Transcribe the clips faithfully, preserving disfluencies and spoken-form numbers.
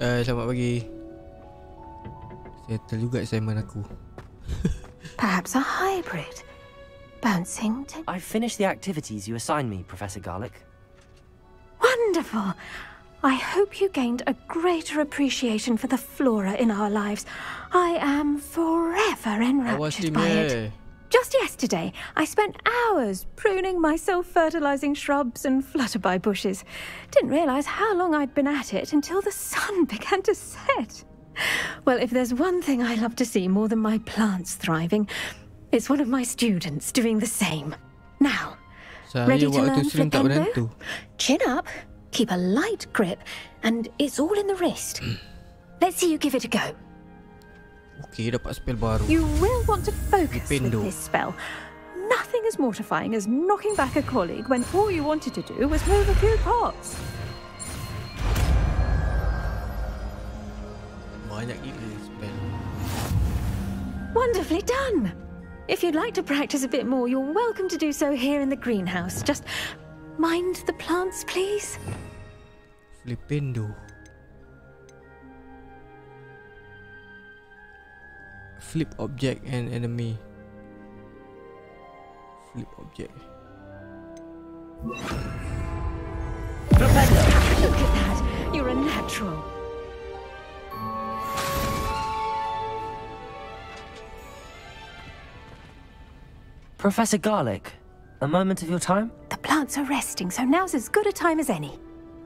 Uh, selamat pagi. Settle juga assignment aku. Perhaps a hybrid. Bouncing to... I've finished the activities you assigned me, Professor Garlick. Wonderful! I hope you gained a greater appreciation for the flora in our lives. I am forever enraptured by it. Just yesterday, I spent hours pruning my self-fertilizing shrubs and flutterby bushes. Didn't realize how long I'd been at it until the sun began to set. Well, if there's one thing I love to see more than my plants thriving, it's one of my students doing the same. Now, ready to learn flipendo? Chin up, keep a light grip, and it's all in the wrist. Let's see you give it a go. Okay, dapat spell baru. You will want to focus Flipendo. with this spell. Nothing as mortifying as knocking back a colleague when all you wanted to do was move a few pots. Banyak gila spell. Wonderfully done! If you'd like to practice a bit more, you're welcome to do so here in the greenhouse. Just mind the plants, please. Flipendo. Flip object and enemy. Flip object. Flipendo! Look at that! You're a natural. Professor Garlick, a moment of your time? The plants are resting, so now's as good a time as any.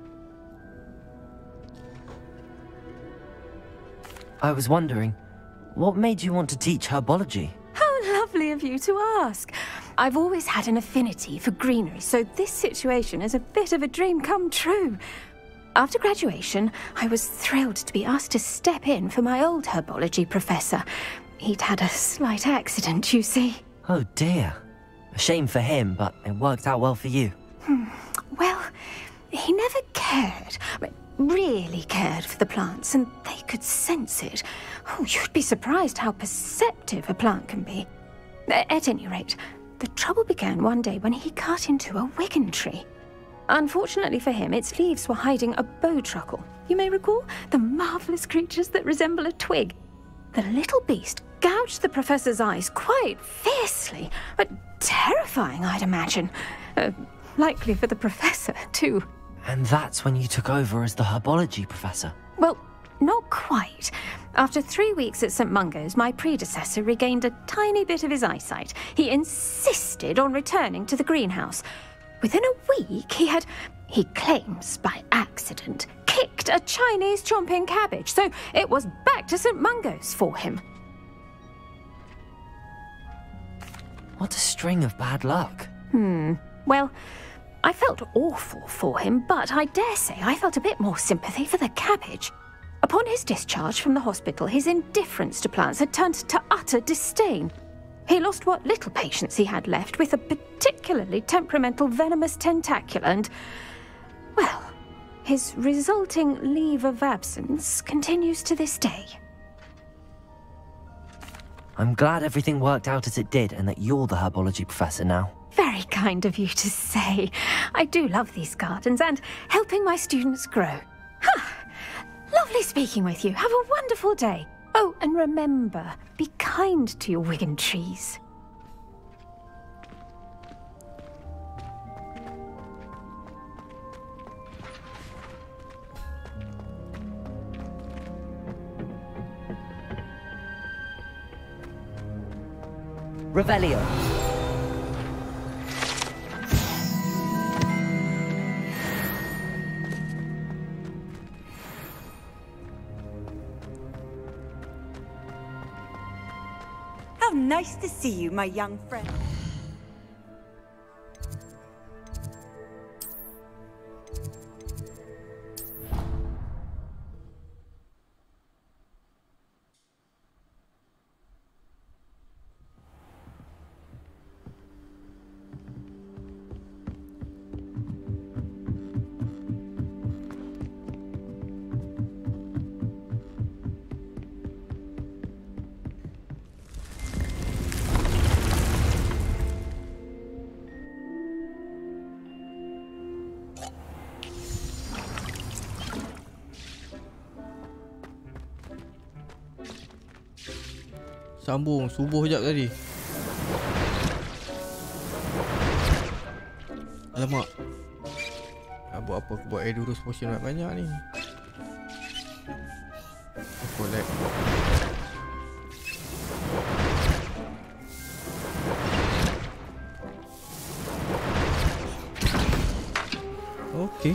I was wondering, what made you want to teach herbology? How lovely of you to ask. I've always had an affinity for greenery, so this situation is a bit of a dream come true. After graduation, I was thrilled to be asked to step in for my old herbology professor. He'd had a slight accident, you see. Oh dear. A shame for him, but it worked out well for you. Hmm. Well, he never cared, really cared for the plants, and they could sense it. Oh, you'd be surprised how perceptive a plant can be. At any rate, the trouble began one day when he cut into a wigan tree. Unfortunately for him, its leaves were hiding a bowtruckle. You may recall the marvellous creatures that resemble a twig. The little beast gouged the professor's eyes quite fiercely, but terrifying, I'd imagine. Uh, likely for the professor, too. And that's when you took over as the herbology professor? Well, not quite. After three weeks at Saint Mungo's, my predecessor regained a tiny bit of his eyesight. He insisted on returning to the greenhouse. Within a week, he had, he claims by accident, kicked a Chinese chomping cabbage, so it was back to Saint Mungo's for him. What a string of bad luck. Hmm. Well, I felt awful for him, but I dare say I felt a bit more sympathy for the cabbage. Upon his discharge from the hospital, his indifference to plants had turned to utter disdain. He lost what little patience he had left with a particularly temperamental venomous tentacula and, well, his resulting leave of absence continues to this day. I'm glad everything worked out as it did and that you're the herbology professor now. Very kind of you to say. I do love these gardens and helping my students grow. Huh. Lovely speaking with you. Have a wonderful day. Oh, and remember, be kind to your wigan trees. Revelio. How nice to see you, my young friend. Sambung subuh jap tadi. Alamak. Nak buat apa? Aku buat Edurus potion banyak ni. Collect. Okey.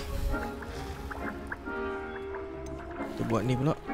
Kita buat ni pula.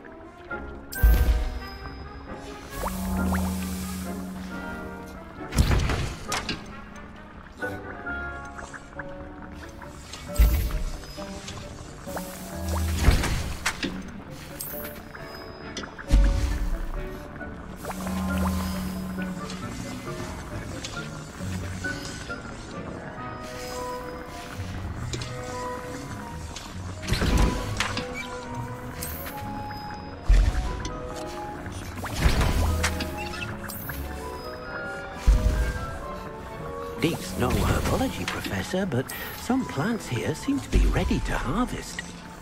Dick's no herbology professor, but some plants here seem to be ready to harvest.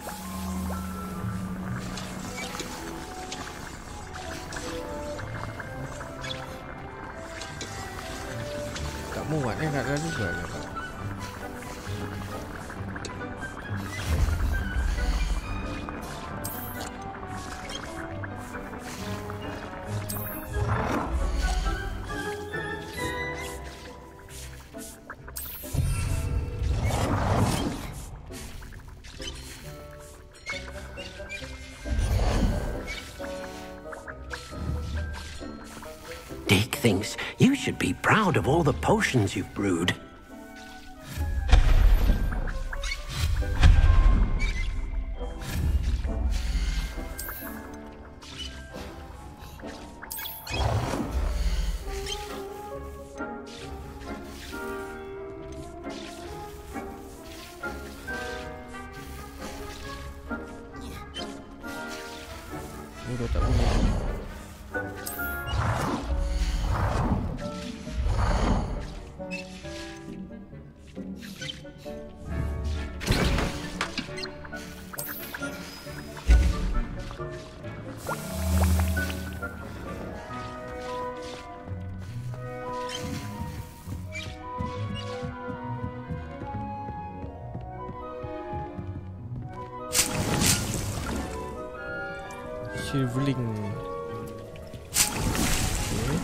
Tak muat eh, nak lalu juga. Dick thinks you should be proud of all the potions you've brewed. Ni dah tak boleh. Shriveling. Okay.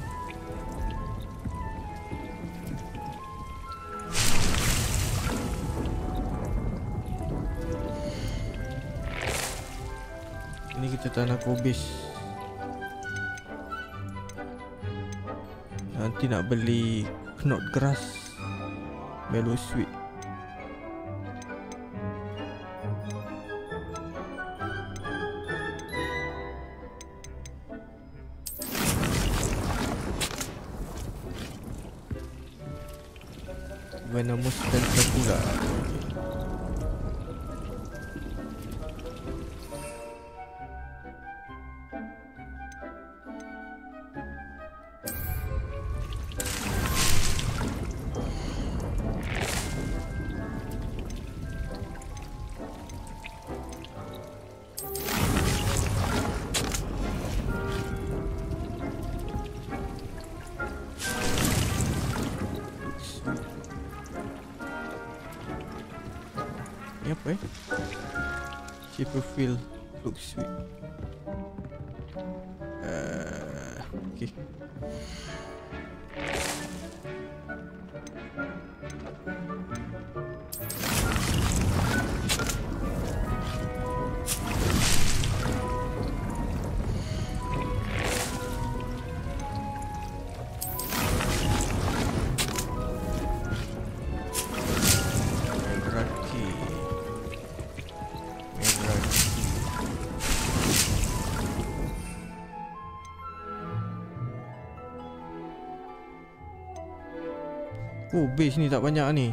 Ini kita tanah kobis. Nanti nak beli knot grass, mellow sweet. Venomous tentacula. Ni apa eh? Chipperfield looks sweet. Uh, okay. Oh, base ni tak banyak ni.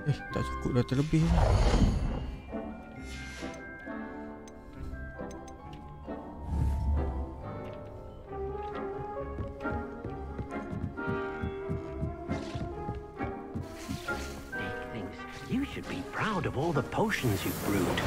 Eh, tak cukup dah terlebih. You should be proud of all the potions you've brewed.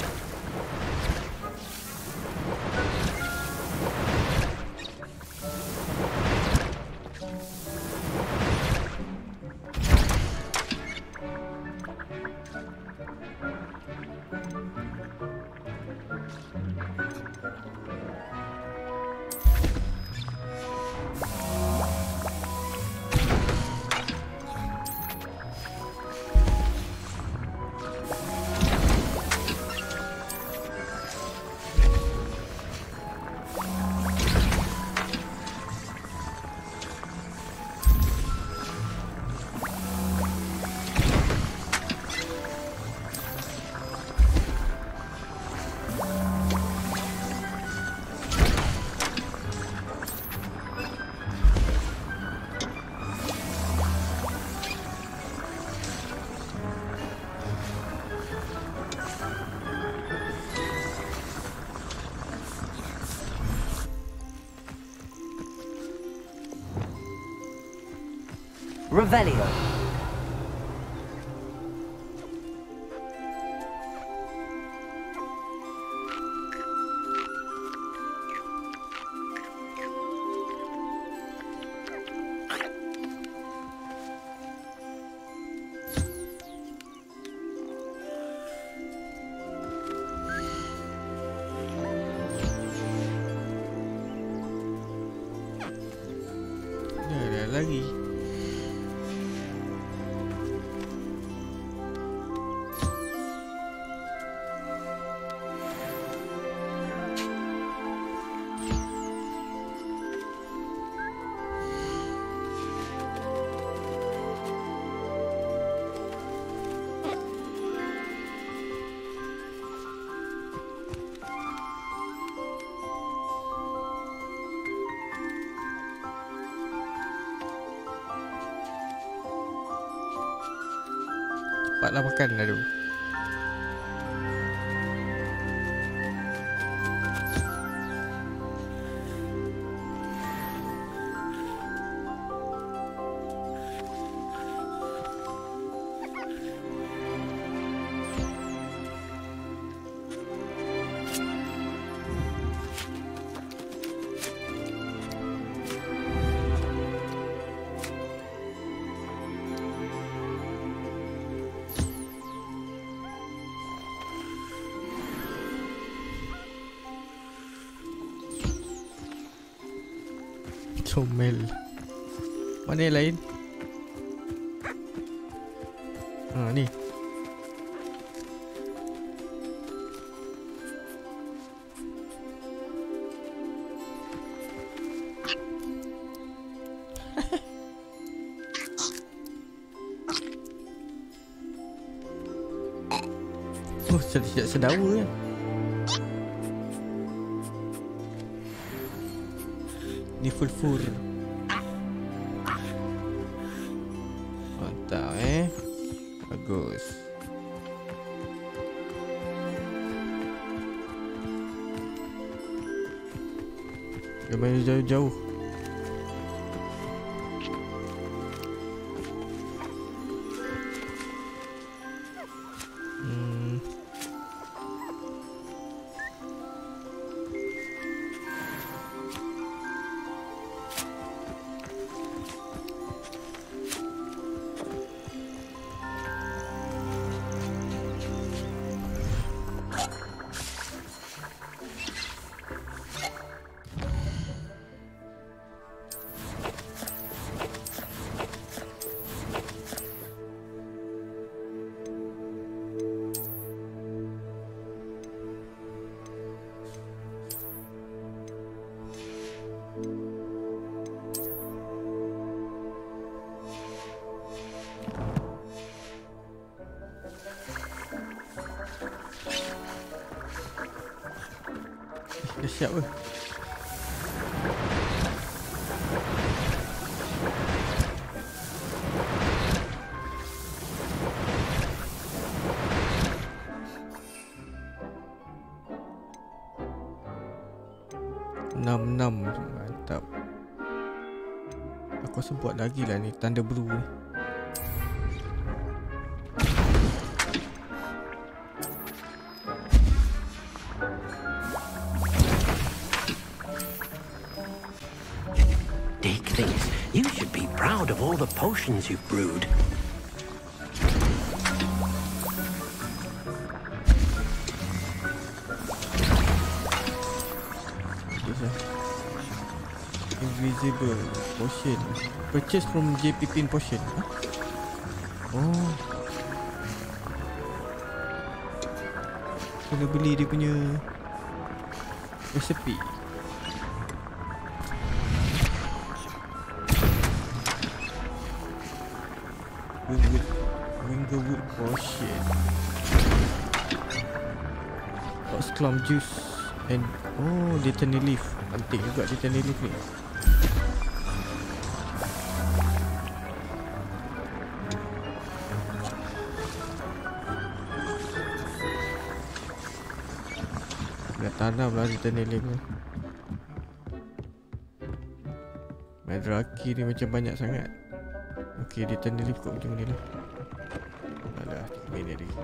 Revelio. Dah ada lagi. Cepatlah makan dah tu. Comel. Mana yang lain? Ha, ni. Oh, sedap sedawa kan. Ni full fur. Mantap eh. Bagus. Dia main jauh-jauh. Hmm. Dah siap ke? enam enam. Mantap. Aku rasa buat lagi lah ni tanda blue ni. Dick thinks you should be proud of all the potions you've brewed. Invisible potion. Purchase from J P Pin potion. Oh. Kena beli dia punya resepi. Wingwood Wingwood potion. Fox Clump juice and oh, Litany leaf. Penting juga Litany leaf ni. Dah tanam lah Litany leaf ni. Madraki ni macam banyak sangat. Okey, Litany leaf kat ujung ni lah. Alah, tiga minit lagi.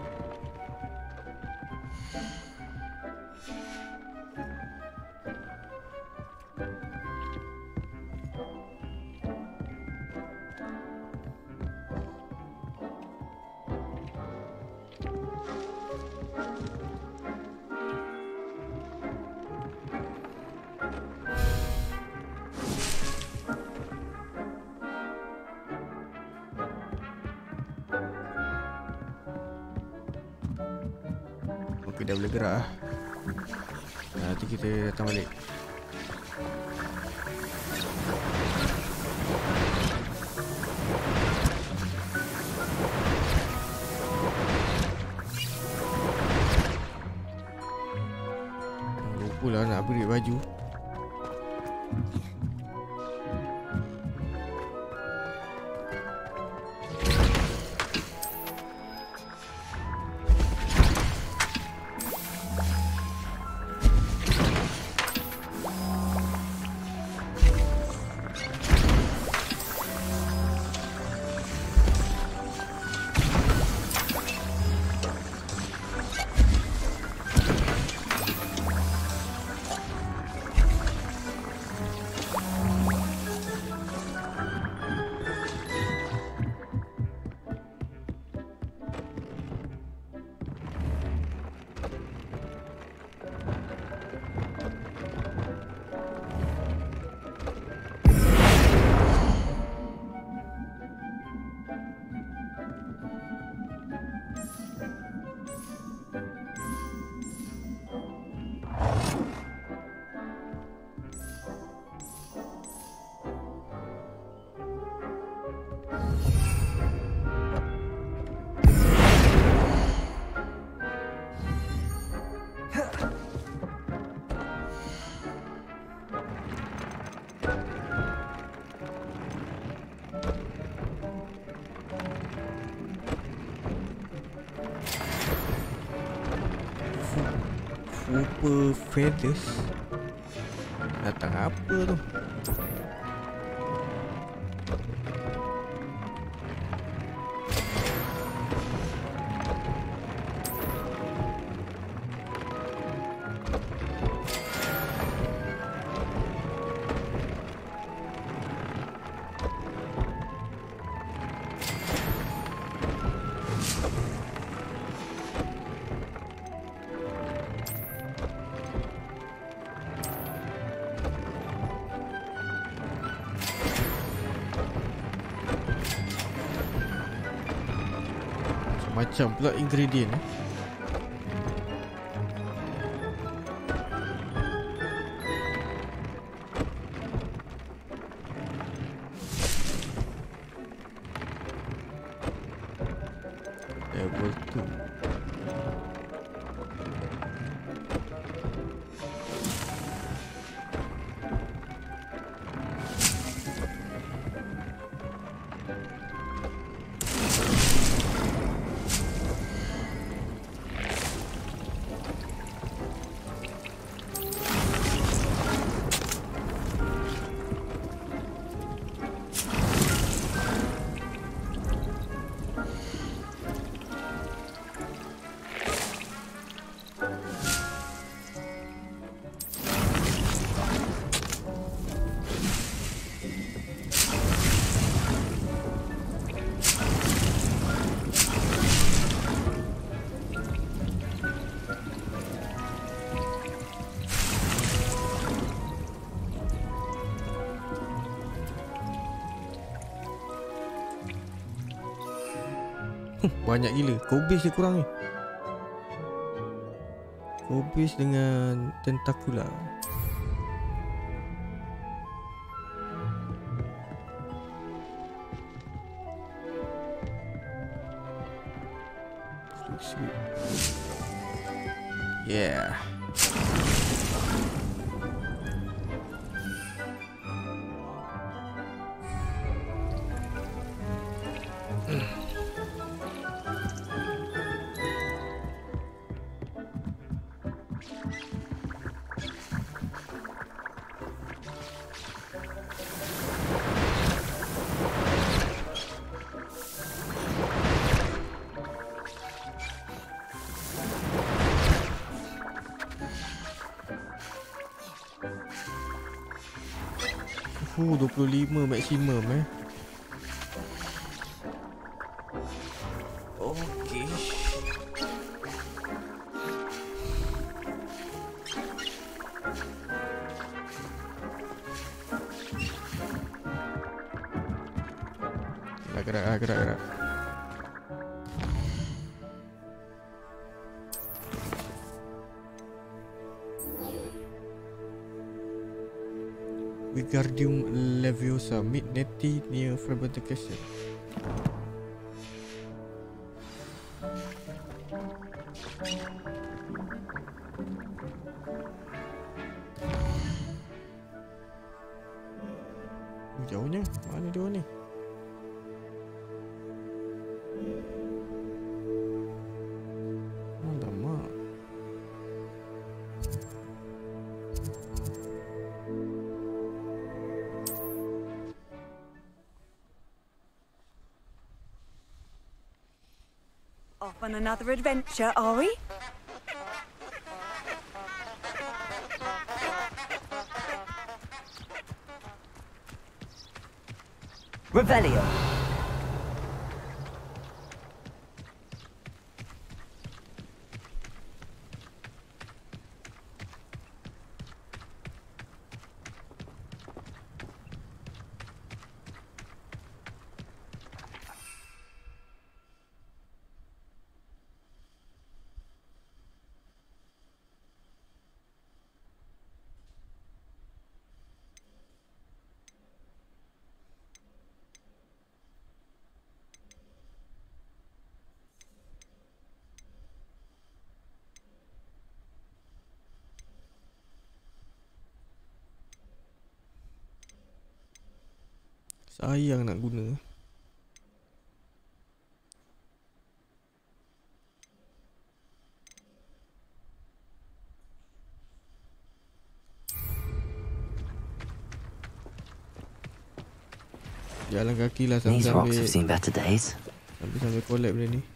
Okey, dah boleh gerak lah. Nanti kita datang balik. Lupa lah nak beri baju. Super feathers. Datang apa tu? Macam pula ingredient eh. Level two. Banyak gila. Kobis dia kurang ni. Kobis dengan tentakula. Sweet. Yeah. Uh, dua puluh lima maksimum eh. Okey. Gerak, gerak, gerak, gerak. Wingardium Leviosa, meet Nettie near Fremantle Castle. Jauhnya, mana dia ni? Alamak. Off on another adventure, are we? Revelio. Sayang nak guna. Jalan kaki lah sambil-sambil. These rocks have seen better days. Sambil-sambil collab benda ni.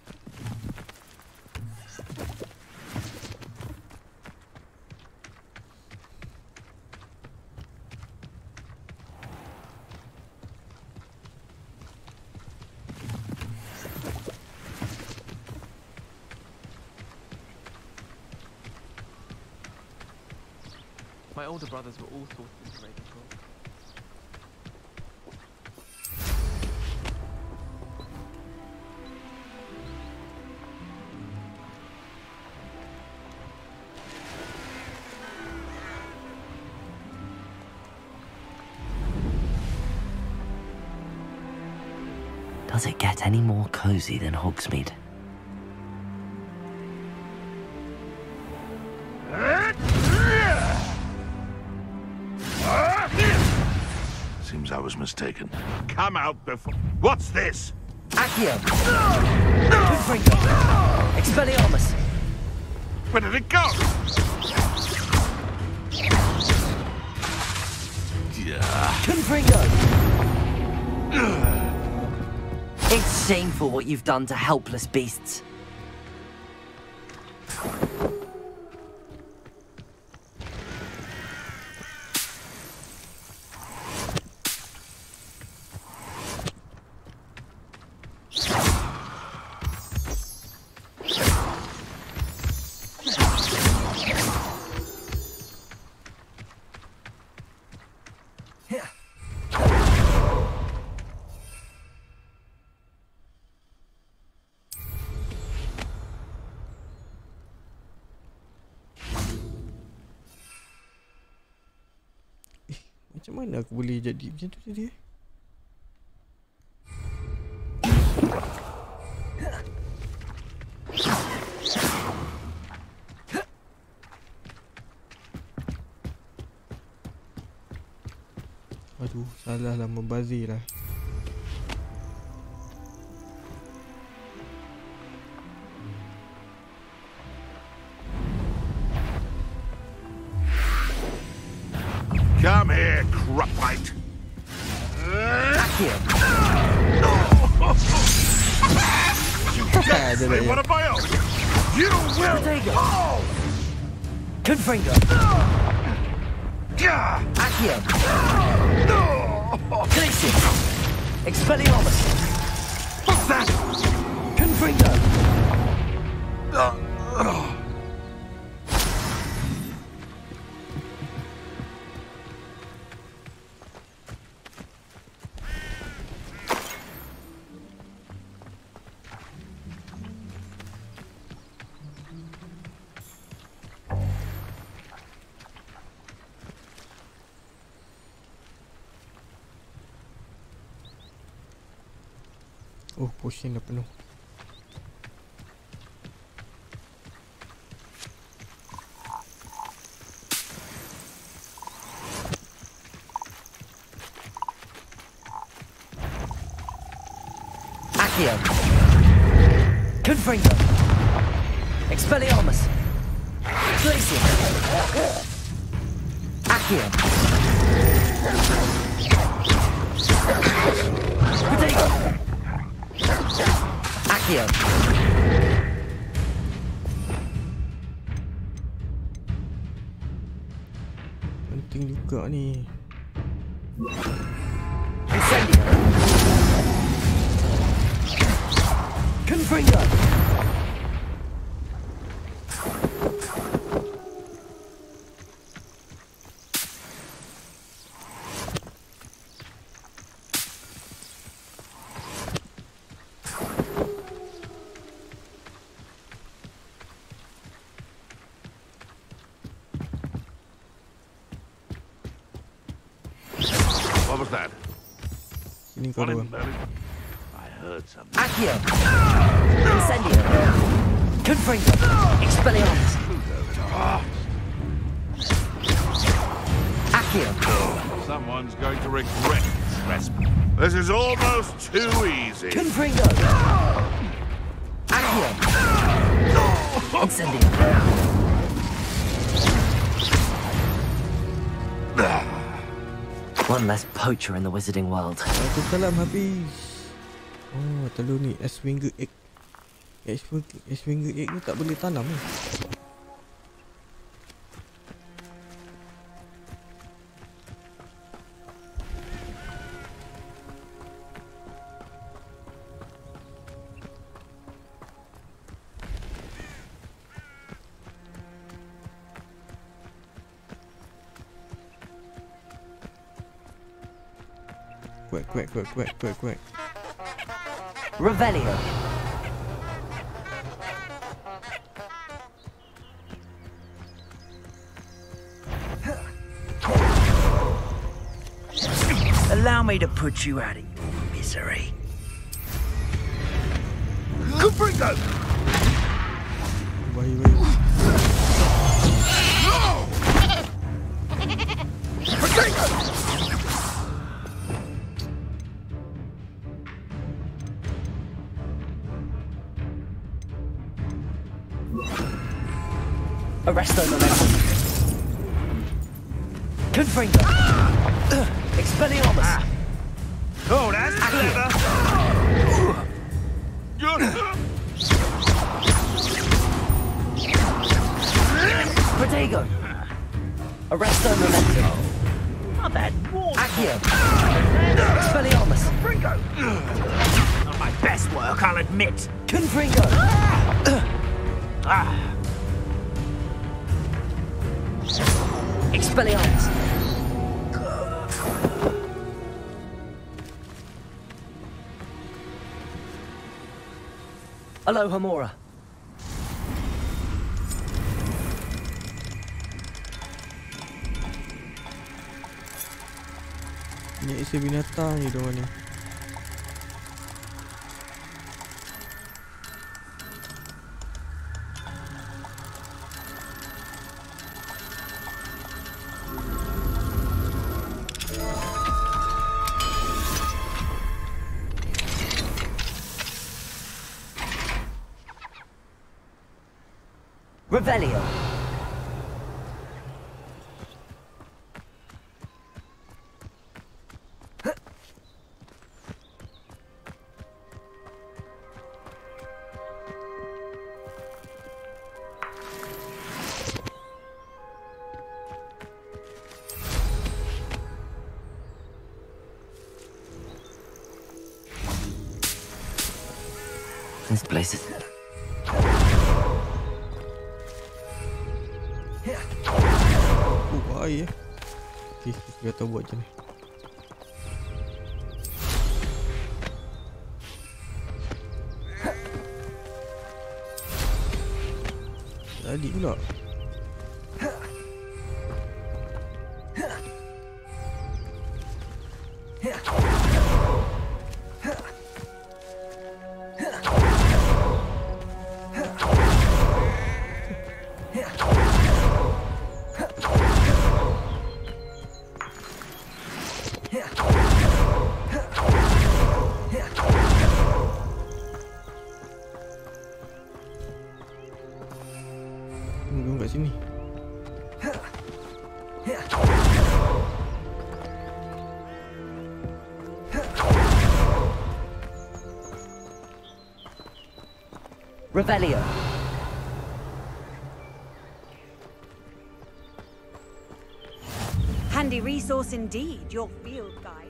My older brothers were all sorted into Ravenclaw. Does it get any more cozy than Hogsmeade? Seems I was mistaken. Come out before... What's this? Accio! Expelliarmus! Where did it go? Yeah. Confringo! It's shameful what you've done to helpless beasts. Macam mana aku boleh jadi macam tu tadi? Aduh, salah lah, membazir lah. Come here, crupite. Here. Say, what am I on? You will. Oh! Confringo. Accio. Glacius. Expelliarmus. What's that? Confringo. Oh, potion dah penuh. Accio. Confringo. Expelliarmus. Glacius. Accio. Protego. Accio. Penting juga ni. Incendio. Confringo. What was that? Sini kau What dua. in the... I heard something. Accio. Incendio. Confringo. Expelliarmus. Accio. Someone's going to regret this recipe. This is almost too easy. Confringo. Accio. Incendio. One less poacher in the wizarding world. Aku salam habis. Oh, telur ni S-Winger egg. S-Winger egg ni tak boleh tanam ni. Quack, quack, quack, quack, quack, quack. Revelio. Allow me to put you out of your misery. Confringo! Why, why? Arresto momentum. Confringo. Expelliarmus. Oh, that's clever. Protego. Arresto momentum. Not bad. Accio. Expelliarmus. Confringo. Not my best work, I'll admit. Confringo. Ah. Expelliarmus. Aloha Mora. Nyeksa binatang je diorang ni. Revelio. This place is... Oh, bahaya. Okay, kita tahu buat macam ni. Tadi pula. Tunggu kat sini. Revelio. Handy resource indeed, your field guide.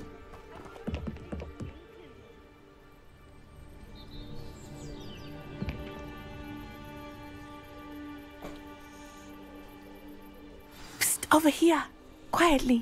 Psst, over here, quietly.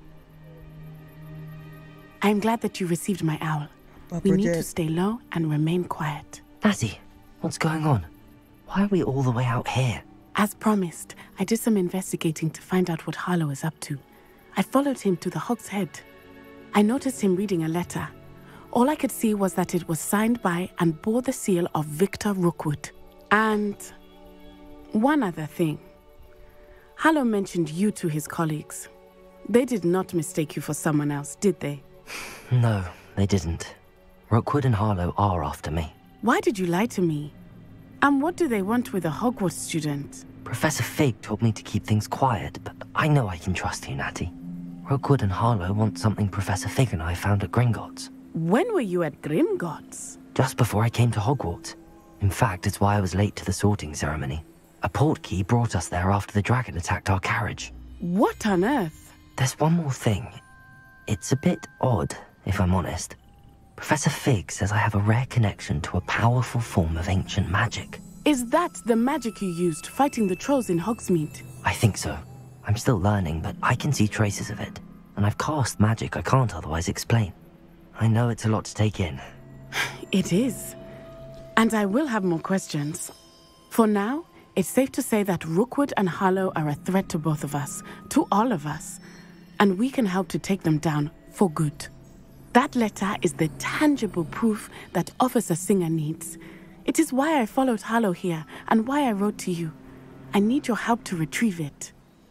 I'm glad that you received my owl. We need to stay low and remain quiet. Natty, what's going on? Why are we all the way out here? As promised, I did some investigating to find out what Harlow is up to. I followed him to the Hog's Head. I noticed him reading a letter. All I could see was that it was signed by and bore the seal of Victor Rookwood. And one other thing. Harlow mentioned you to his colleagues. They did not mistake you for someone else, did they? No, they didn't. Rookwood and Harlow are after me. Why did you lie to me? And what do they want with a Hogwarts student? Professor Fig told me to keep things quiet, but I know I can trust you, Natty. Rookwood and Harlow want something Professor Fig and I found at Gringotts. When were you at Gringotts? Just before I came to Hogwarts. In fact, it's why I was late to the sorting ceremony. A Portkey brought us there after the dragon attacked our carriage. What on earth? There's one more thing. It's a bit odd, if I'm honest. Professor Fig says I have a rare connection to a powerful form of ancient magic. Is that the magic you used fighting the trolls in Hogsmeade? I think so. I'm still learning, but I can see traces of it. And I've cast magic I can't otherwise explain. I know it's a lot to take in. It is. And I will have more questions. For now, it's safe to say that Rookwood and Harlow are a threat to both of us, to all of us. And we can help to take them down for good. That letter is the tangible proof that Officer Singer needs. It is why I followed Harlow here and why I wrote to you. I need your help to retrieve it.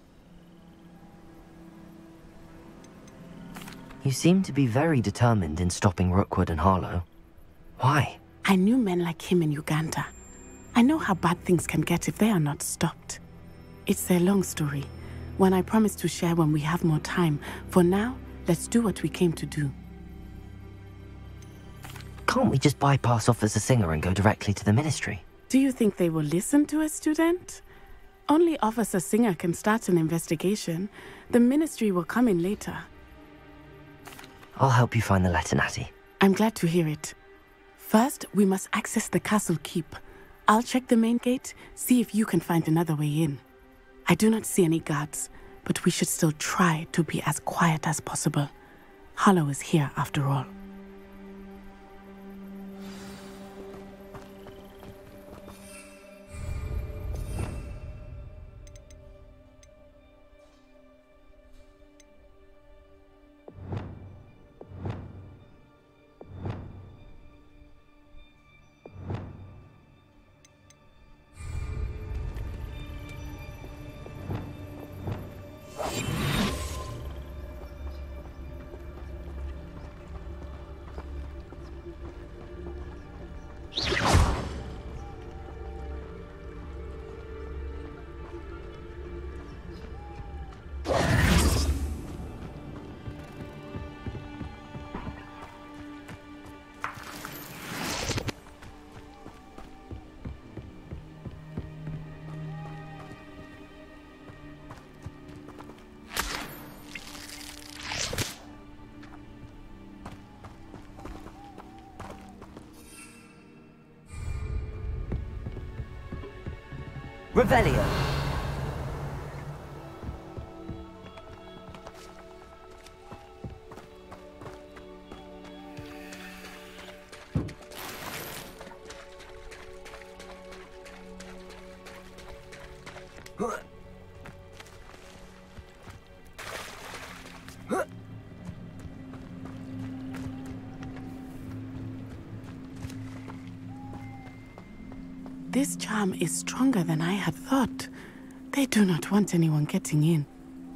You seem to be very determined in stopping Rookwood and Harlow. Why? I knew men like him in Uganda. I know how bad things can get if they are not stopped. It's a long story, one I promise to share when we have more time. For now, let's do what we came to do. Can't we just bypass Officer Singer and go directly to the Ministry? Do you think they will listen to a student? Only Officer Singer can start an investigation. The Ministry will come in later. I'll help you find the letter, Natty. I'm glad to hear it. First, we must access the castle keep. I'll check the main gate, see if you can find another way in. I do not see any guards, but we should still try to be as quiet as possible. Harlow is here after all. Revelio. This charm is stronger than I had thought. They do not want anyone getting in.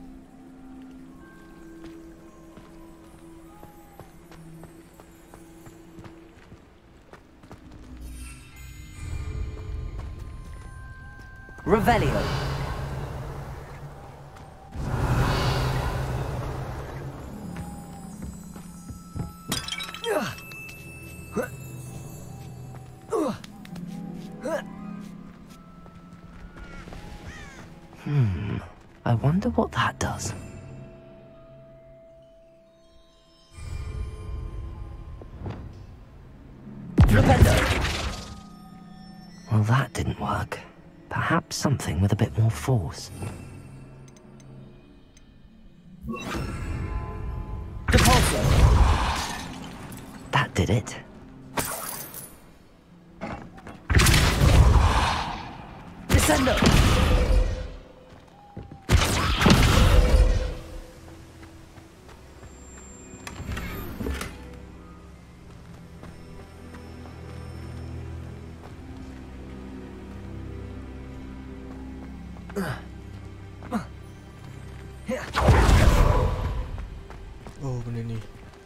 Revelio. Hmm, I wonder what that does. Flipendo! Well, that didn't work. Perhaps something with a bit more force. Depulso! That did it. Descendo! Oh, benda ni.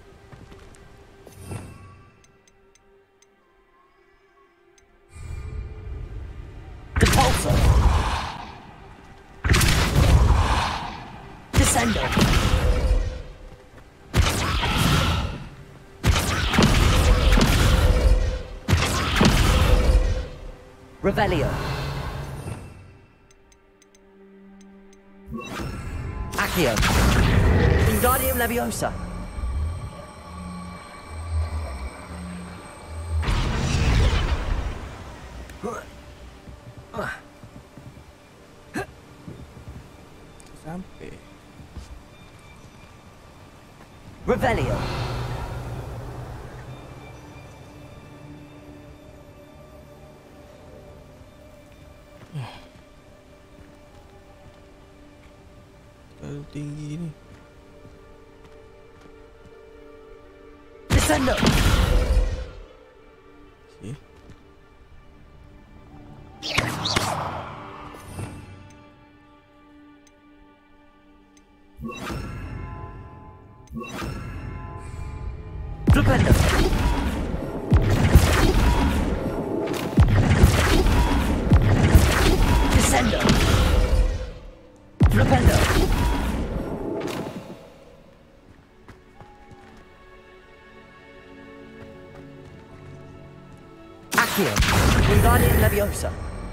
Depulso. Descendo. Revelio. Accio. Wingardium Leviosa. Sampai. Revelio. Terlalu tinggi ni. Descendo. Okay. Flipendo. Descendo. Flipendo. Accio. Wingardium Leviosa.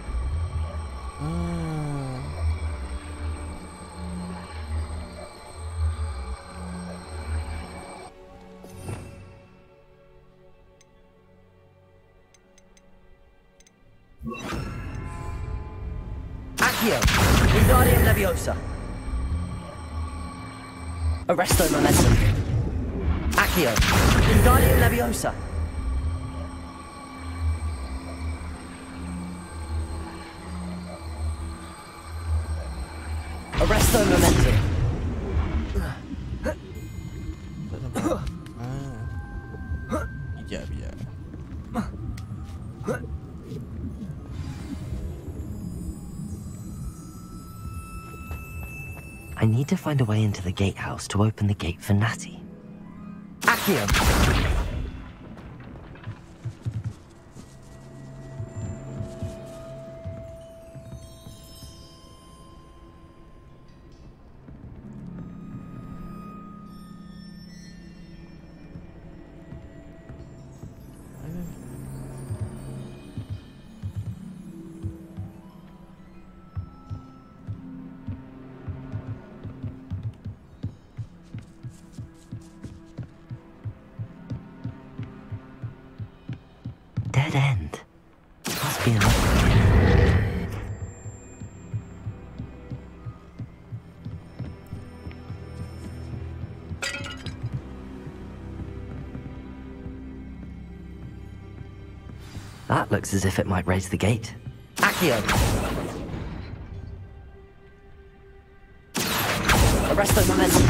Ah. Accio. Wingardium Leviosa. Arresto Momentum. Accio. Wingardium Leviosa. Arresto Momentum. Ah. Bijak, bijak. I need to find a way into the gatehouse to open the gate for Natty. Accio! Dead end. Must be another way. That looks as if it might raise the gate. Accio! Arrest the momentum!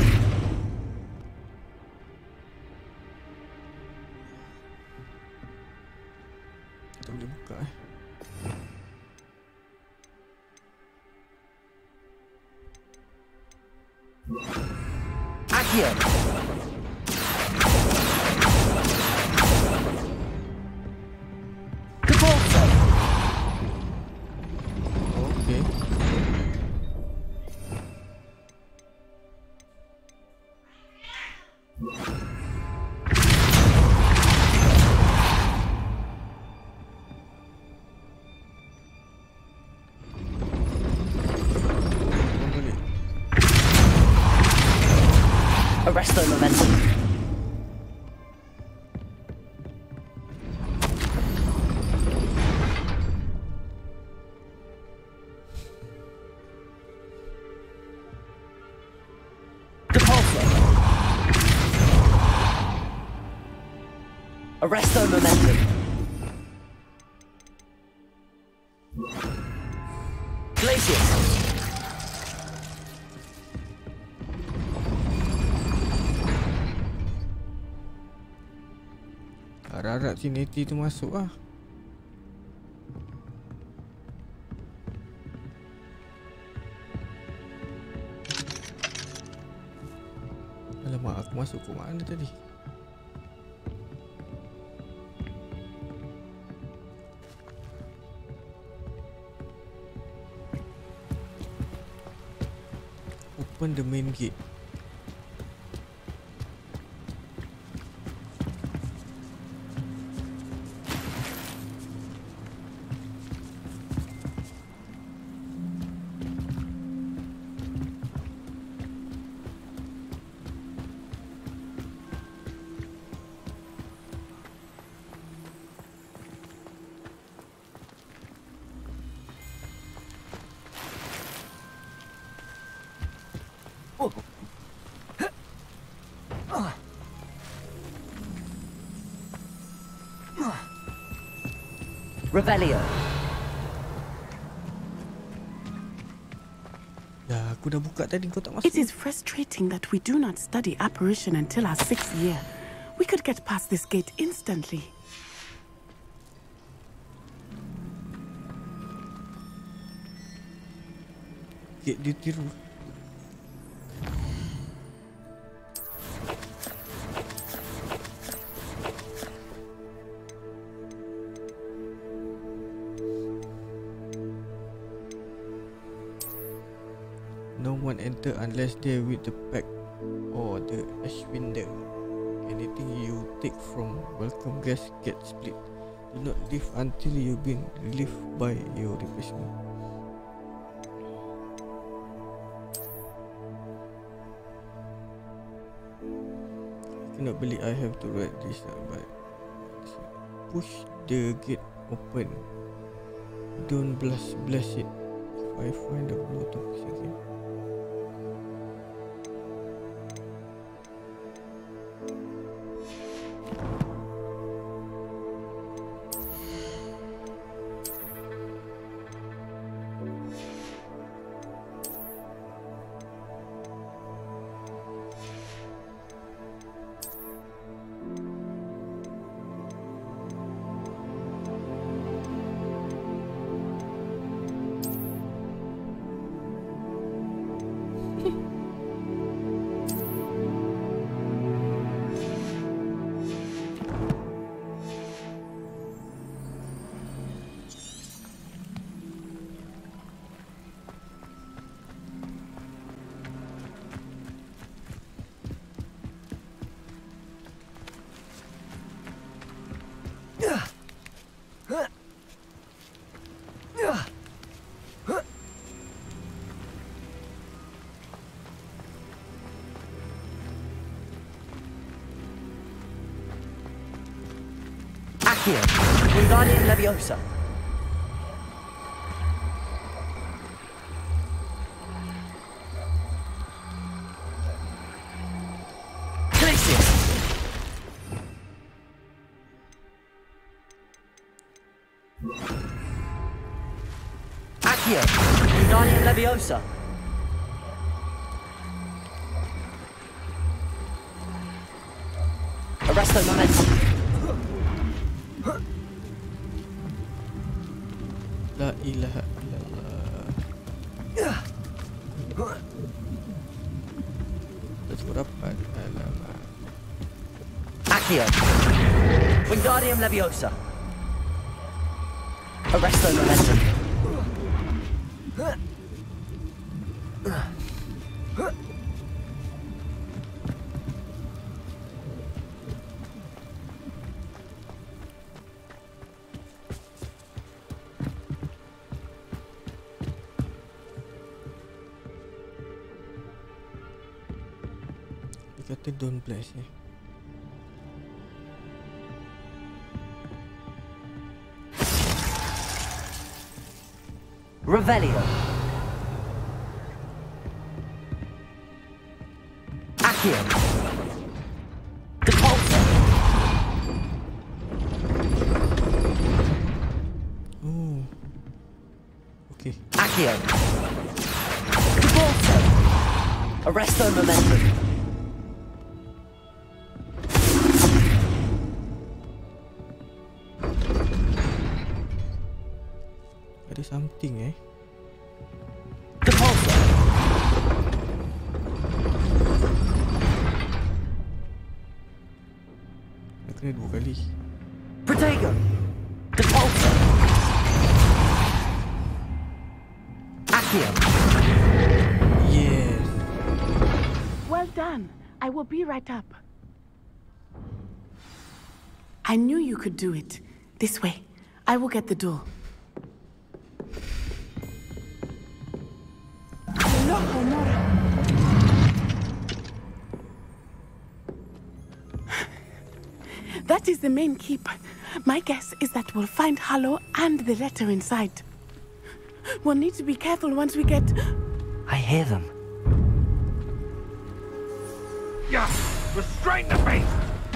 Tak boleh buka eh. Accio! Okay. Arrest the momentum. Arrest the momentum. Glacius. Harap-harap si Netty tu masuk lah. Alamak, aku masuk ke mana tadi? Open the main gate. Revelio. Ya, aku dah buka tadi, kau tak masuk. It is frustrating that we do not study apparition until our sixth year. We could get past this gate instantly. Gate dia tiru. No one enter unless they're with the pack or the Ashwinder. Anything you take from welcome guests get split. Do not leave until you've been relieved by your replacement. I cannot believe I have to write this out, but push the gate open. Don't blast blast it. If I find the Bluetooth again. Accio. Wingardium Leviosa. Accio, Wingardium Leviosa. Arresto Momentum. La ilaha illallah. Let's go dapat. Alamak. Accio, Wingardium Leviosa. Arresto Momentum. Dia kata don't bless eh. Revelio. Accio. Depulso. Oh. Okay. Accio. Depulso. Arresto Momentum. Ada something eh. Depulso. Nak kena dua kali. Protego. Depulso. Accio. Yes. Well done. I will be right up. I knew you could do it. This way. I will get the door. That is the main keep. My guess is that we'll find Hallow and the letter inside. We'll need to be careful once we get... I hear them. Yeah, restrain the beast!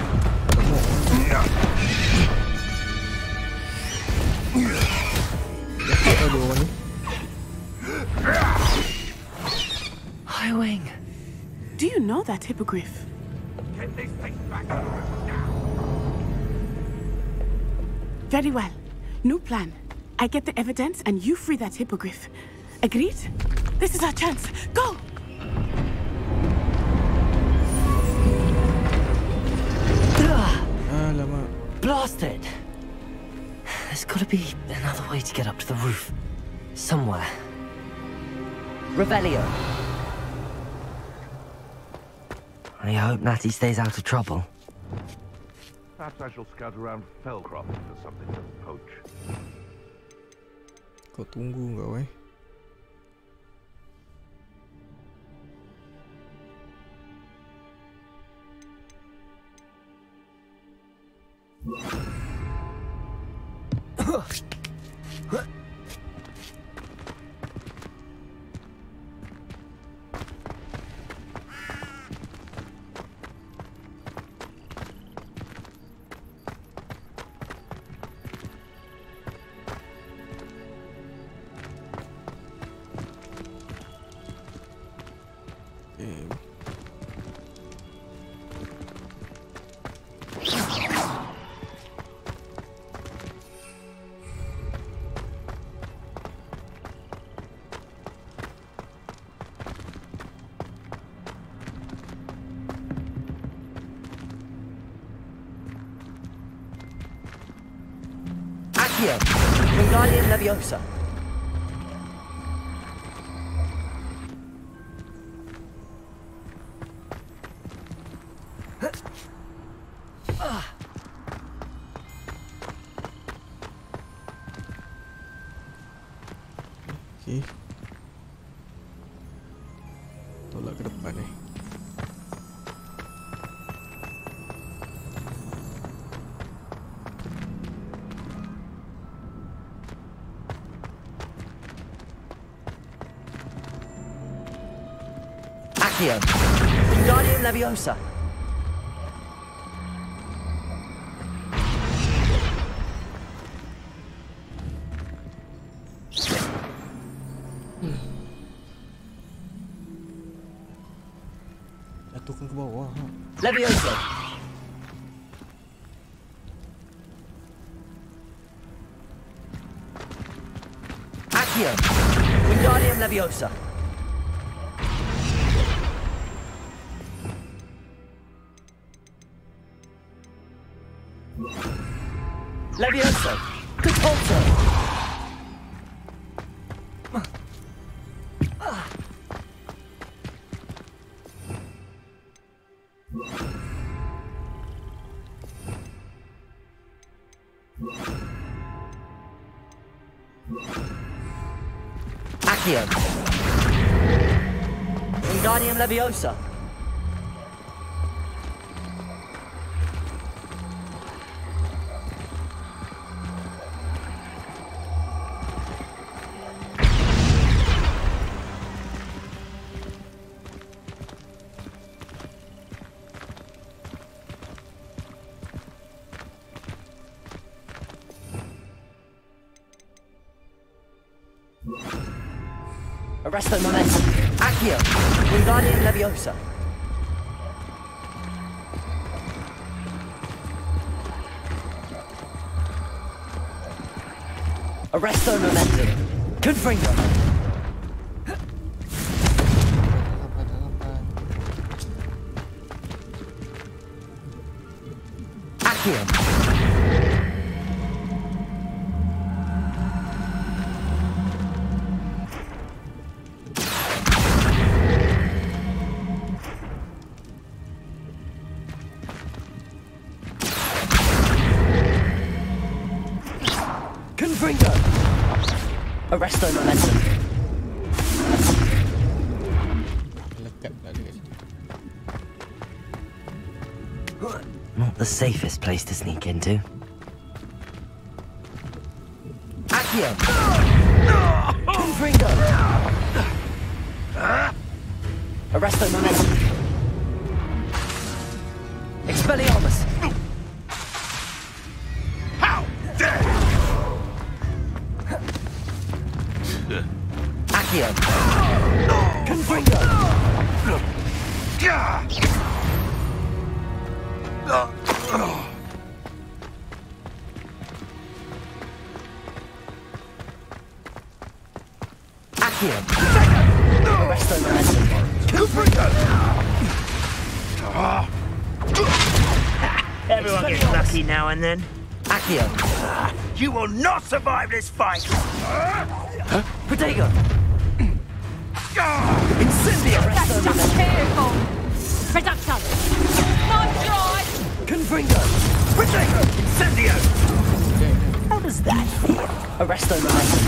Highwing. Do you know that hippogriff? Get these things back. Very well. New plan. I get the evidence and you free that hippogriff. Agreed? This is our chance. Go! Alamak. Blasted! There's got to be another way to get up to the roof. Somewhere. Revelio. I hope Natty stays out of trouble. Perhaps I shall scout around Fellcroft for something to poach. Kau tunggu kau eh. Accio. Wingardium Leviosa. Okay. Tolak ke depan eh. Accio. Wingardium Leviosa. Jatuhkan ke bawah. Leviosa. Accio. Wingardium Leviosa. Leviosa. Catapulta. Accio. Wingardium Leviosa. Arresto momentum. Accio. Wingardium Leviosa. Arresto momentum. Confringo. Accio. Confringo. Arresto momentum. Not the safest place to sneak into. Accio. Confringo. Arresto momentum. Expelliarmus. How dare Accio. Confringo. Accio. Arresto momentum. Confringo. Everyone gets lucky now and then. Accio. You will not survive this fight! Huh? Protego. Incendio. That's just careful. Reducto. Nice try. Confringo. Protego. Incendio. How does that feel? Arresto momentum.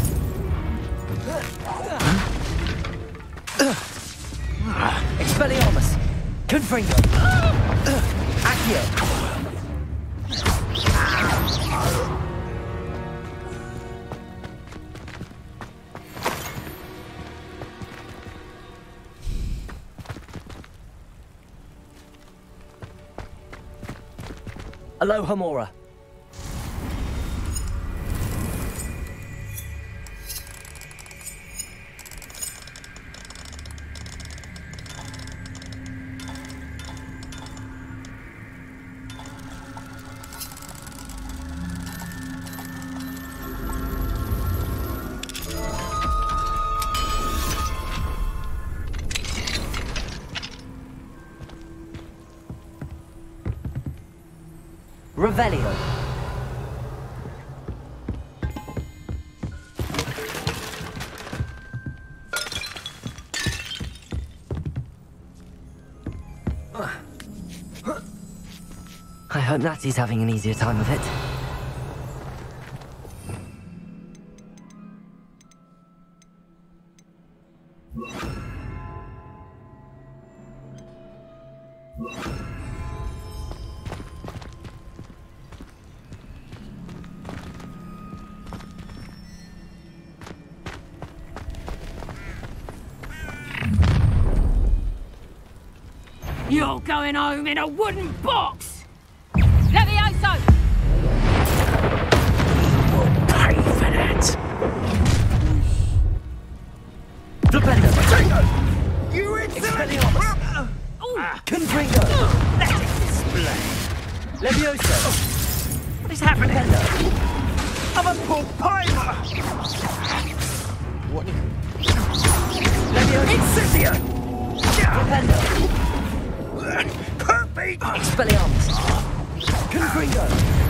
Expelliarmus. Confringo. Accio. Aloha Mora. Revelio. I hope Natty's having an easier time of it. You're going home in a wooden box! Levioso! Pay for that! Flipendo! You Expelliarmus! Confringo! Let it display! Levioso! What is happening? I'm a pork pie! What ni? Levioso! Incendio! Propendo! Perfect! Expelliarmus! Confringo!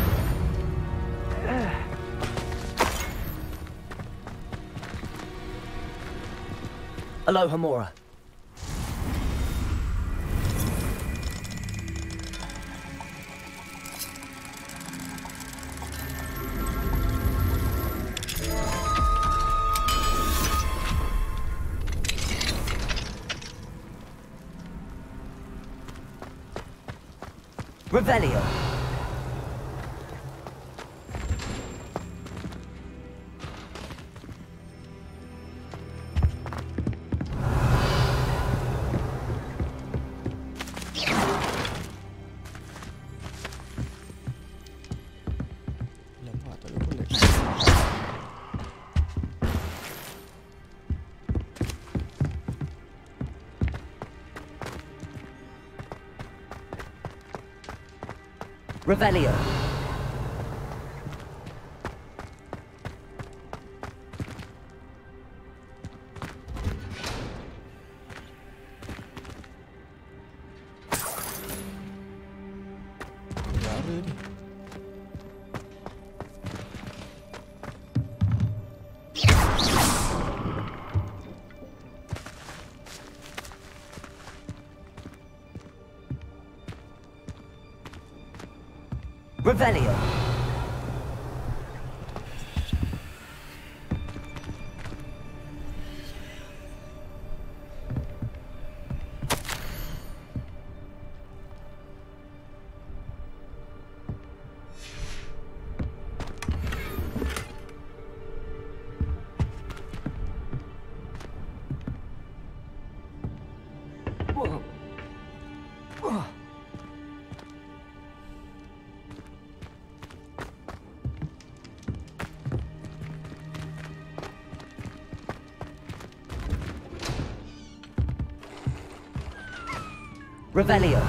Aloha Mora. Revelio. Lambat tak lupa lagi. Revelio. Cara ni. Revelio. Whoa. Whoa. Revelio.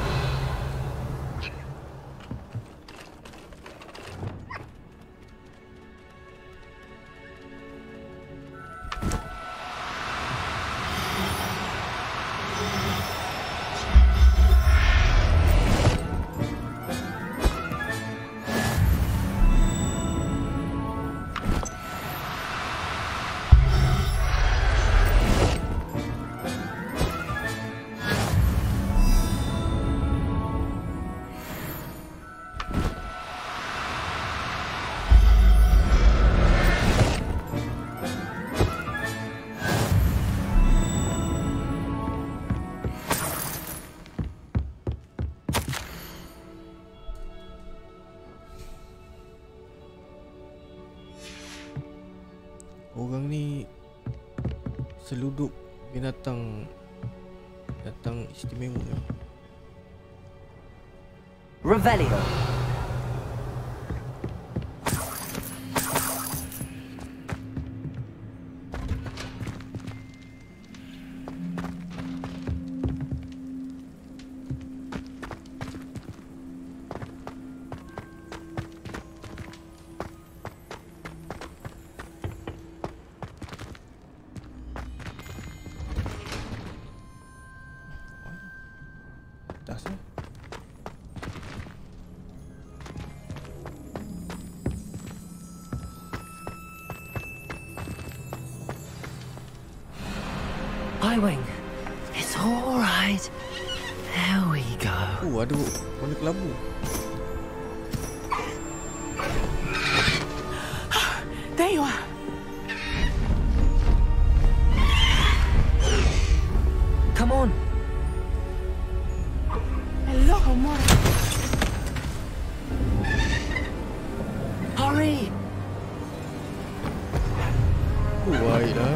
Orang ni seluduk binatang binatang istimewa. Revelio. Atas ni. Highwing. It's all right. There we go. Oh, ada warna kelabu. There you are. Come on. Hello, Mora. Hurry. Oh, baiklah.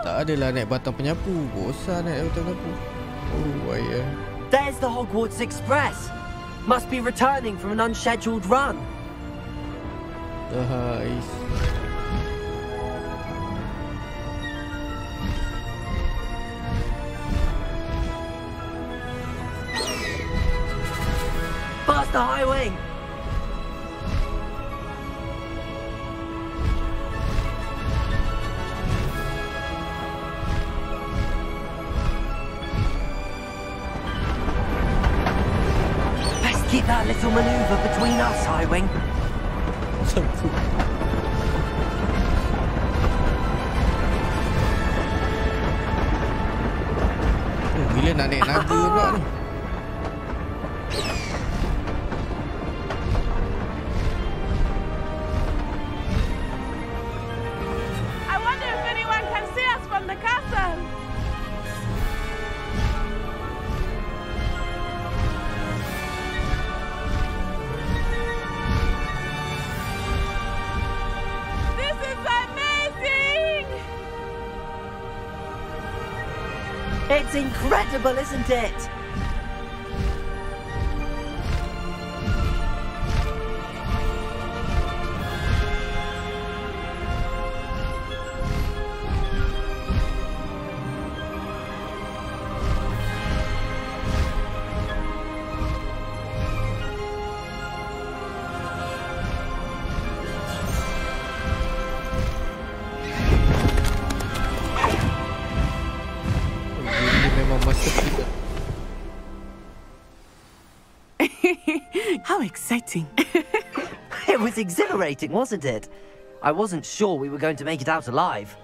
Tak adalah naik batang penyapu. Bosan naik batang penyapu. Oh, ayah. There's the Hogwarts Express. Must be returning from an unscheduled run. Guys. Past the high wing. Keep that little maneuver between us, High Wing. So cool. Oh, bila nak naik naga pula ni? I wonder if anyone can see us from the castle. It's incredible, isn't it? How exciting. It was exhilarating, wasn't it? I wasn't sure we were going to make it out alive.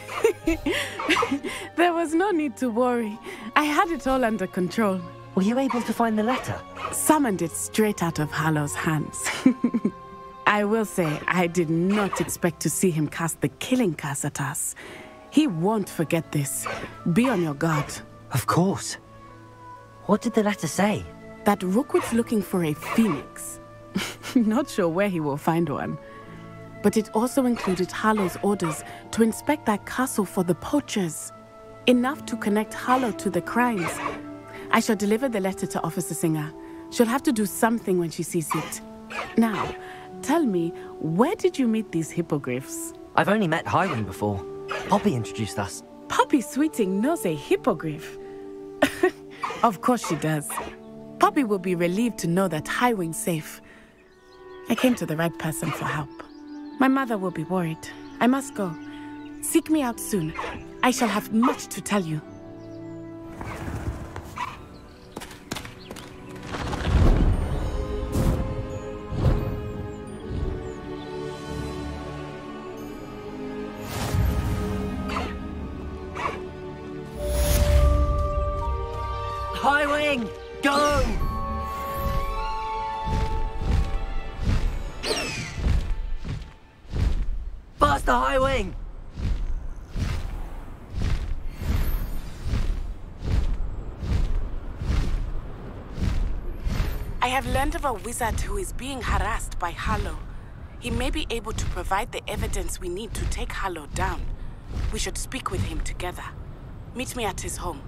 There was no need to worry. I had it all under control. Were you able to find the letter? Summoned it straight out of Hallow's hands. I will say, I did not expect to see him cast the killing curse at us. He won't forget this. Be on your guard. Of course. What did the letter say? That Rookwood's looking for a phoenix. Not sure where he will find one. But it also included Hallow's orders to inspect that castle for the poachers. Enough to connect Hallow to the crimes. I shall deliver the letter to Officer Singer. She'll have to do something when she sees it. Now, tell me, where did you meet these hippogriffs? I've only met Highwing before. Poppy introduced us. Poppy Sweeting knows a hippogriff. Of course she does. Poppy will be relieved to know that Highwing's safe. I came to the right person for help. My mother will be worried. I must go. Seek me out soon. I shall have much to tell you. Highwing, go! Faster, Highwing! I have learned of a wizard who is being harassed by Hallow. He may be able to provide the evidence we need to take Hallow down. We should speak with him together. Meet me at his home.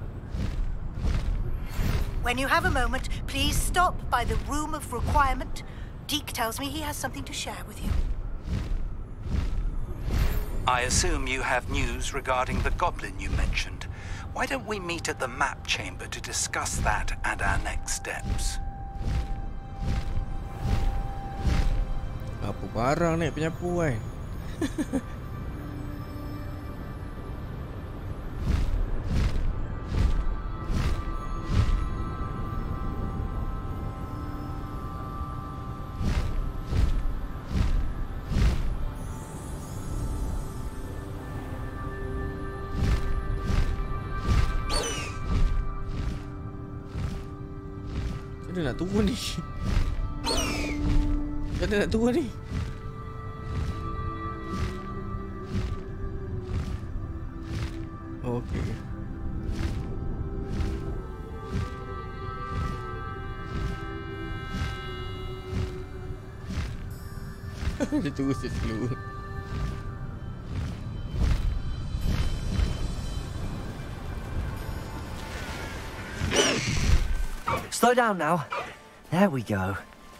When you have a moment, please stop by the Room of Requirement. Deke tells me he has something to share with you. I assume you have news regarding the goblin you mentioned. Why don't we meet at the map chamber to discuss that and our next steps? Apa barang ni penyapu kan? Macam nak turun ni? Macam nak turun ni? Oh, okey. Dia turun slow. Slow down now. There we go.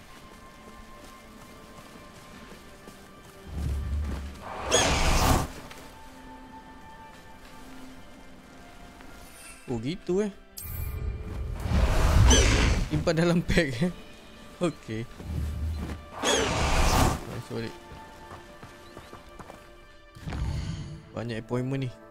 Oh gitu eh. Simpan dalam beg eh. Okay. Oh, sorry. Banyak appointment ni.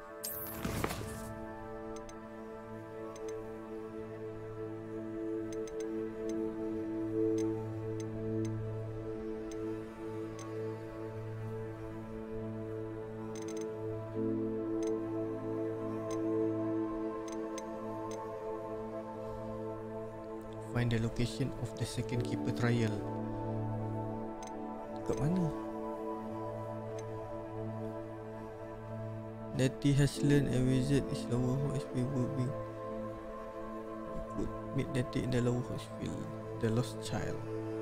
Find the location of the second keeper trial. Kat mana? Nettie has learned a wizard is lower hospital being. You could meet Nettie in the lower hospital, the lost child.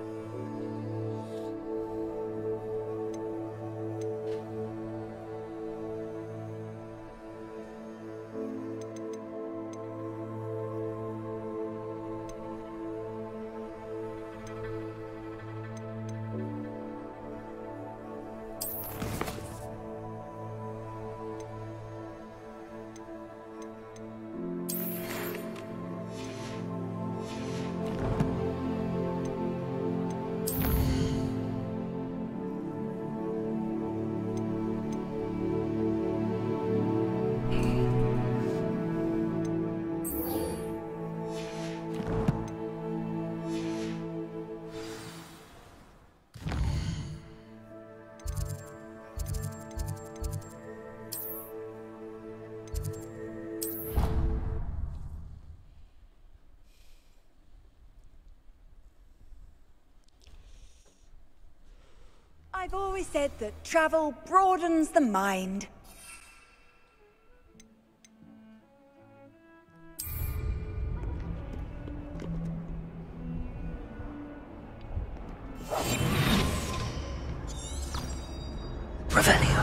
I've always said that travel broadens the mind. Revelio.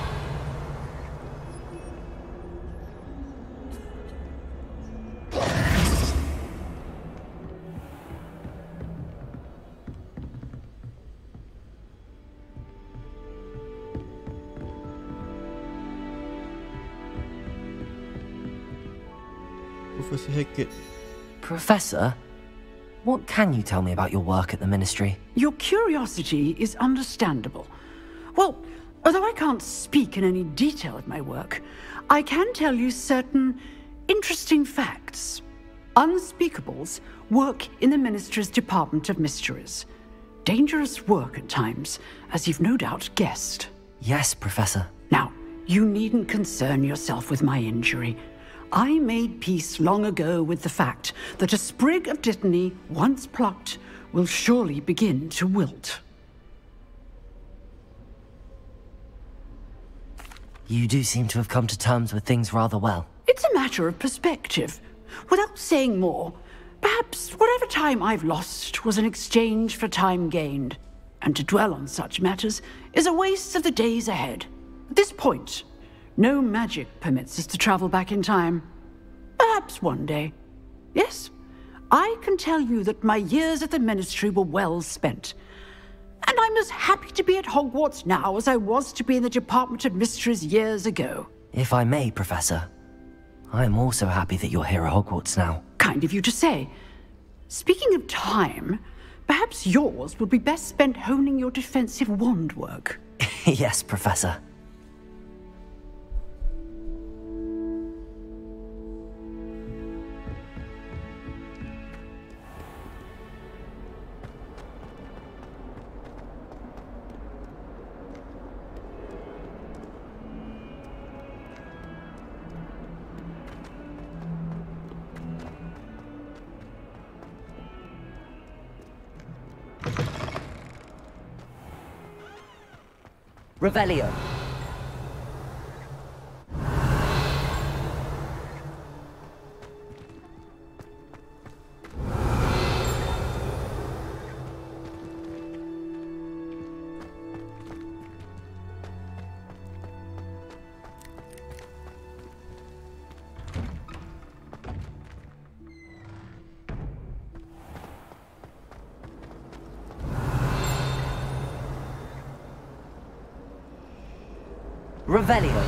Professor Hackett. Professor, what can you tell me about your work at the Ministry? Your curiosity is understandable. Well, although I can't speak in any detail of my work, I can tell you certain interesting facts. Unspeakables work in the Ministry's Department of Mysteries. Dangerous work at times, as you've no doubt guessed. Yes, Professor. Now, you needn't concern yourself with my injury. I made peace long ago with the fact that a sprig of dittany, once plucked, will surely begin to wilt. You do seem to have come to terms with things rather well. It's a matter of perspective. Without saying more, perhaps whatever time I've lost was an exchange for time gained. And to dwell on such matters is a waste of the days ahead. At this point, no magic permits us to travel back in time. Perhaps one day. Yes, I can tell you that my years at the Ministry were well spent. And I'm as happy to be at Hogwarts now as I was to be in the Department of Mysteries years ago. If I may, Professor, I am also happy that you're here at Hogwarts now. Kind of you to say. Speaking of time, perhaps yours would be best spent honing your defensive wand work. Yes, Professor. Revelio. Revelio.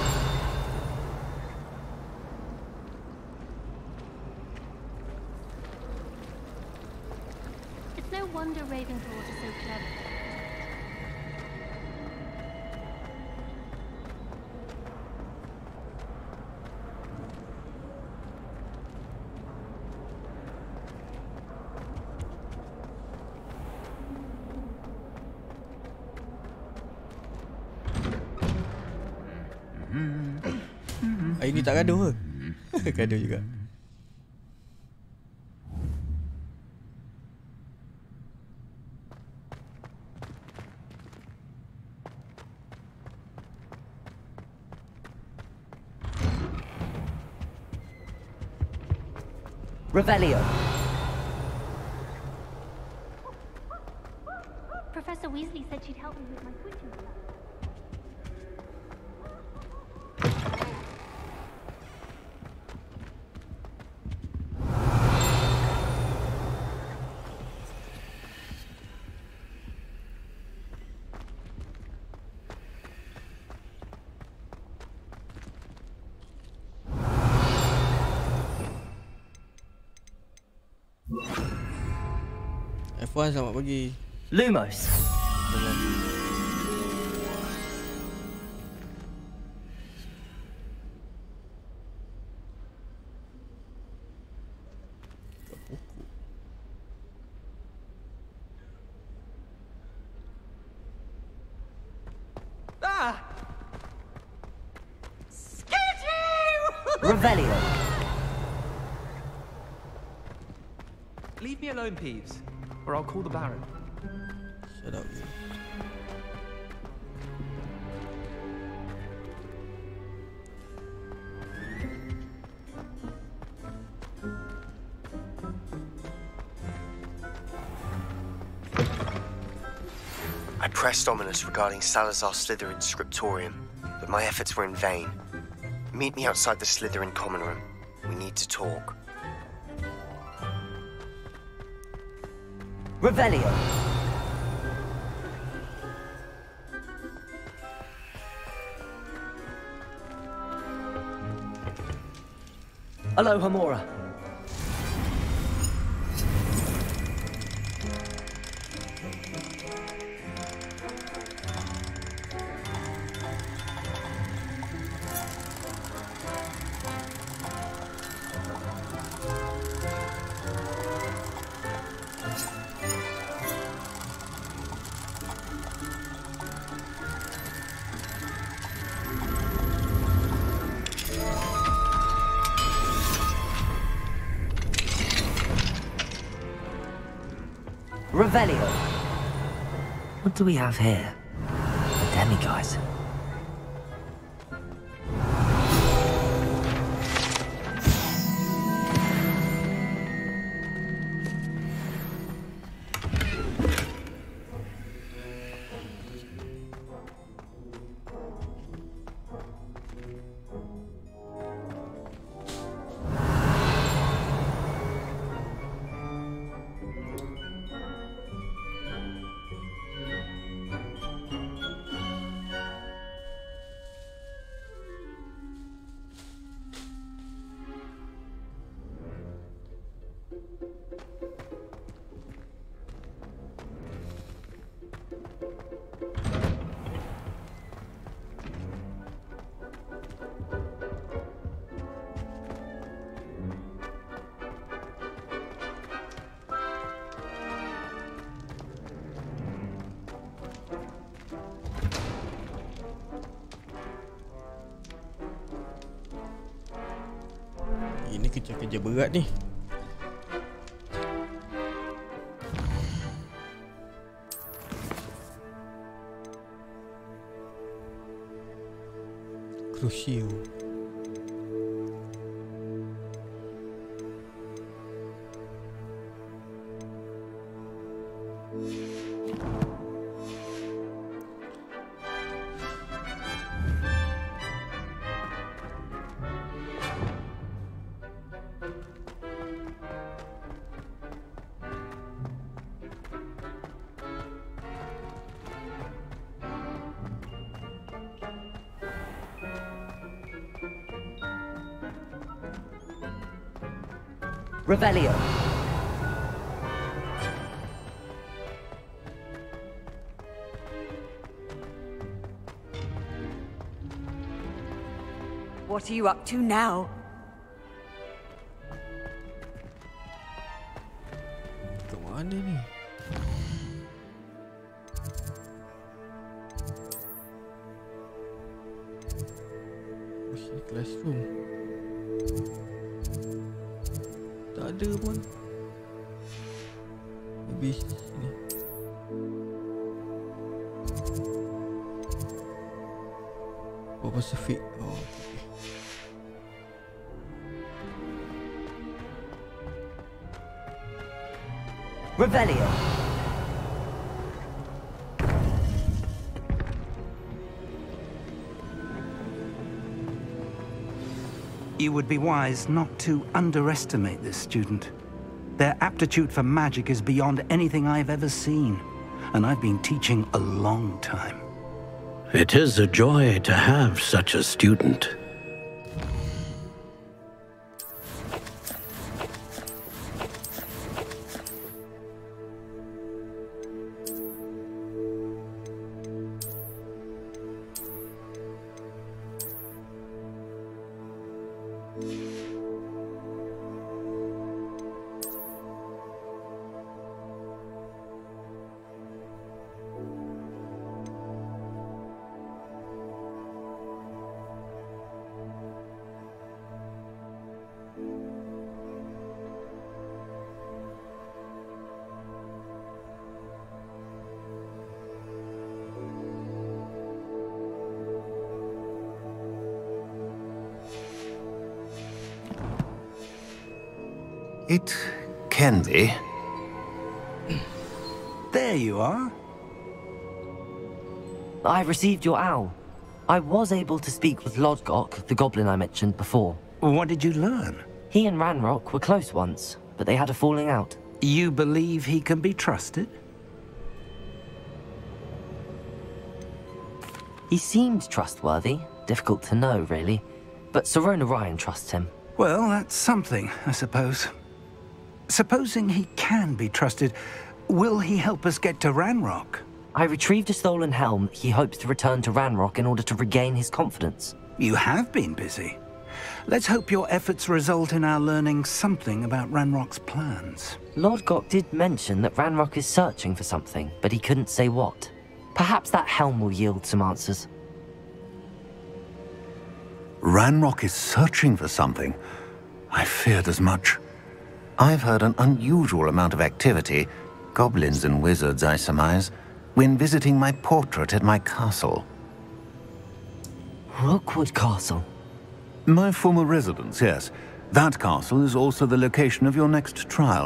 It's no wonder Ravenclaws are so clever. Hari ni tak gaduh ke? Gaduh juga. Revelio. Professor Weasley said she'd help me with my Quidditch stuff. F one selamat pagi. Lumos. Ah! Revelio. Leave me alone, Peeves, or I'll call the Baron. Shut up, you. I pressed Ominous regarding Salazar Slytherin's scriptorium, but my efforts were in vain. Meet me outside the Slytherin common room. We need to talk. Revelio. Aloha Mora. Revelio. What do we have here? A demiguise. Ini kerja-kerja berat ni. Crucial. Revelio. What are you up to now? Ke mana ni? Oh, sini classroom. Tak ada pun. Habis sini. Oh, Pacific. Oh, okay. Revelio. You would be wise not to underestimate this student. Their aptitude for magic is beyond anything I've ever seen, and I've been teaching a long time. It is a joy to have such a student. It can be. There you are. I received your owl. I was able to speak with Lodgok, the goblin I mentioned before. What did you learn? He and Ranrock were close once, but they had a falling out. You believe he can be trusted? He seemed trustworthy. Difficult to know, really. But Sirona Ryan trusts him. Well, that's something, I suppose. Supposing he can be trusted, will he help us get to Ranrock? I retrieved a stolen helm he hopes to return to Ranrock in order to regain his confidence. You have been busy. Let's hope your efforts result in our learning something about Ranrock's plans. Lodgok did mention that Ranrock is searching for something, but he couldn't say what. Perhaps that helm will yield some answers. Ranrock is searching for something? I feared as much. I've heard an unusual amount of activity, goblins and wizards, I surmise, when visiting my portrait at my castle. Rookwood Castle? My former residence, yes. That castle is also the location of your next trial.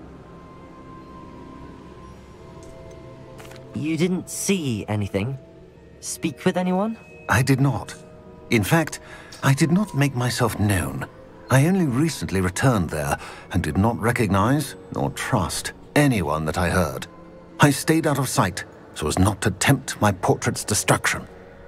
You didn't see anything? Speak with anyone? I did not. In fact, I did not make myself known. I only recently returned there and did not recognize nor trust anyone that I heard. I stayed out of sight so as not to tempt my portrait's destruction.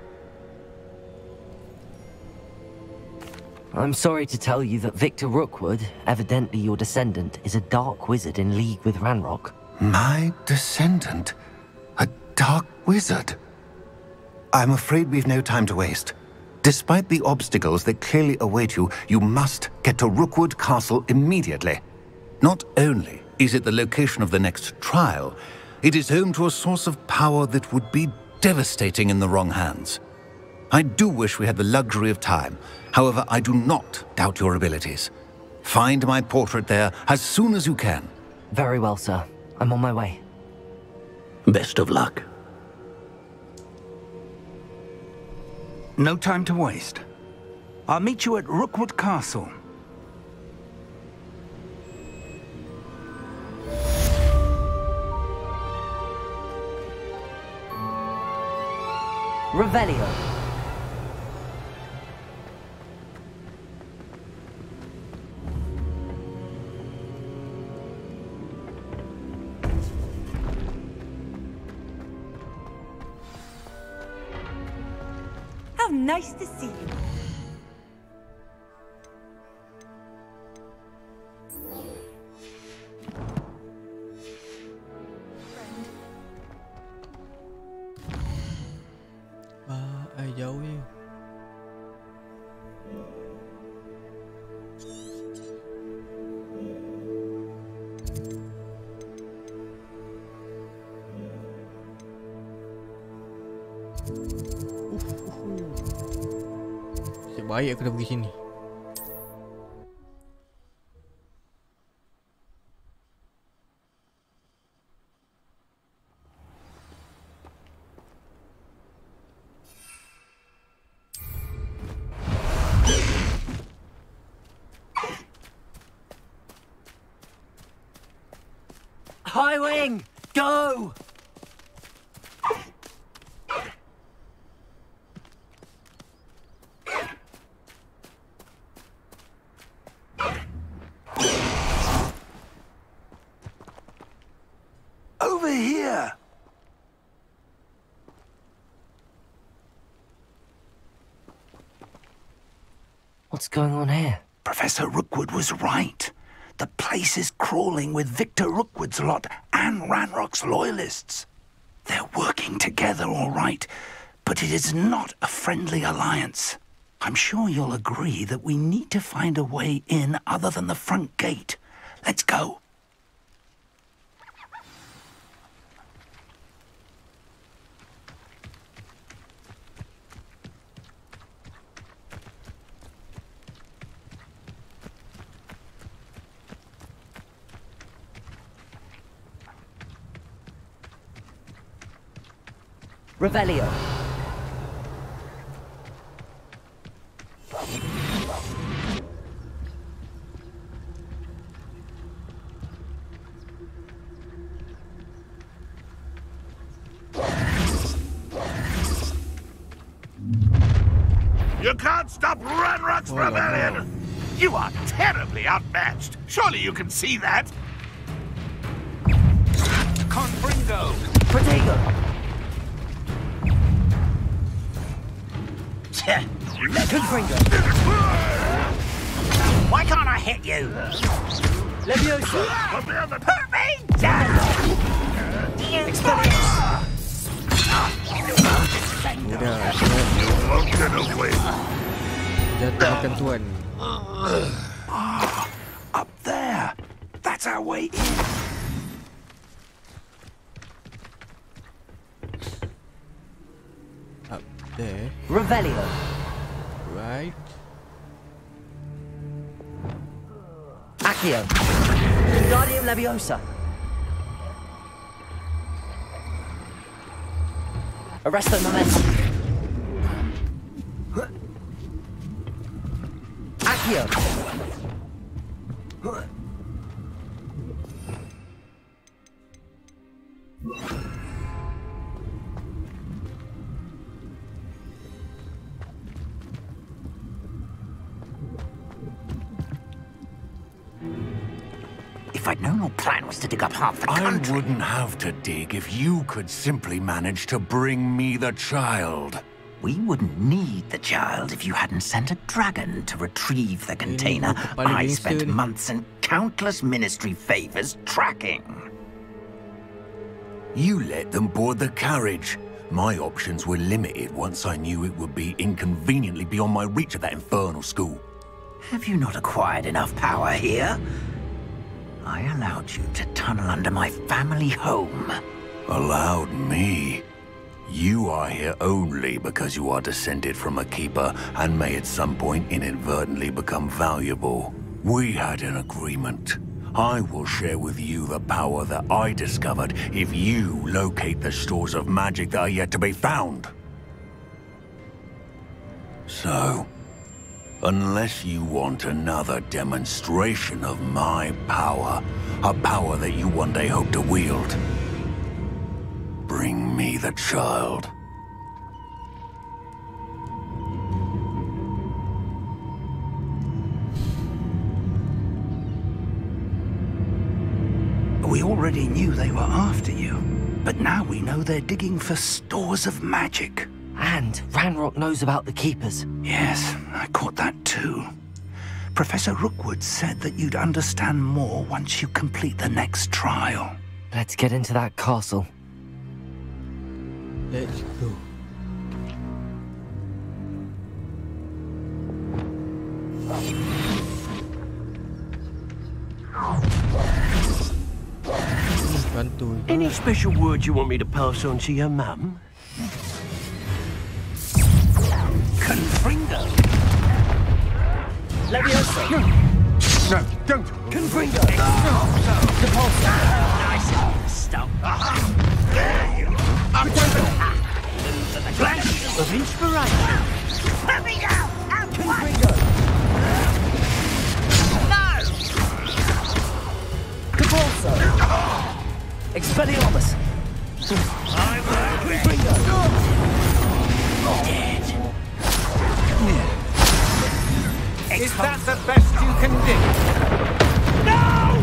I'm sorry to tell you that Victor Rookwood, evidently your descendant, is a dark wizard in league with Ranrock. My descendant? A dark wizard? I'm afraid we've no time to waste. Despite the obstacles that clearly await you, you must get to Rookwood Castle immediately. Not only is it the location of the next trial, it is home to a source of power that would be devastating in the wrong hands. I do wish we had the luxury of time. However, I do not doubt your abilities. Find my portrait there as soon as you can. Very well, sir. I'm on my way. Best of luck. No time to waste. I'll meet you at Rookwood Castle. Revelio. How nice to see you. baik aku dah pergi sini. High wing, go! Over here! What's going on here? Professor Rookwood was right. The place is crawling with Victor Rookwood's lot and Ranrock's loyalists. They're working together all right, but it is not a friendly alliance. I'm sure you'll agree that we need to find a way in other than the front gate. Let's go. Revelio. You can't stop Ranrock's Oh, rebellion! no. You are terribly outmatched. Surely you can see that. Confringo! Protego! Confringo! Why can't I hit you? Leviosa! Hurt me! Udah, You won't get away. jatuh makan tuan. Up there. That's our way in. Up there. Revelio. Right. Accio. Guardium Leviosa. Arresto Momentum. Accio. If I'd known your plan was to dig up half the country... I wouldn't have to dig if you could simply manage to bring me the child. We wouldn't need the child if you hadn't sent a dragon to retrieve the container I spent months and countless ministry favors tracking. You let them board the carriage. My options were limited once I knew it would be inconveniently beyond my reach at that infernal school. Have you not acquired enough power here? I allowed you to tunnel under my family home. Allowed me? You are here only because you are descended from a keeper and may at some point inadvertently become valuable. We had an agreement. I will share with you the power that I discovered if you locate the stores of magic that are yet to be found. So, unless you want another demonstration of my power, a power that you one day hope to wield, bring me the child. We already knew they were after you, but now we know they're digging for stores of magic. And Ranrock knows about the Keepers. Yes, I caught that too. Professor Rookwood said that you'd understand more once you complete the next trial. Let's get into that castle. Let's go. Any special words you want me to pass on to your mum? Confringo! Levioso. No. No, don't. Confringo. Depulso. Nice stop. There you are. Into the flash of inspiration. Let me go. Confringo. No. Depulso. Expelliarmus. I'm Confringo. Dead. Is that the best you can do? No!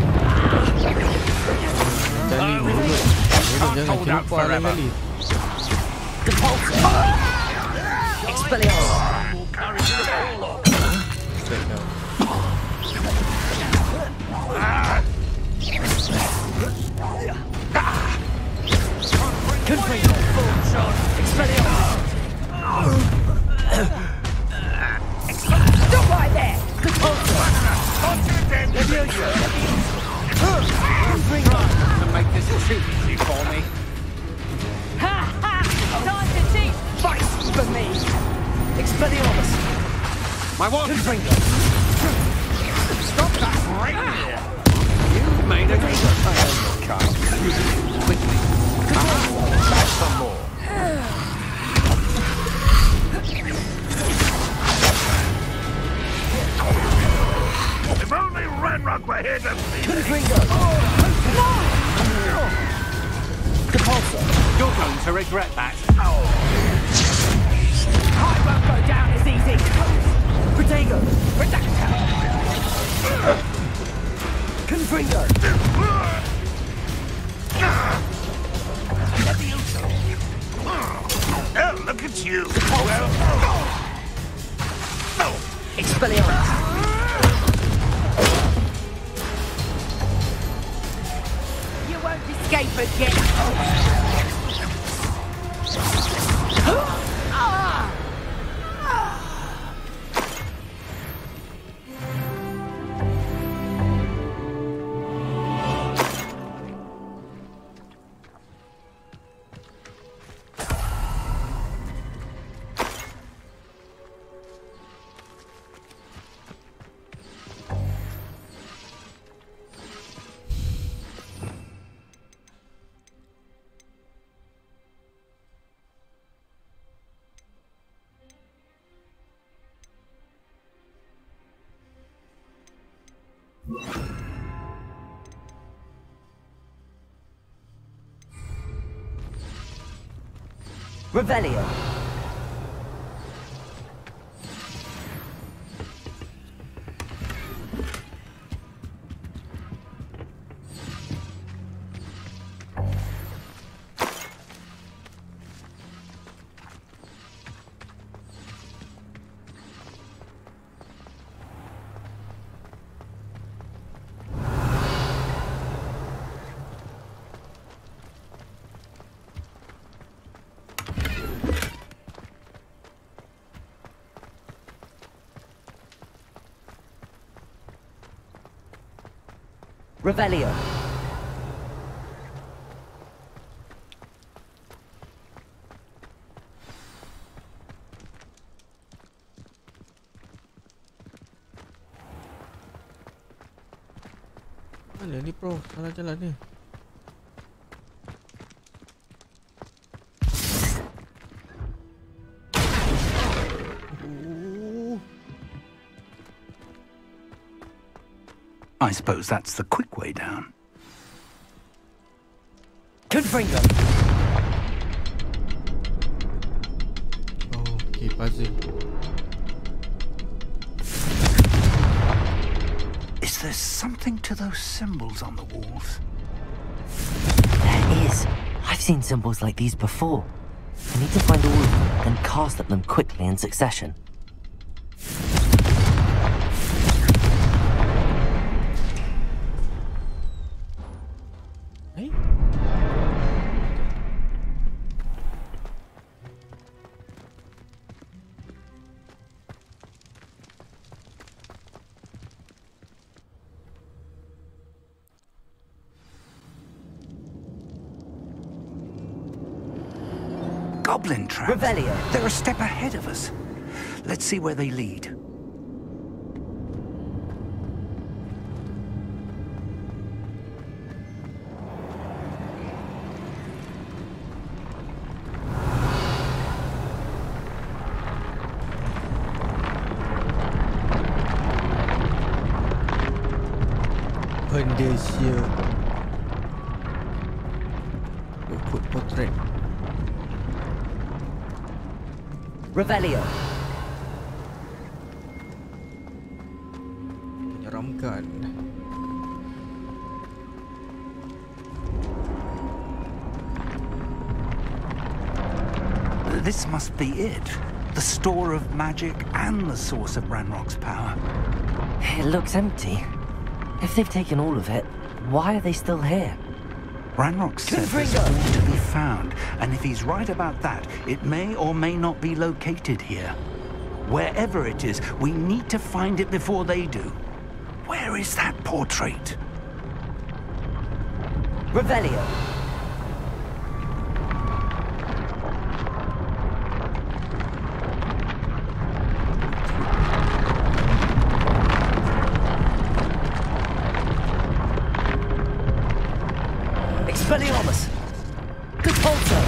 Can't hold out forever. Depulso. Expelliarmus. Confringo. Expelliarmus. Stop right there! Levioso! To make this too easy for me. Ha ha! Time to cheat! Fight for me! Expelliarmus! My what? Confringo! Stop that right there! You've made a great kind. Quickly. Back some more. If only Ranrock were here to see me. Confringo! No! Depulso! You're going to regret that. I won't go down as easy! Protego! Redacta! Confringo! Oh, look at you. Well, no. Expelliarmus! You won't escape again! Revelio. Revelio. Mana ni bro? Salah jalan ni. I suppose that's the quick way down. Confringo. Oh, okay, puzzle. Is there something to those symbols on the walls? There is. I've seen symbols like these before. I need to find all of them, then cast at them quickly in succession. Hey? Goblin trap. Revelio. They're a step ahead of us. Let's see where they lead. Tuhan dia sia. Rookwood portrait. Revelio. Menyeramkan. This must be it. The store of magic and the source of Ranrock's power. It looks empty. If they've taken all of it, why are they still here? Ranrock said there's more to be found, and if he's right about that, it may or may not be located here. Wherever it is, we need to find it before they do. Where is that portrait? Revelio. Expelliarmus! Defaulter!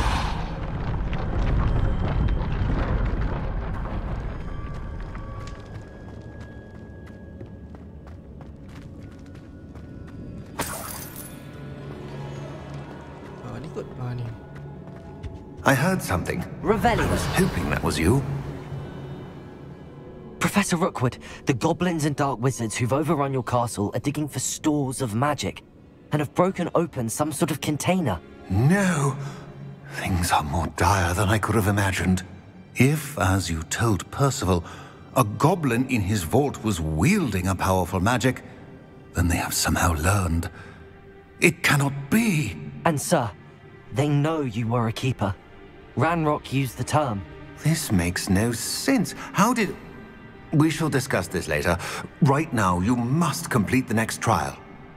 I heard something. Revelio. I was hoping that was you. Professor Rookwood, the goblins and dark wizards who've overrun your castle are digging for stores of magic and have broken open some sort of container. No. Things are more dire than I could have imagined. If, as you told Percival, a goblin in his vault was wielding a powerful magic, then they have somehow learned. It cannot be. And sir, they know you were a keeper. Ranrock used the term. This makes no sense. How did... We shall discuss this later. Right now, you must complete the next trial.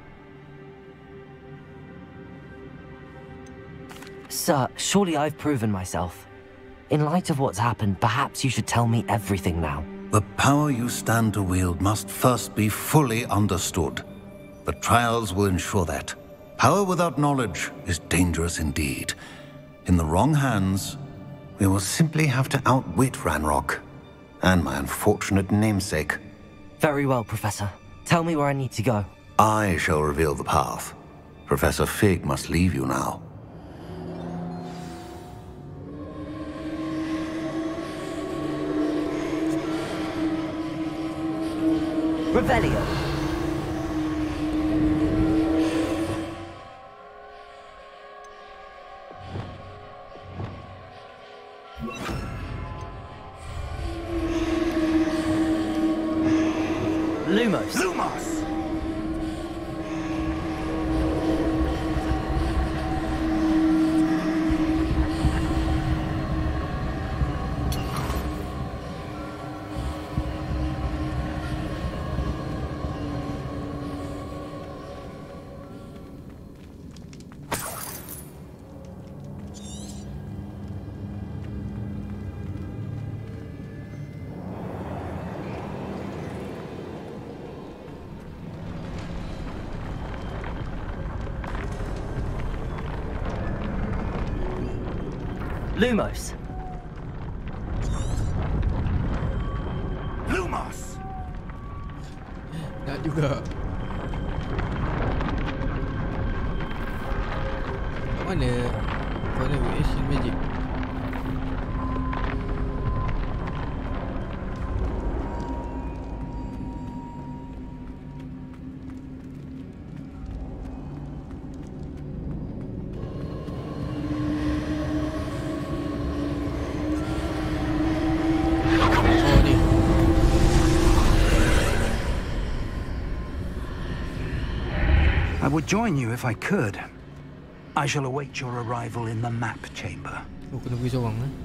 Sir, surely I've proven myself. In light of what's happened, perhaps you should tell me everything now. The power you stand to wield must first be fully understood. The trials will ensure that. Power without knowledge is dangerous indeed. In the wrong hands, we will simply have to outwit Ranrock and my unfortunate namesake. Very well, Professor. Tell me where I need to go. I shall reveal the path. Professor Fig must leave you now. Revelio. Lumos. Lumos! Lumos. Lumos! Nak juga. Kat mana? Mana Asian Magic? I would join you if I could. I shall await your arrival in the map chamber. Oh, kena pergi seorang eh.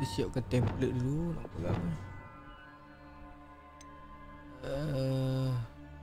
siapkan template dulu. Nampak tak? Uh...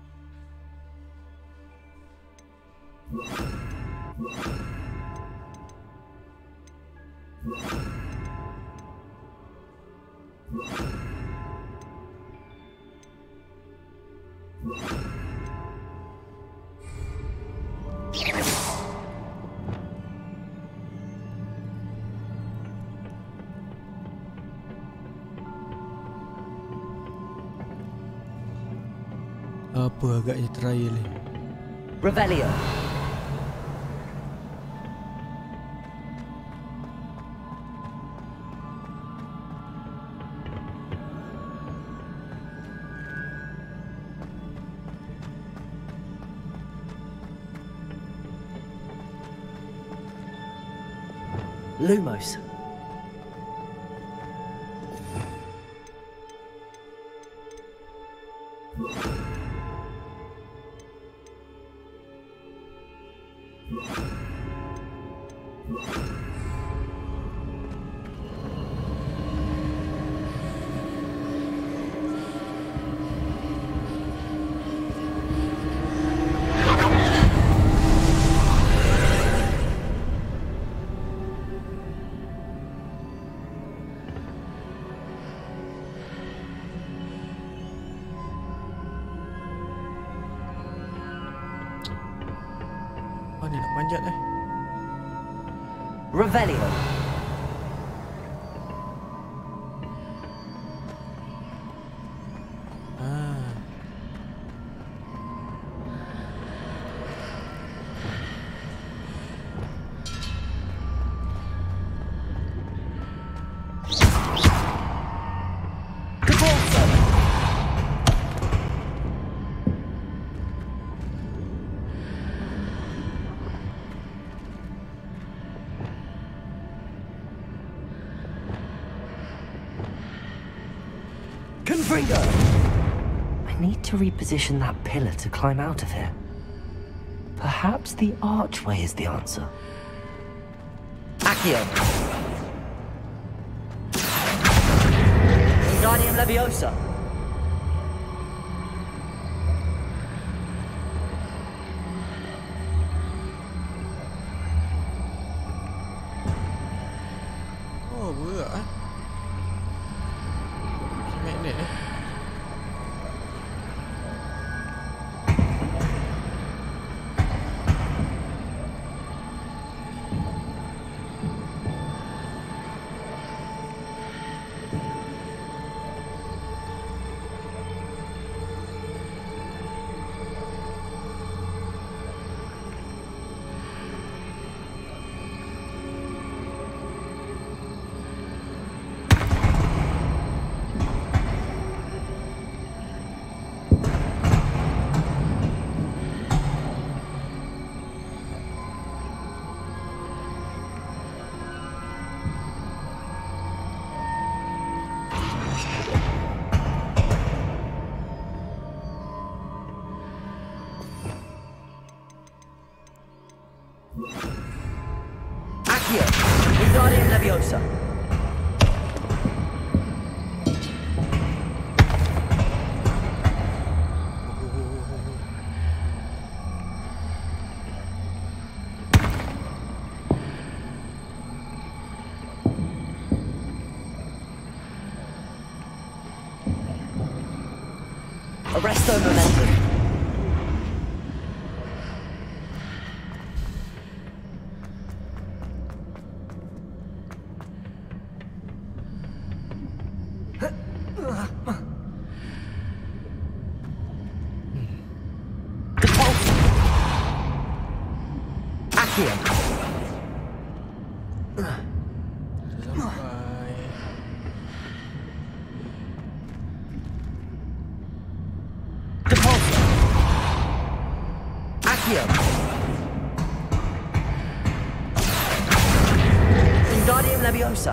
Apa agaknya trial ni? Revelio. Lumos. Oh, ni nak panjat eh. Revelio. Ah. I need to reposition that pillar to climb out of here. Perhaps the archway is the answer. Accio. Wingardium Leviosa. Oh, berat eh. Magnet eh. Accio. Wingardium Leviosa. Arresto momentum. Wingardium Leviosa.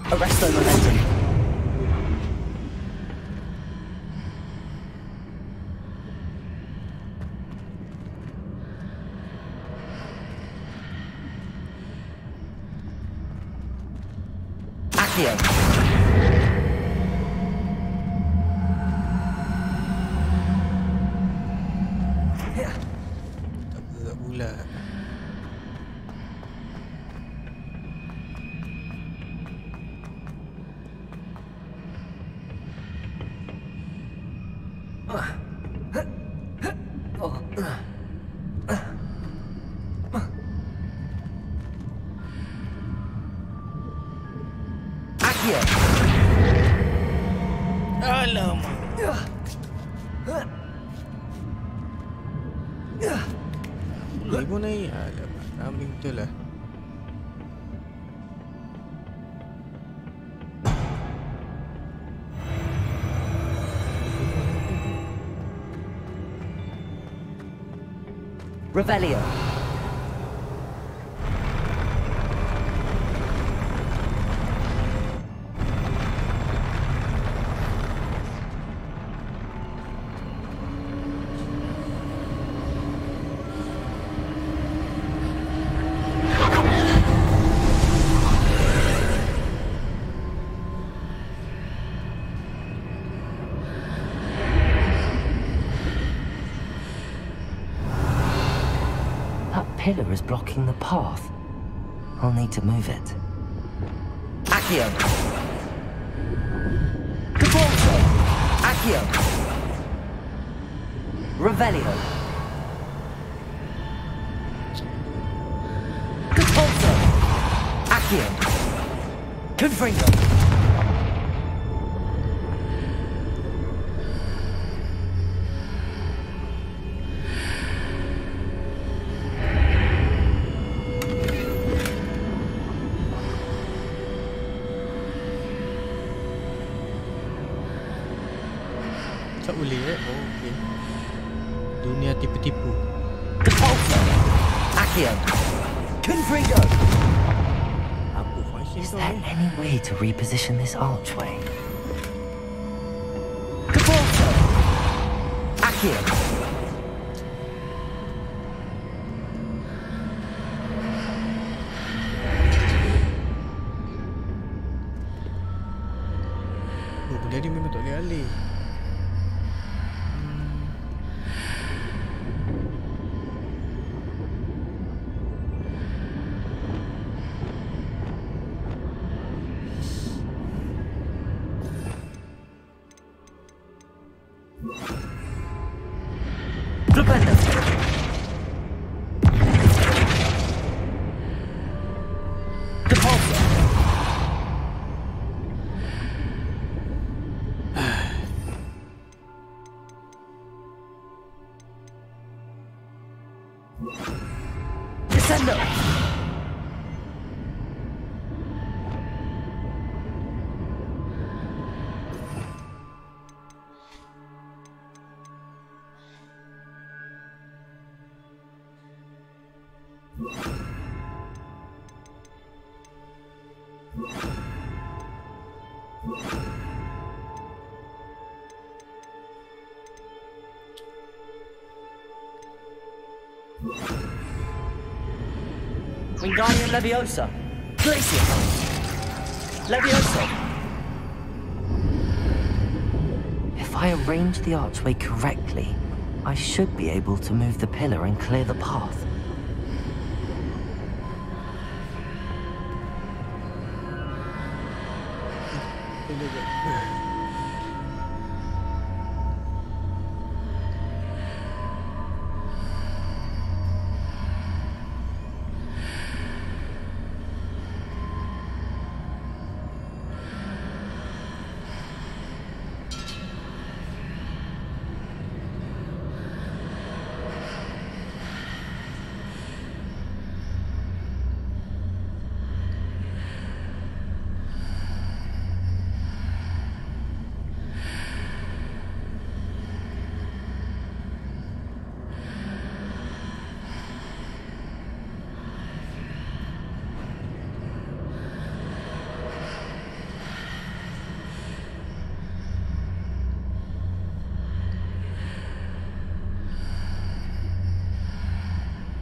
Arresto momentum. Accio. Tak gerak pula. Alamak. Boleh pun naik. Alamak, kambing betul lah. Revelio. Pillar is blocking the path. I'll need to move it. Accio. Cabalzo. Accio. Revelio. Cabalzo. Accio. Confringo. Tak boleh eh? Oh, okey. Dunia tipu-tipu. Accio. Confringo. Apa function Is tu there ni? any way to reposition this archway? Cabalzo. Accio. Oh, benda ni memang tak boleh alih. Descendo. Wingardium Leviosa. Glacier. Leviosa. If I arrange the archway correctly, I should be able to move the pillar and clear the path.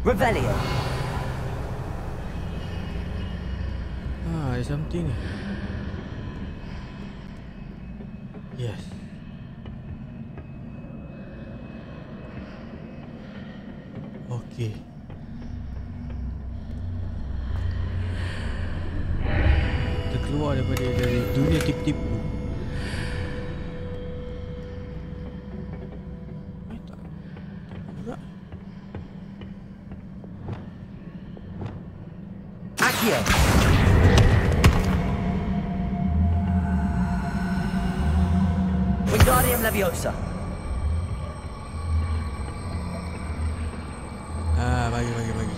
Revelio. Ah, ada something ni. Yes. Okay. Kita keluar daripada dari dunia tipu-tipu. Eh tak. Juga. Accio. Wingardium Leviosa. Ah, bagi, bagi, bagi.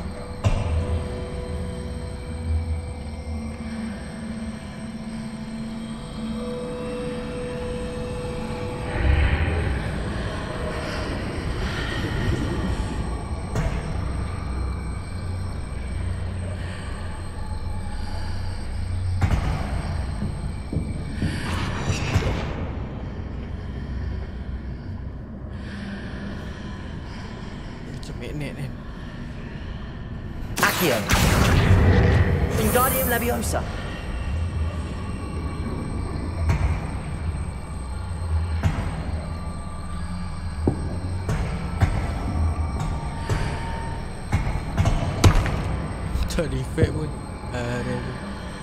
Macam magnet kan. Accio. Wingardium Leviosa. Tak ada efek pun. Ah, ada ada.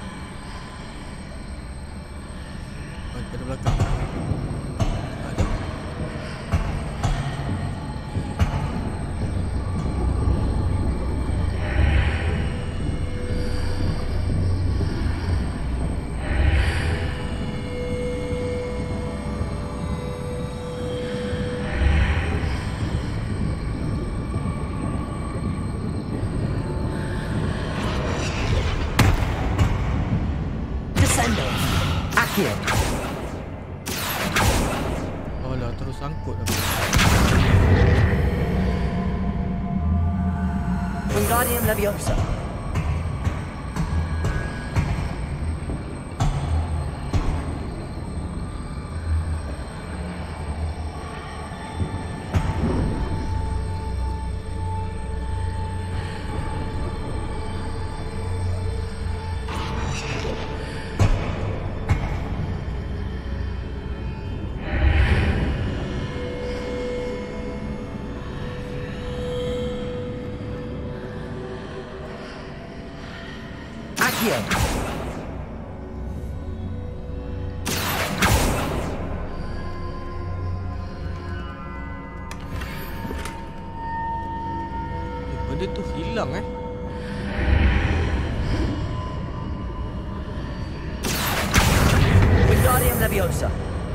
Oh, pada belakang. Ada. Descendo. Accio. Oh lah, terus sangkut apa. Wingardium Leviosa. Accio. Eh, benda tu hilang eh. Wingardium Leviosa.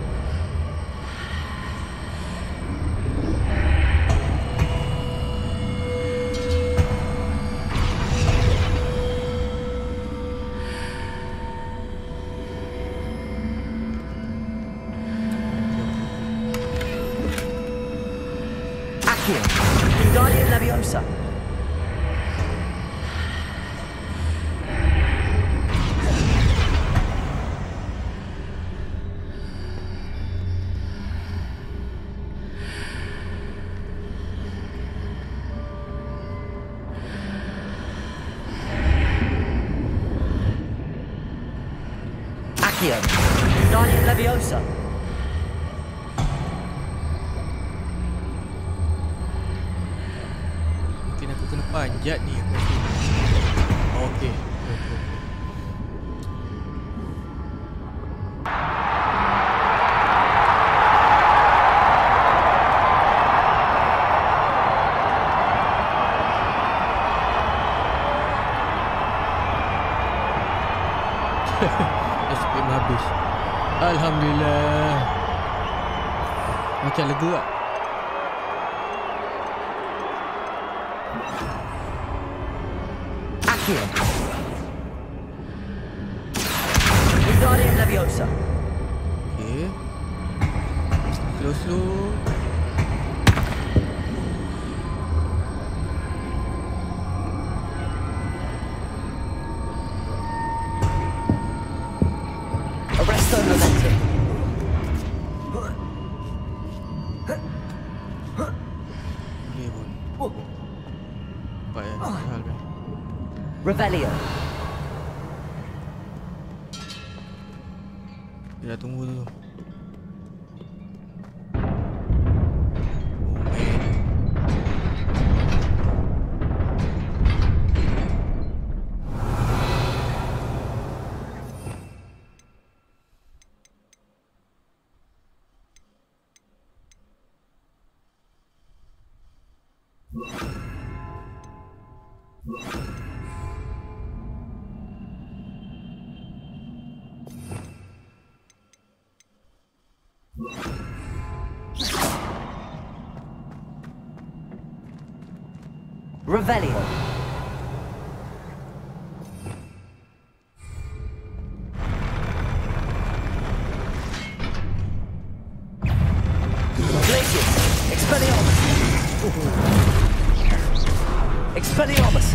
Accio. Wingardium Leviosa. Accio. Wingardium Leviosa. Mungkin aku kena panjat ni. Okey. S P M habis. Alhamdulillah. Macam lega tak? Accio. Wingardium Leviosa. Okey. Slow slow. Arresto Momentum. Boleh pun. Baik Revelio. Ya, tunggu dulu. Revelio. Glacius. Expelliarmus. Expelliarmus.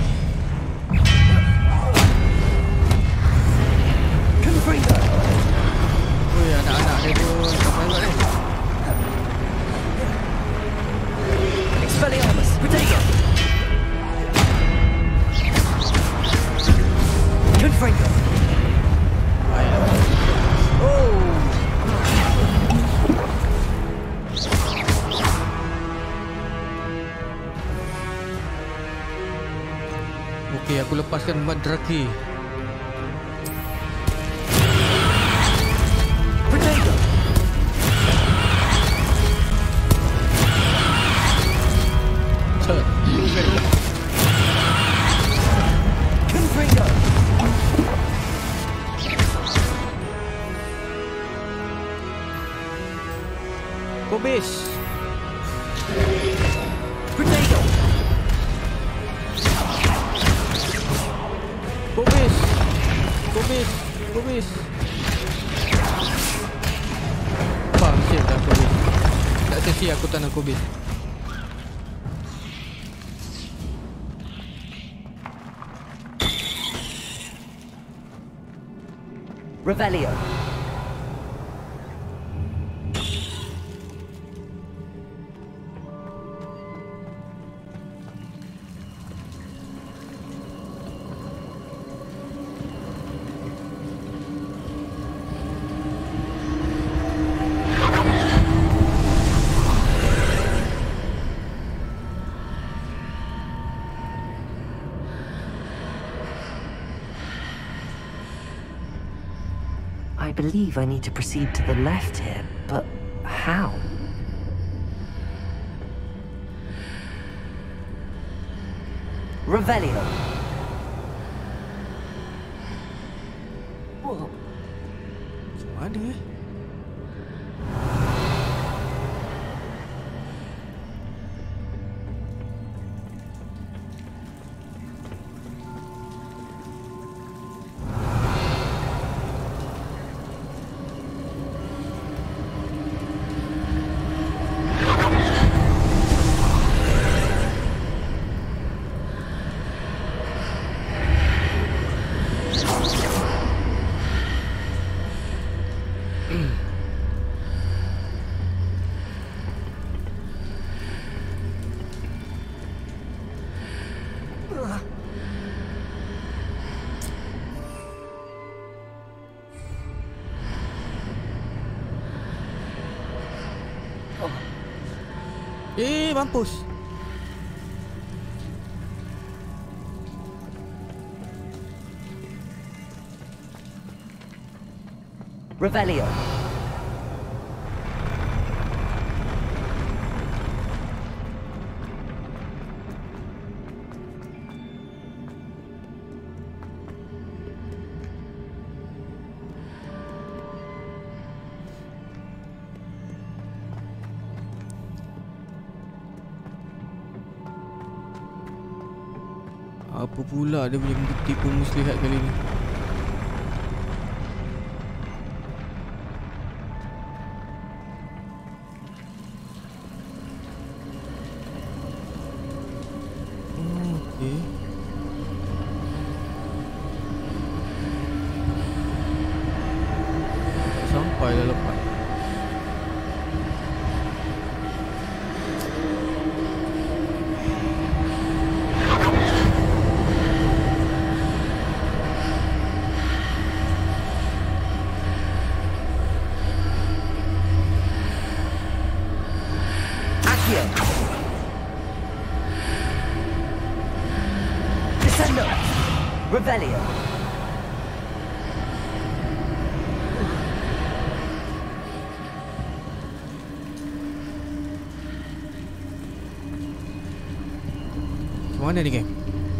Confringo. Ui, anak-anak dia pun sampai buat ni. Expelliarmus. Protego. Confringo. Oh. Okey, aku lepaskan Madraki. Protego. Turn. Confringo. Kobis. Protego. Kobis. Kobis. Kobis. Faham siap dah Kobis. Tak sesi aku tak nak Kobis. Revelio. I believe I need to proceed to the left here, but how? Revelio. Whoa. Macam mana eh? Eh, mampus. Revelio. Apa pula dia boleh tipu muslihat kali ni? Oh, okey. Sampai dah lepas. Revelio. Mana ni, geng?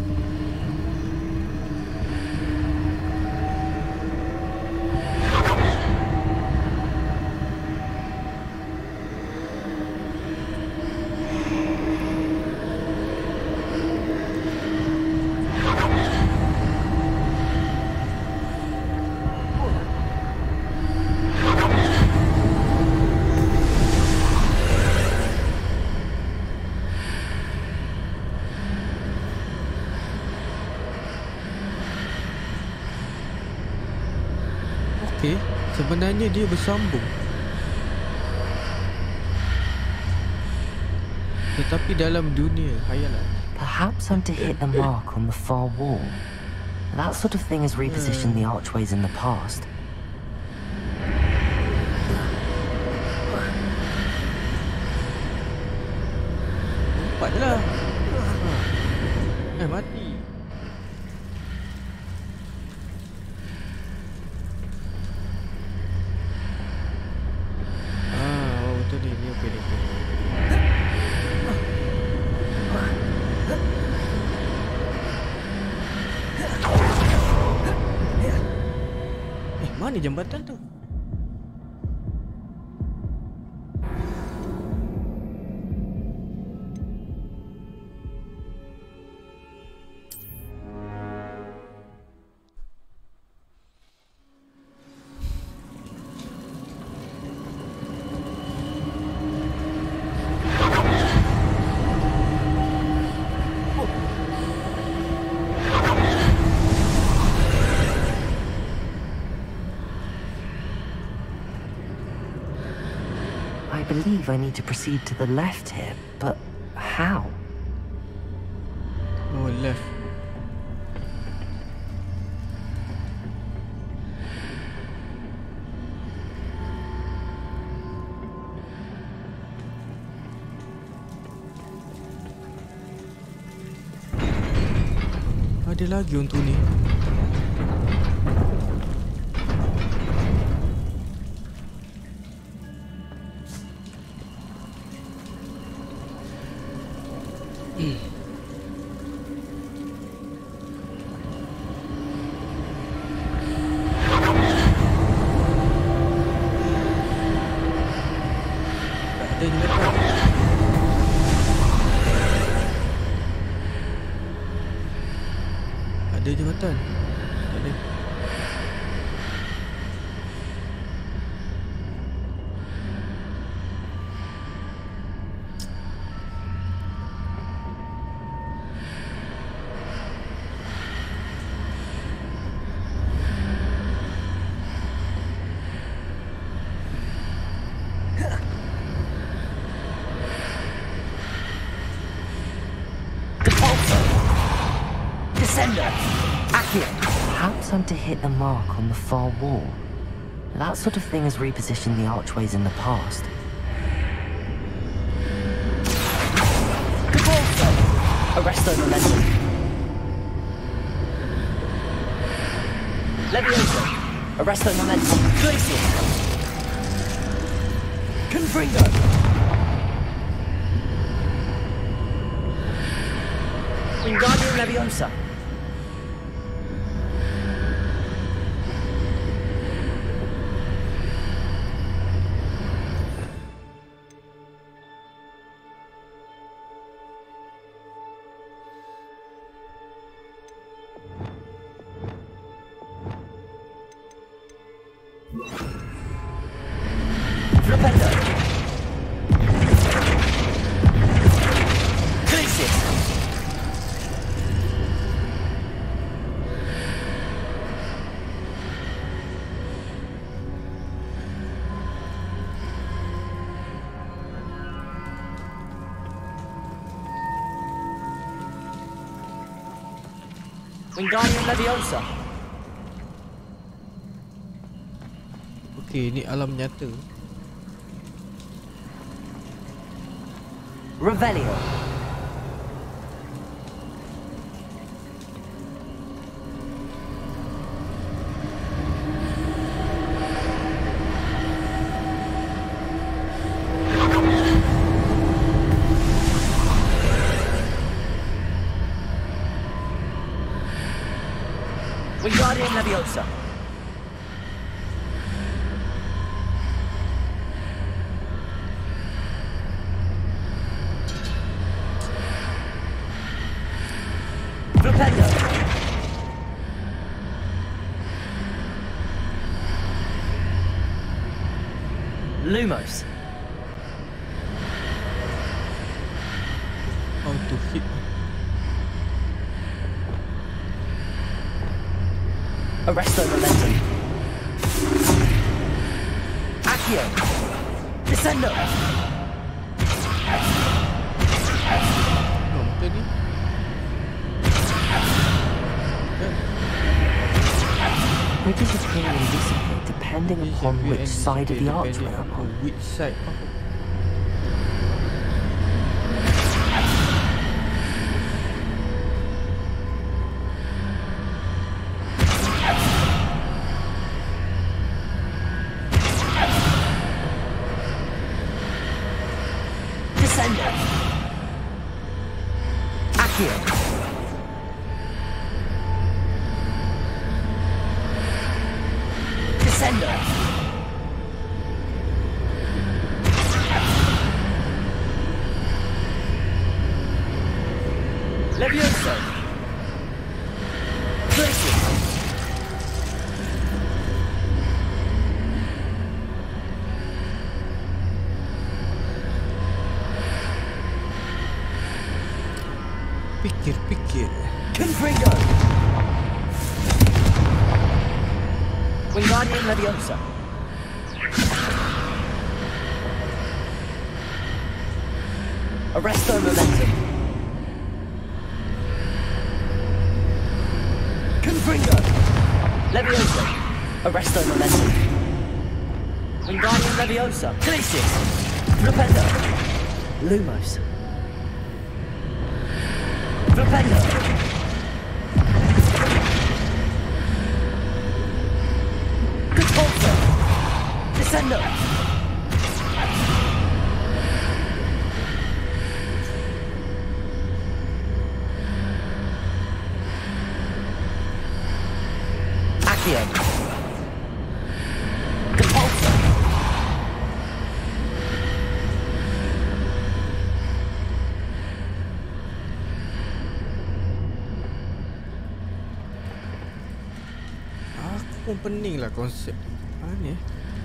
Okay, sebenarnya dia bersambung. Tetapi dalam dunia khayalan. Perhaps I'm to hit the mark on the far wall. That sort of thing has repositioned the archways in the past. Cepatlah. Eh, mati. Mana jambatan tu? I believe I need to proceed to the left here, but how? Oh, left. Ada lagi untuk ni. Ada jembatan. Tak ada. Perhaps I'm to hit the mark on the far wall. That sort of thing has repositioned the archways in the past. Arresto momentum. Levioso. Arresto momentum. Glacier. Confringo. Wingardium Leviosa. Wingardium Leviosa. Okey, ni alam nyata. Revelio. Leviosa! Flipendo! Lumos! How to hit? Arresto momentum. Accio. Descendo. Bridges appear and dissipate depending upon which side of the arch we're on. Which side? Descendo. Accio. Descendo. Levioso. Glacius. Pikir, pikir. Confringo. Wingardium Leviosa. Arresto momentum. Confringo. Leviosa. Arresto momentum. Wingardium Leviosa. Glacius. Flipendo. Lumos. Flipendo. Contorso. Descendo. Accio. Compulso. Aku pun pening lah konsep apa ni.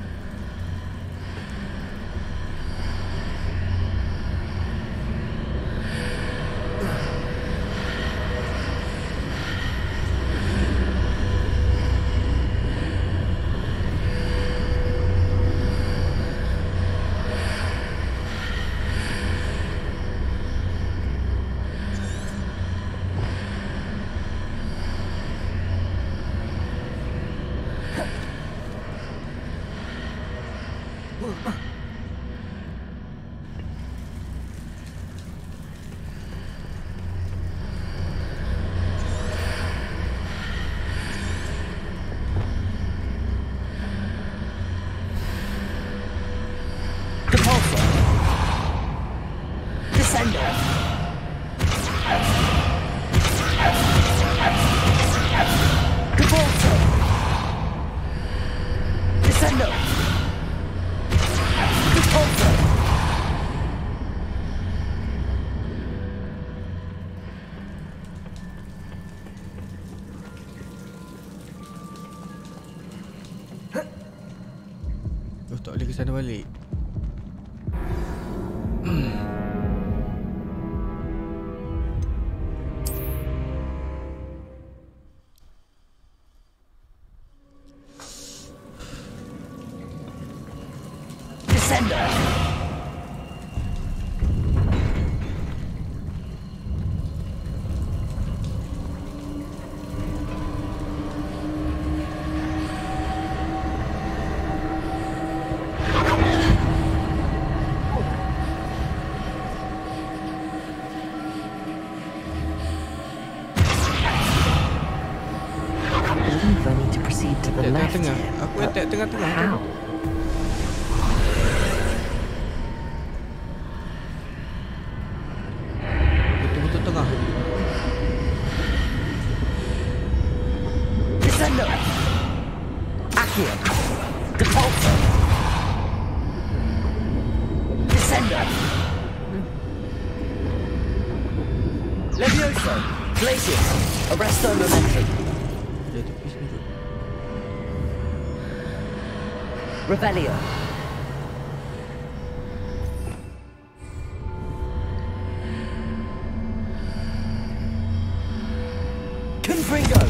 Descendo. Contorso. Descendo. Contorso. Oh, tak boleh ke sana balik. Descendo. I need to proceed to the left. Tengah-tengah. Aku attack tengah-tengah. How? Betul-betul tengah. Descendo. Accio. Depulso. Descender. Levioso. Glacius. Arresto momentum. Revelio. Confringo.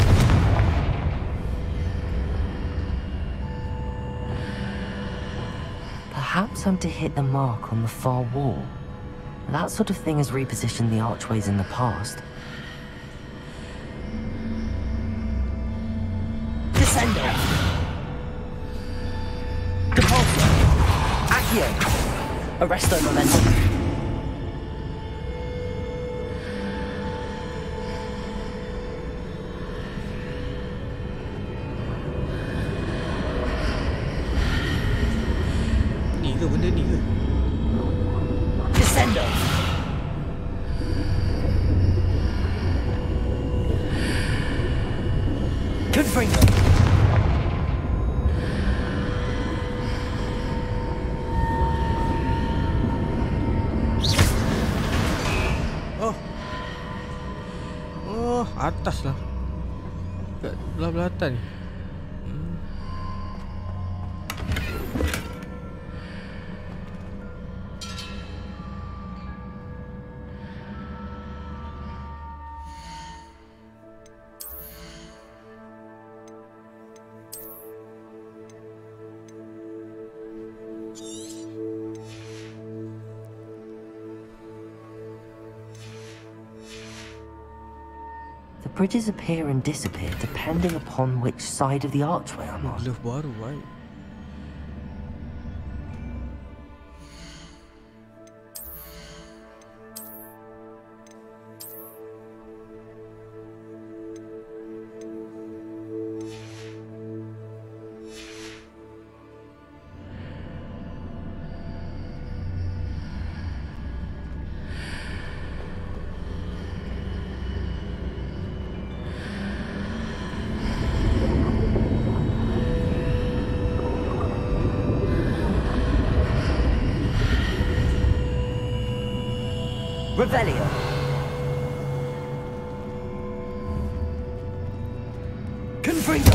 Perhaps I'm to hit the mark on the far wall. That sort of thing has repositioned the archways in the past. Descendo. Depulso. Accio. Arresto momentum. Ni ke benda ni ke? Descendo. Confringo. Oh. Oh, atas lah. Kat belah-belah atas ni. Hmm. The bridges appear and disappear depending upon which side of the archway I'm on. Glove baru, right? Revelio. Confringo.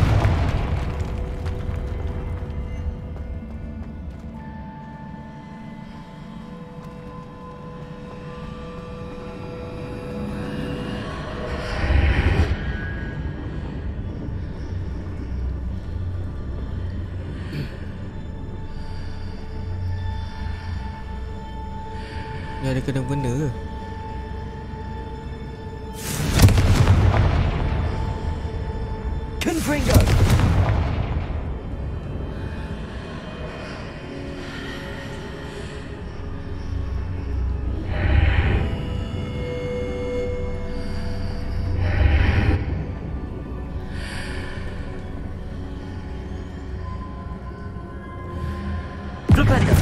Ni ada kena benda ke? Confringo. Flipendo.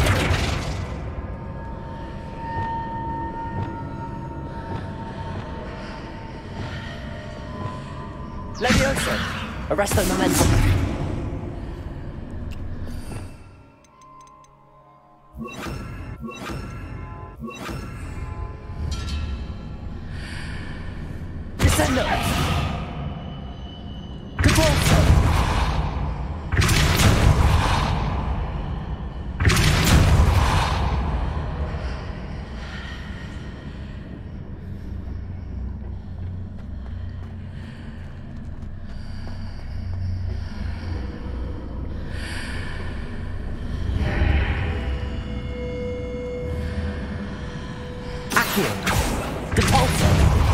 Levioso. Arresto momentum. Descendo. Depulso. Accio. Depulso.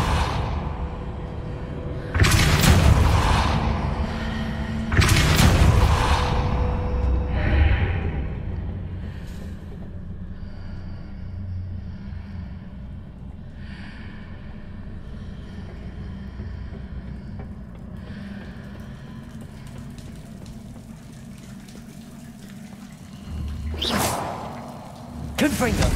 Confringo.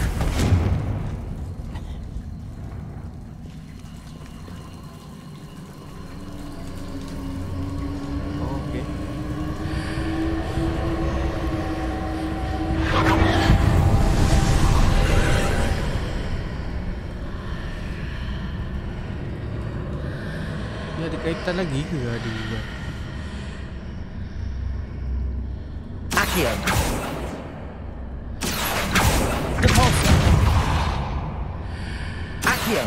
Oh, okay. kaitan lagi ke? Aduh kan. Accio. Depulso. Accio.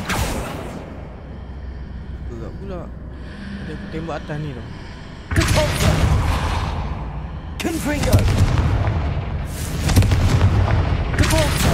Gerak pula. Ada aku tembak atas ni tau. Depulso. Confringo. Depulso.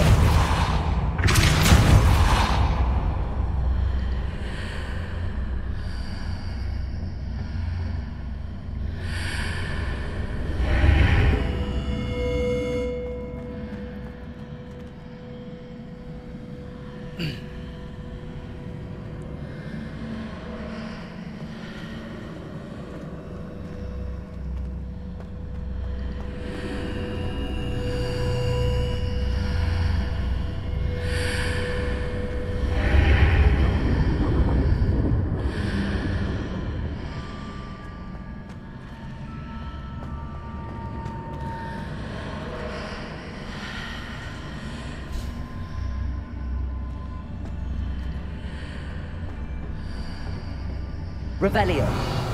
Revelio.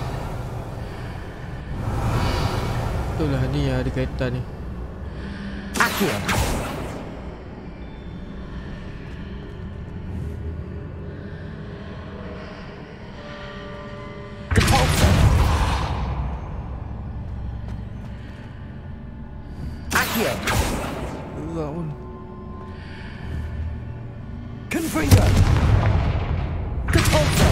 Itulah ni yang ada kaitan ni. Accio. Depulso. Accio. Gerak pun. Confringo. Depulso.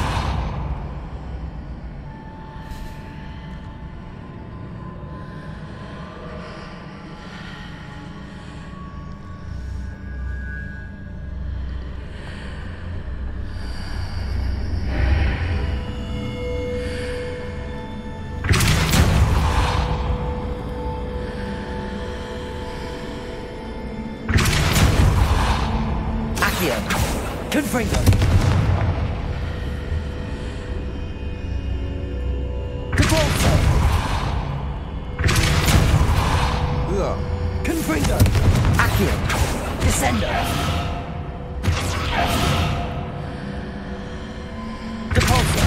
Confringo. Depulso. Gerak. Confringo. Accio. Descendo. Depulso.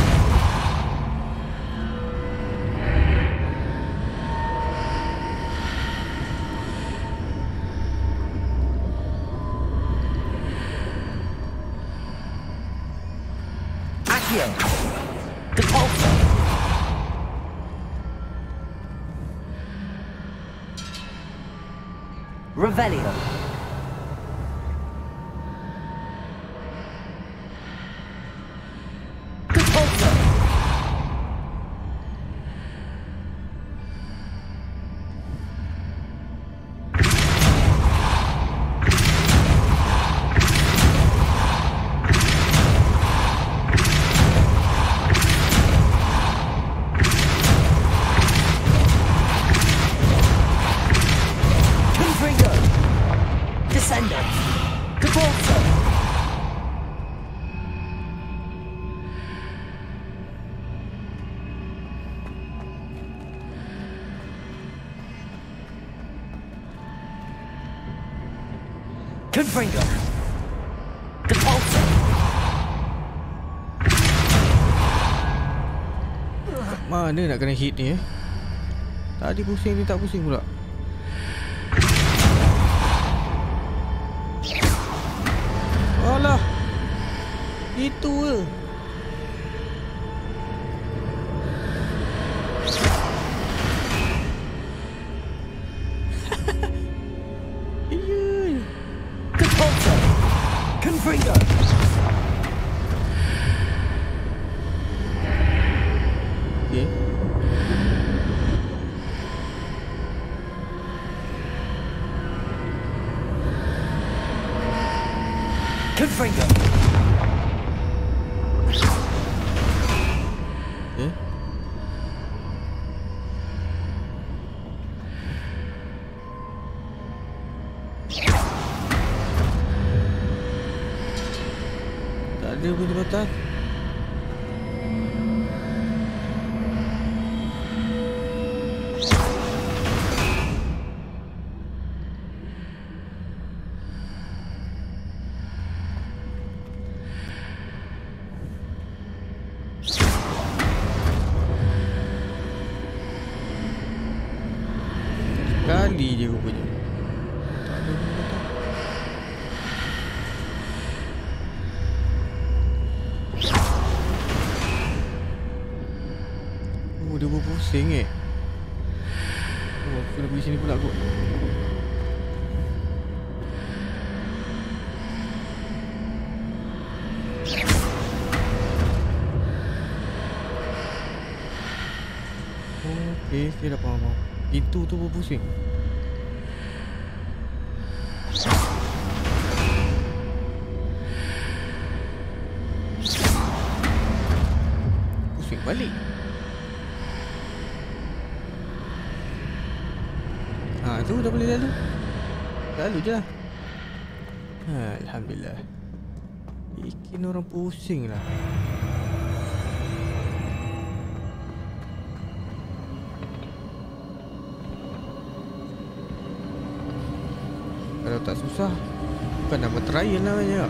Depulso. Revelio. Depulso. Descendo. Depulso. Confringo. Depulso. Mana nak kena hit ni eh? Tadi pusing ni tak pusing pula. Alah. Itu ke? Iya. Depulso. Confringo. Okay. Confringo. Eh? Tak ada pun jembatan. Sekali je rupanya. Tak ada benda tak. Oh, dia berpusing eh. Oh, aku kena pergi sini pula kot. Okay, saya dah faham. Itu tu berpusing. Pusing balik. Ha, tu dah boleh lalu. Lalu je lah. Ha, Alhamdulillah. Bikin orang pusing lah. Kalau tak susah, bukan nama trial lah banyak.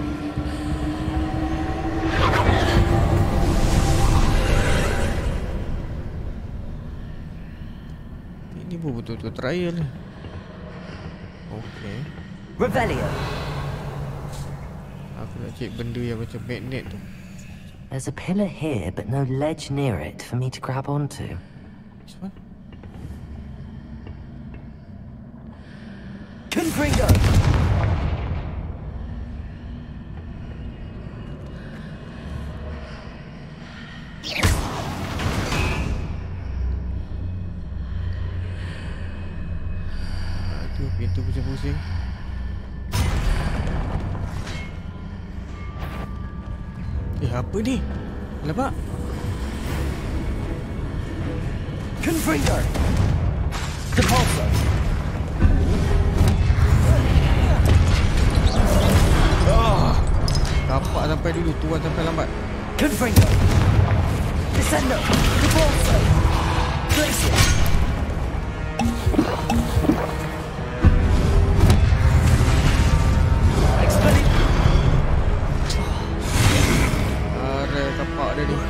Ini pun betul-betul trial. Okay. Revelio. Aku nak cek benda yang macam magnet tu. There's a pillar here, but no ledge near it for me to grab onto. This one? Confringo! Aduh, pintu pusing-pusing. Eh, apa ni? Nampak? Confringo! Depulso! Ah, kapak sampai dulu, tuan sampai lambat. Confringo! Descendo! Depulso! Glacier! Expelling! Ada kapak dia ni.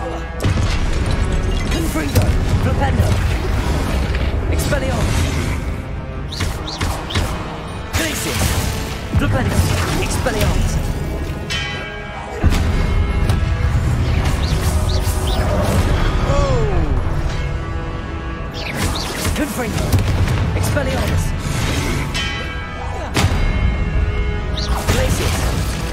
Confringo! Flipendo! Expelliarmus! Glacier! Flipendo! Expelliarmus! Oh! Confringo! Expelliarmus! Glacier!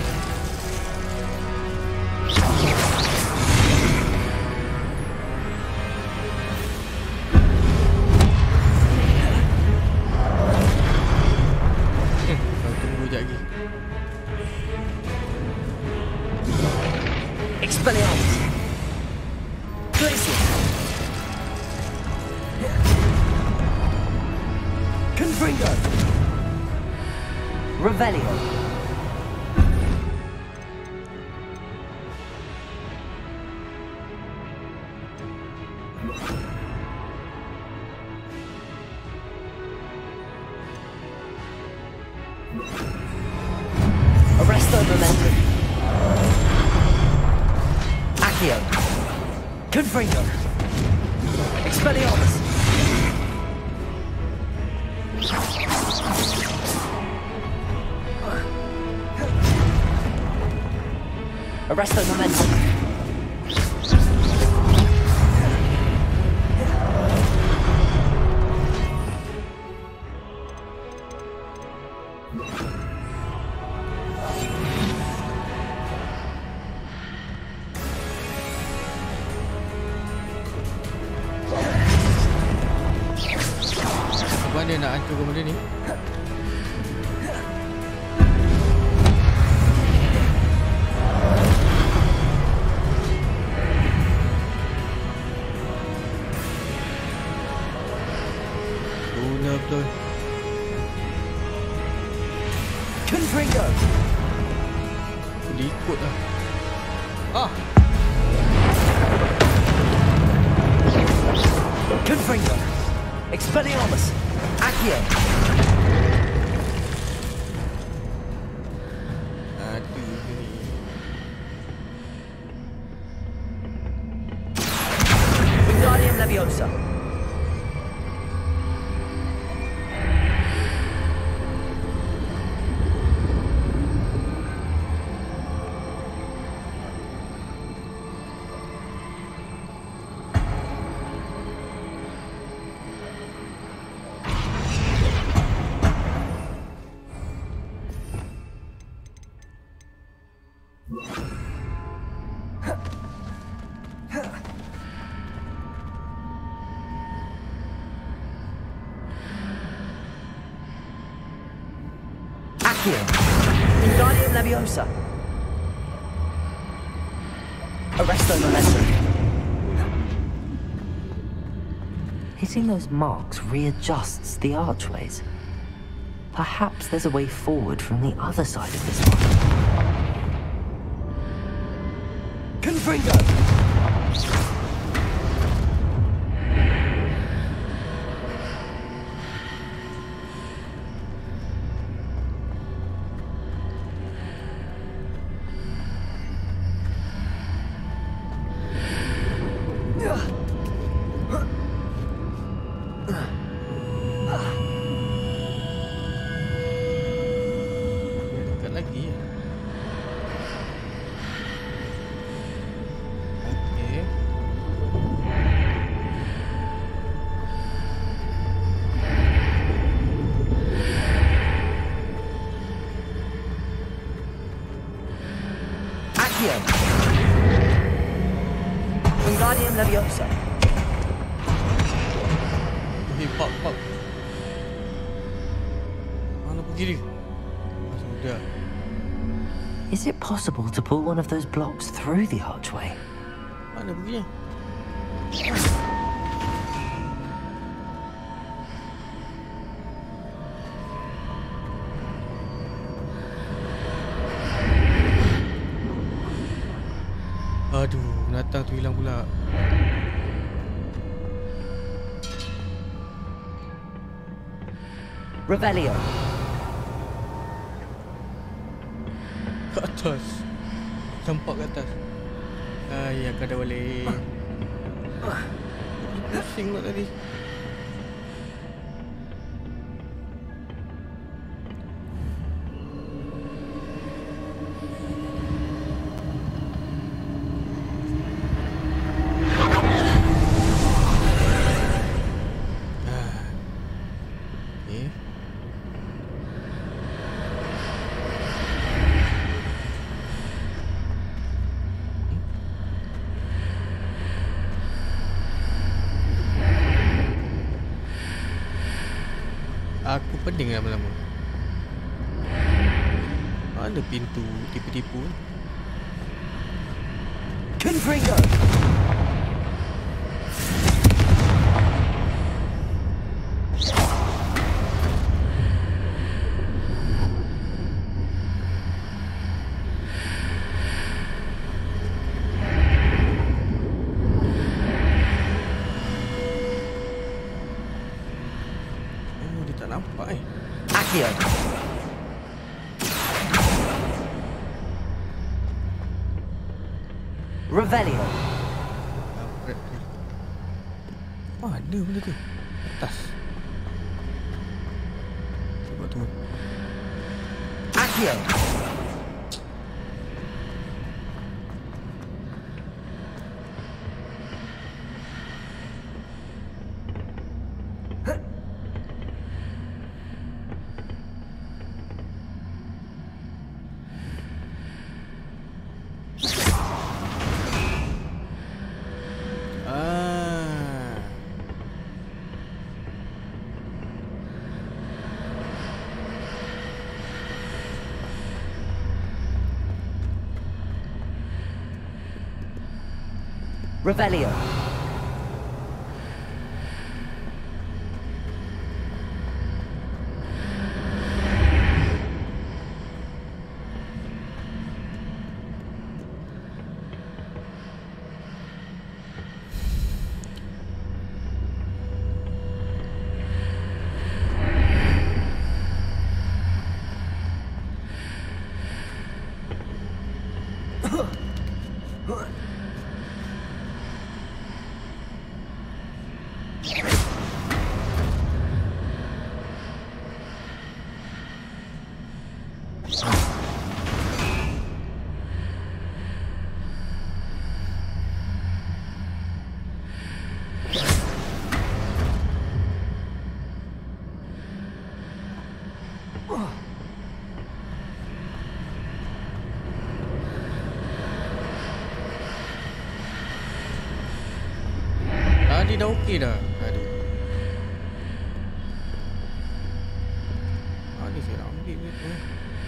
Expelliarmus! Glacier! Confringo! Revelio! Arresto momentum! Accio! Confringo! Expelliarmus! Arresto momentum! Mana nak hancurkan benda ni? Guna betul. Confringo! Boleh ikut lah. Ah! Confringo! Expelliarmus! Accio! Aduh ni. Wingardium Leviosa! Accio. Wingardium Leviosa. Arresto Momentum. Hitting those marks readjusts the archways. Perhaps there's a way forward from the other side of this one. Confringo! Wingardium Leviosa. Hei, pak, pak. Mana pergi dia? Sudah. Is it possible to pull one of those blocks through the archway? Mana pergi dia? Aduh, binatang tu hilang pula. Revelio. Ke atas. Campak ke atas. Ah, ya, kau dah boleh. Pusing pula tadi. Aku pening lama-lama. Mana pintu tipu-tipu? Confringo. Nampak eh. Accio. Revelio. Mana benda tu? Atas. Cuba turun. Accio. Revelio. Tadi dah okey dah. Aduh. Ada saya nak ambil ni tu.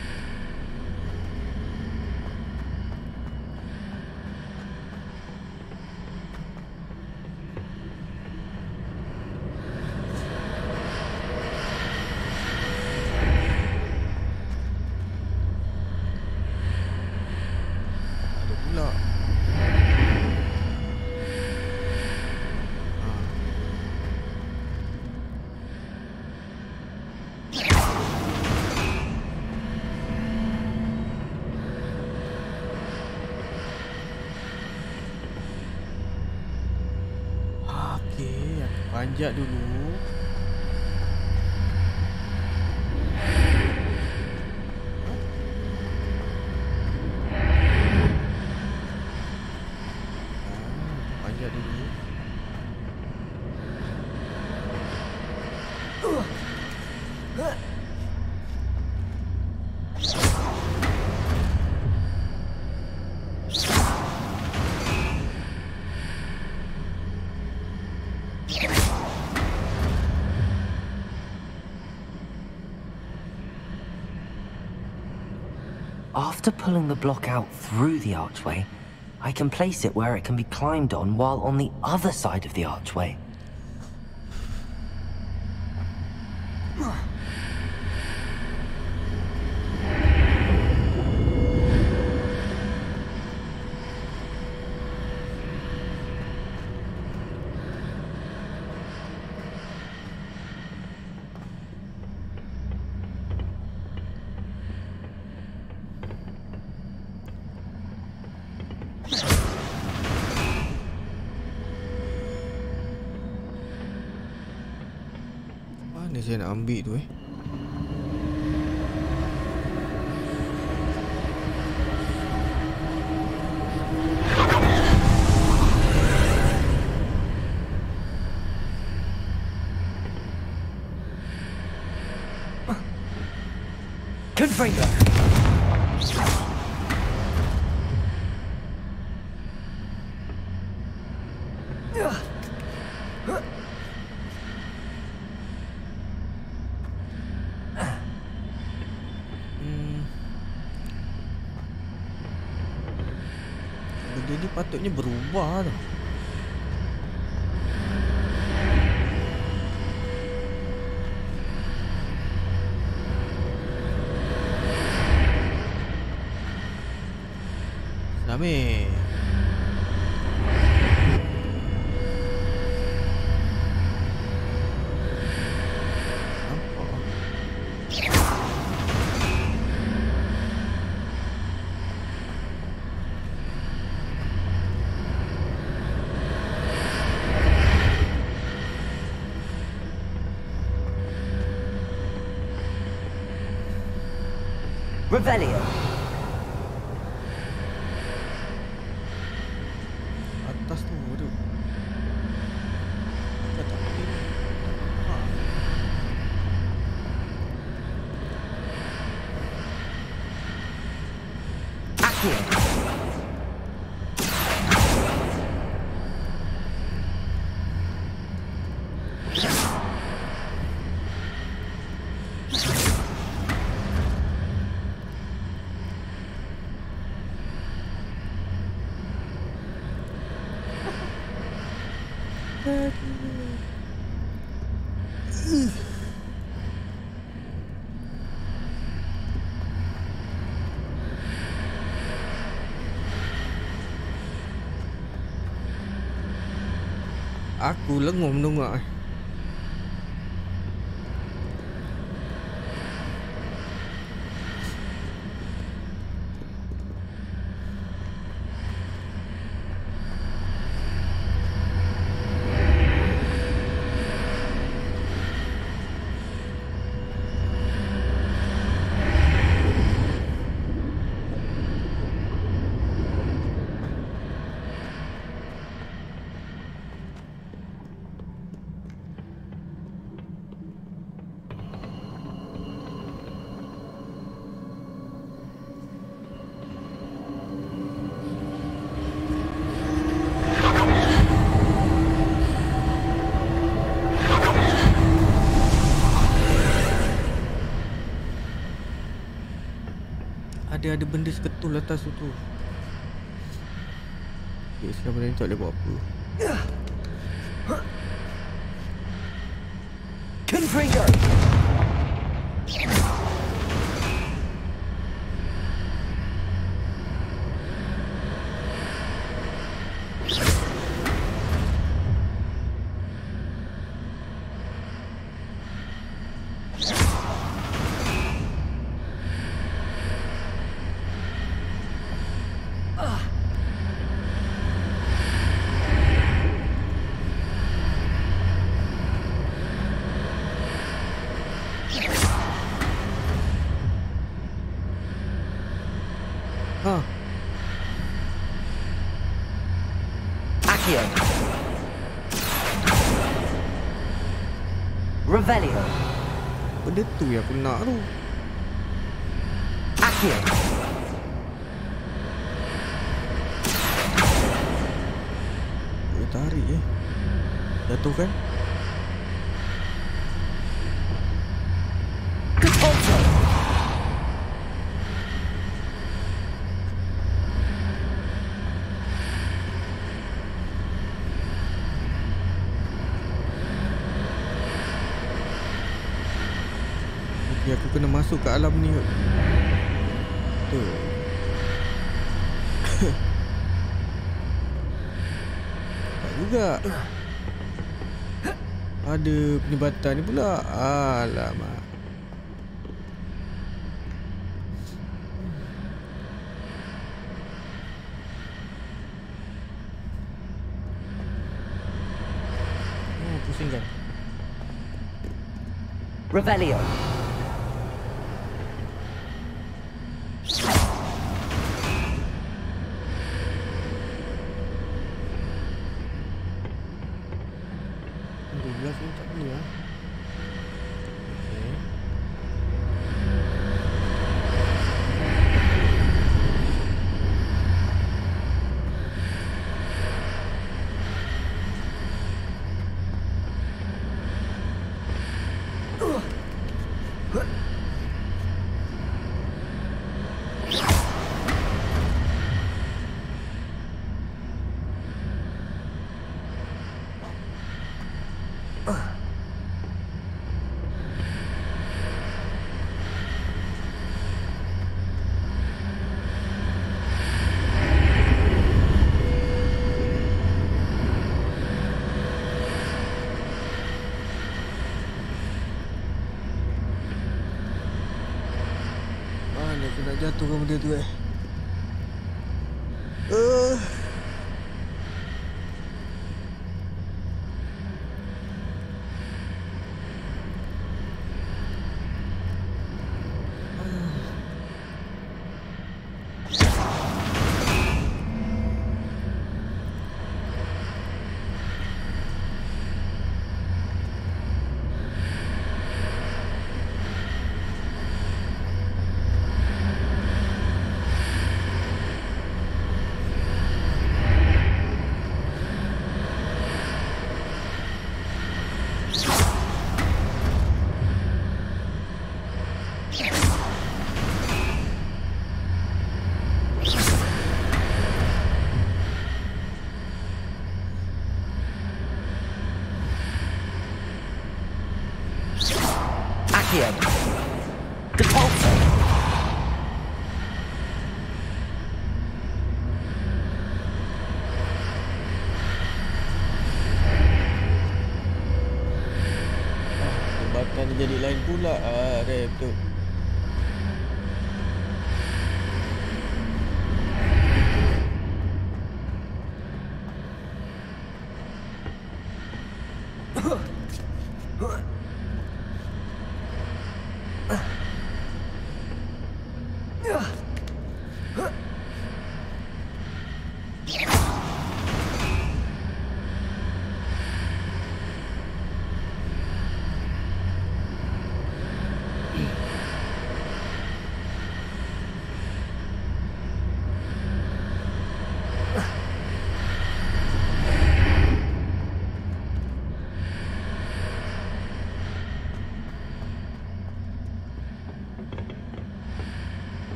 Panjat dulu. Panjat dulu. After pulling the block out through the archway, I can place it where it can be climbed on while on the other side of the archway. Mana saya nak ambil tu eh? Confringo. Benda ni patutnya berubah tau. Samir. Revelio. Atas tu ada. Accio. Aku lengung menunggu. Ada ada benda seketul atas tu tu. Okay, sekarang ni tak boleh buat apa. Confringo. Revelio. Benda tu yang aku nak tu. Accio. Dia tarik eh. Jatuh kan? Defaulto. Okay, aku kena masuk ke alam ni. Tu. Tak juga. Ada penyebatan ni pula. Alamak. Oh, pusingkan. Revelio. Glove ni tak boleh lah. Okay. Mana aku nak jatuhkan benda tu eh. Uh. Accio. Defaulto. Jembatan dia jadi lain pula. Ah, rep tu.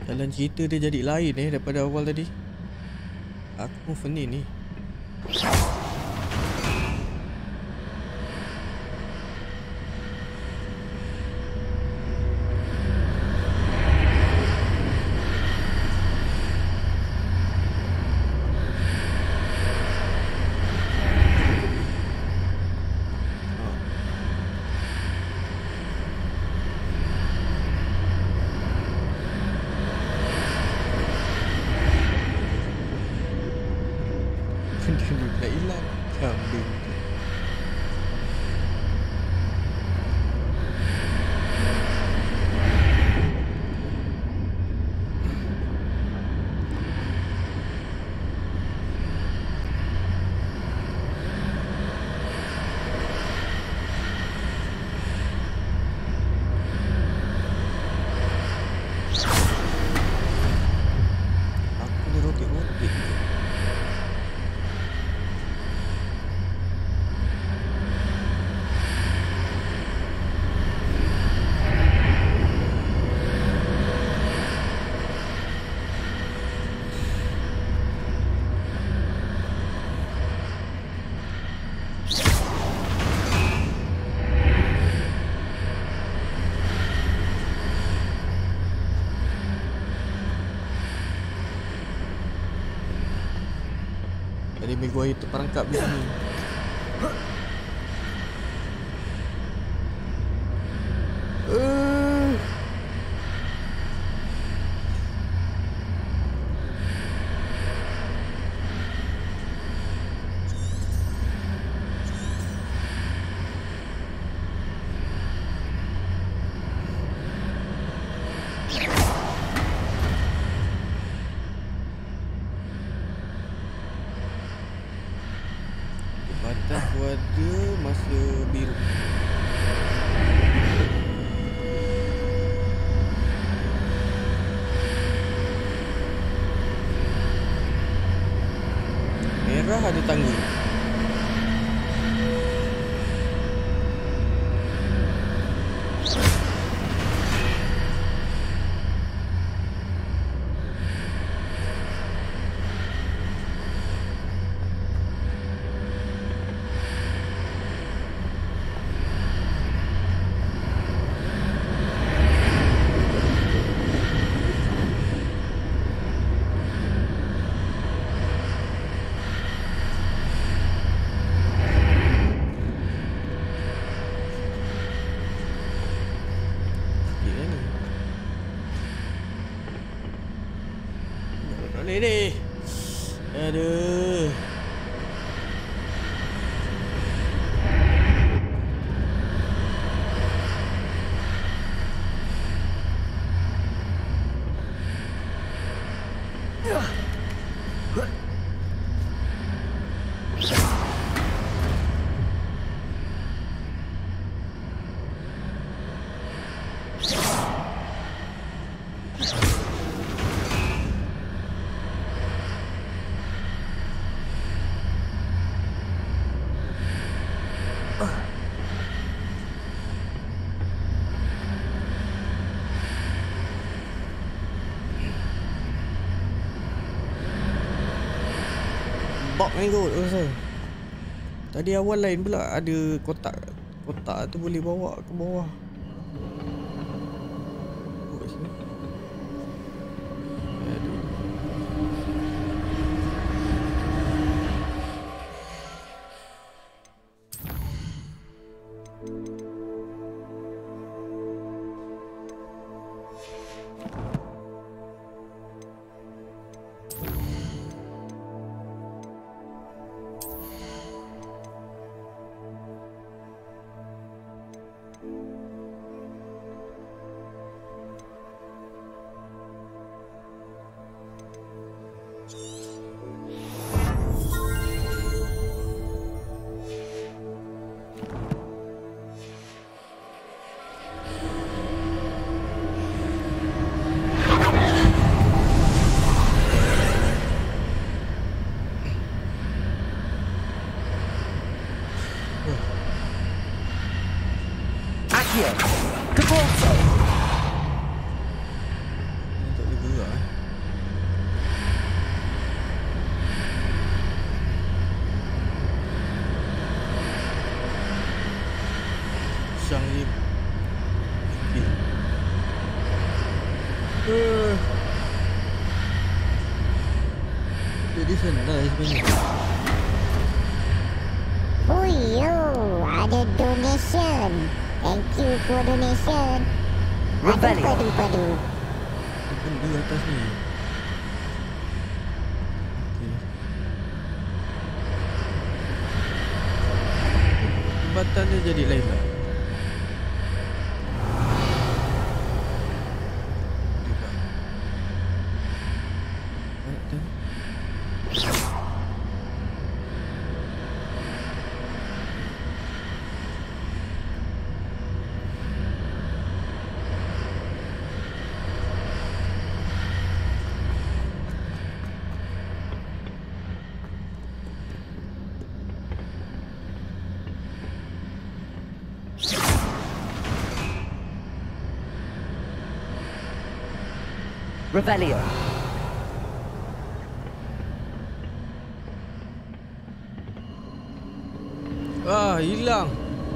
Jalan cerita dia jadi lain eh daripada awal tadi. Aku pun pening ni. Dah hilang kambing tu. Aku ni rotik-rotik je. Tadi Maguire terperangkap di sini. Uh. Batas ada masa biru. Merah ada tangga. Boleh ni. Aduh. Bak main kot rasa. Tadi awal lain pula, ada kotak. Kotak tu boleh bawa ke bawah. Kat sini. Aduh. Pisang ni. Okay. Uh. Jadi senang sebenarnya. Oh yo, ada donation. Thank you for donation. Rebellion. Padu padu. Itu di atas ni. Jembatan dia jadi lain lah. Revelio. Ah, hilang.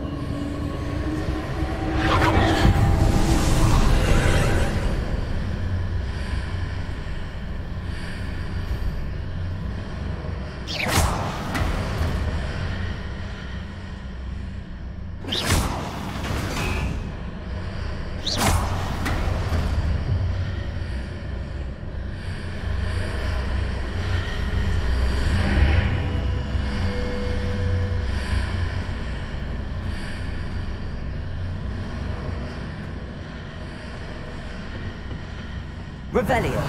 Revelio.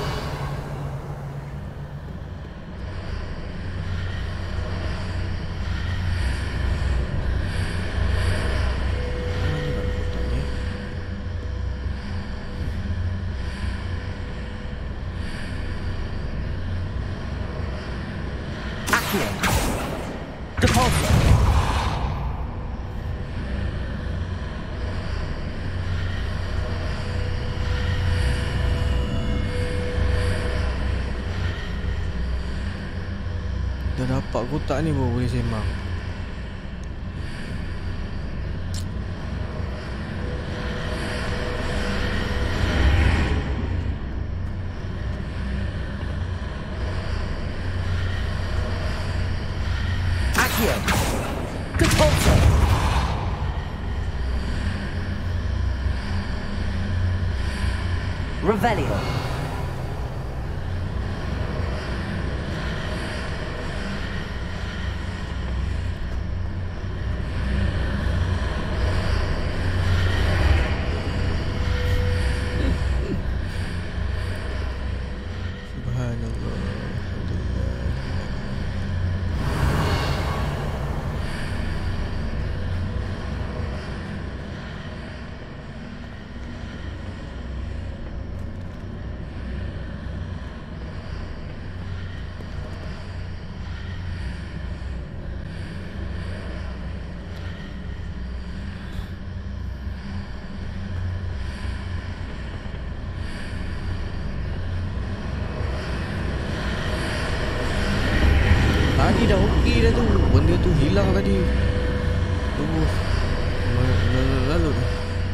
Accio. Deposit. Dah dapat kotak ni baru boleh sembang. Accio. Deposit. Revelio. Tadi dah okey dah tu. Benda tu hilang tadi. Tunggu. Lalu dah.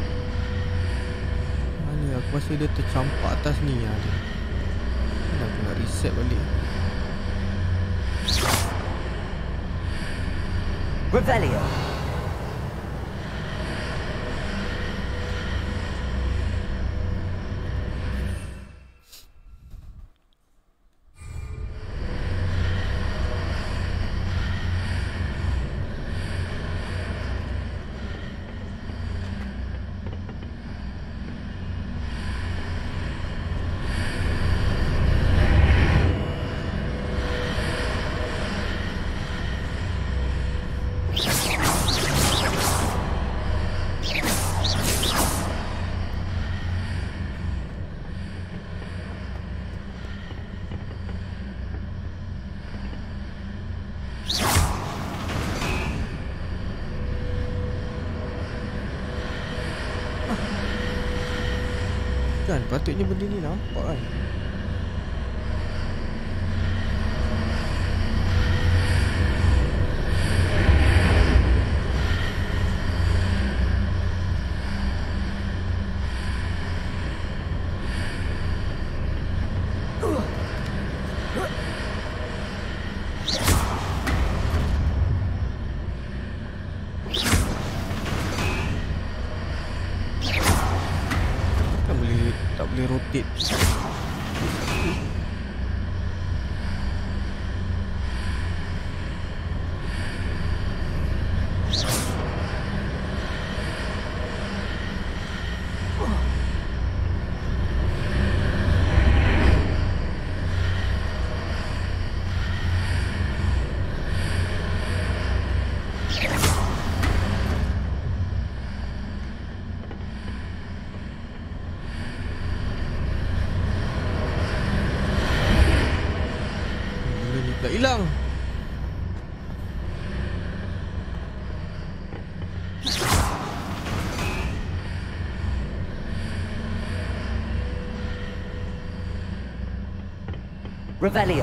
Mana aku rasa dia tercampak atas ni lah dia. Nak kena reset balik. Revelio. Kan patutnya benda ni nampak kan. tak boleh rotate. Hilang. Revelio.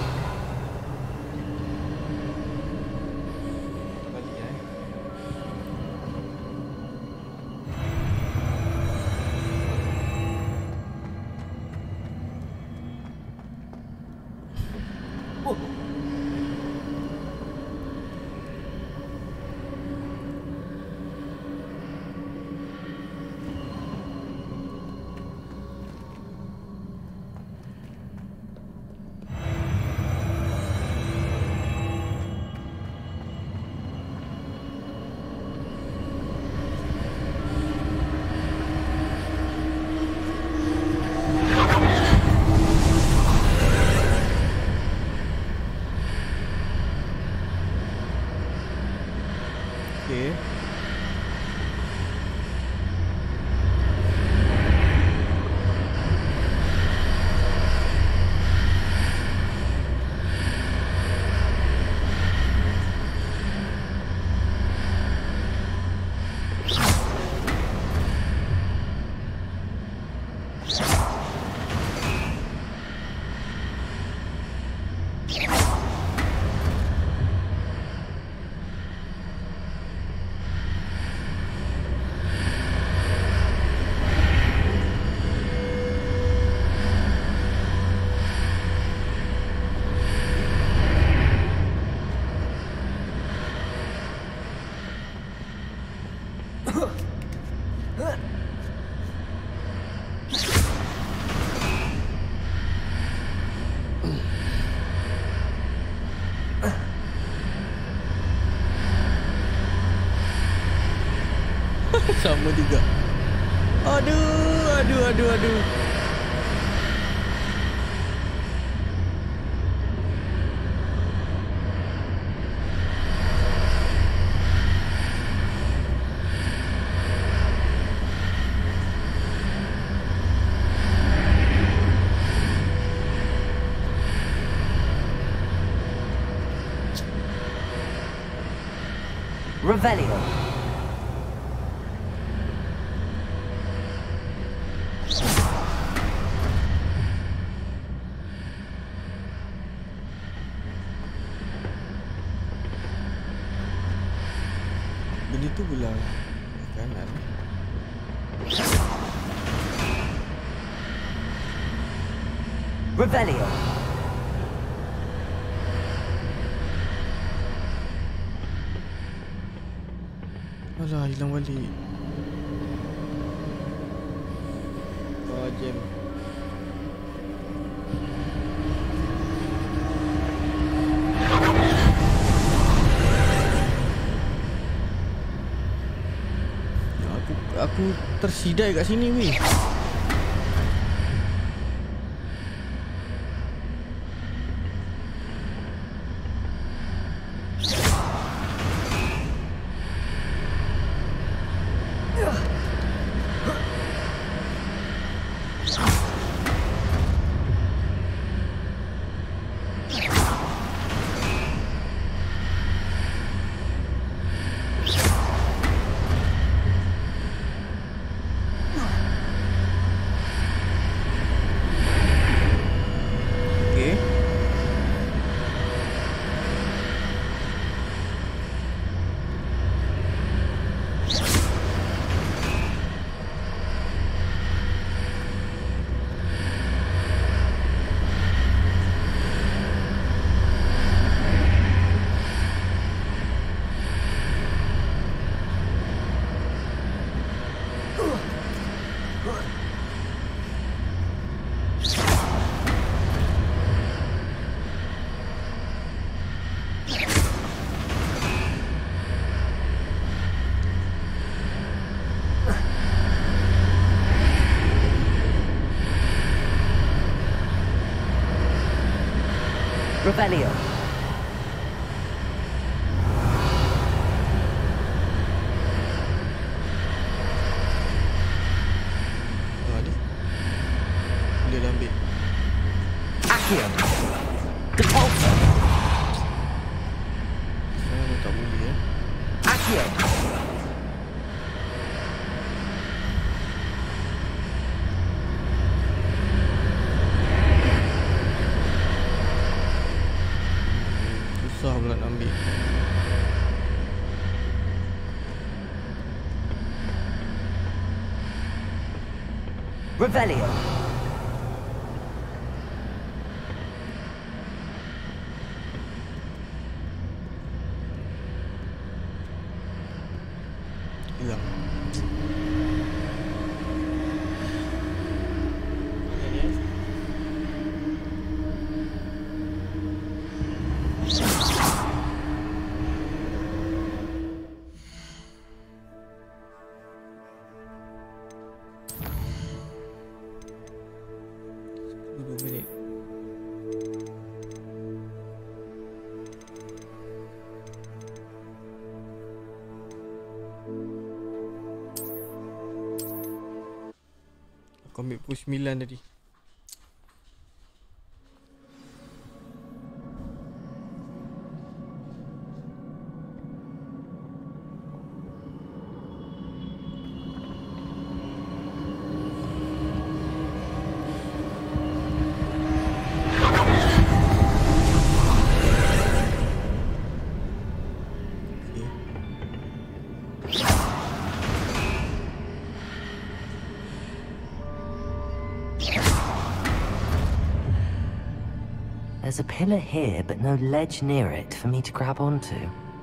Sama juga. Aduh, aduh, aduh, aduh. Revelio. Benda tu belah kanan. Revelio. Alah, hilang balik. Oh, jam. Aku aku tersidai kat sini weh. Revelio. Boleh ambil. Accio. Depulso. Saya tak boleh eh. Accio. Susah pula nak ambil. Revelio. Hilang. sepuluh minit. Aku ambil pukul sembilan tadi. There's a pillar here, but no ledge near it for me to grab onto.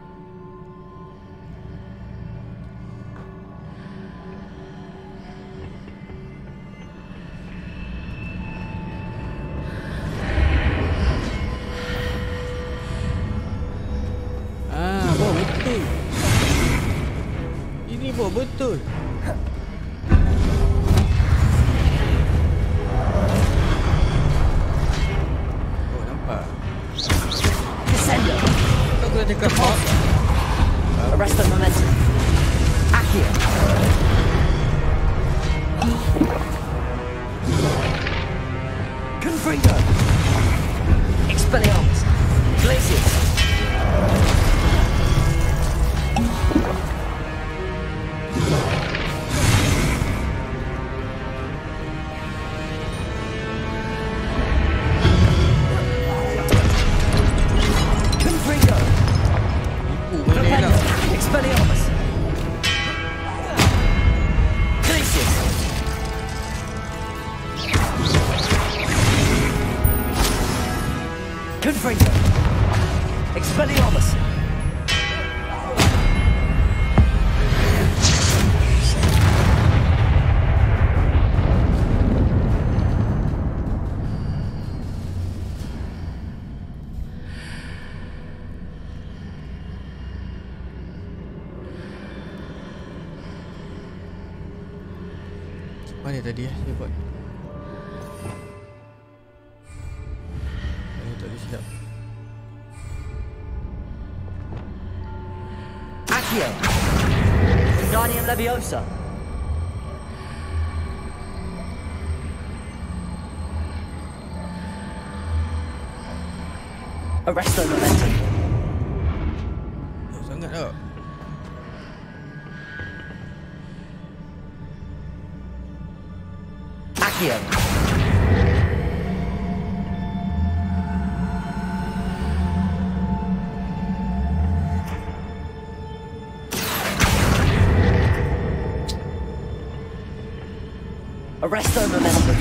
Ah, oh betul. Ini boh betul. Arrest the momentum. Accio. Confringo. Expelliarmus. Glacius. Expelliarmus! Glacius! Confringo! Expelliarmus! Mana tadi eh dia buat? Ini tak boleh silap. Accio. Wingardium Leviosa. Arresto Momentum. Oh, sangat tak? Accio. Arresto Momentum.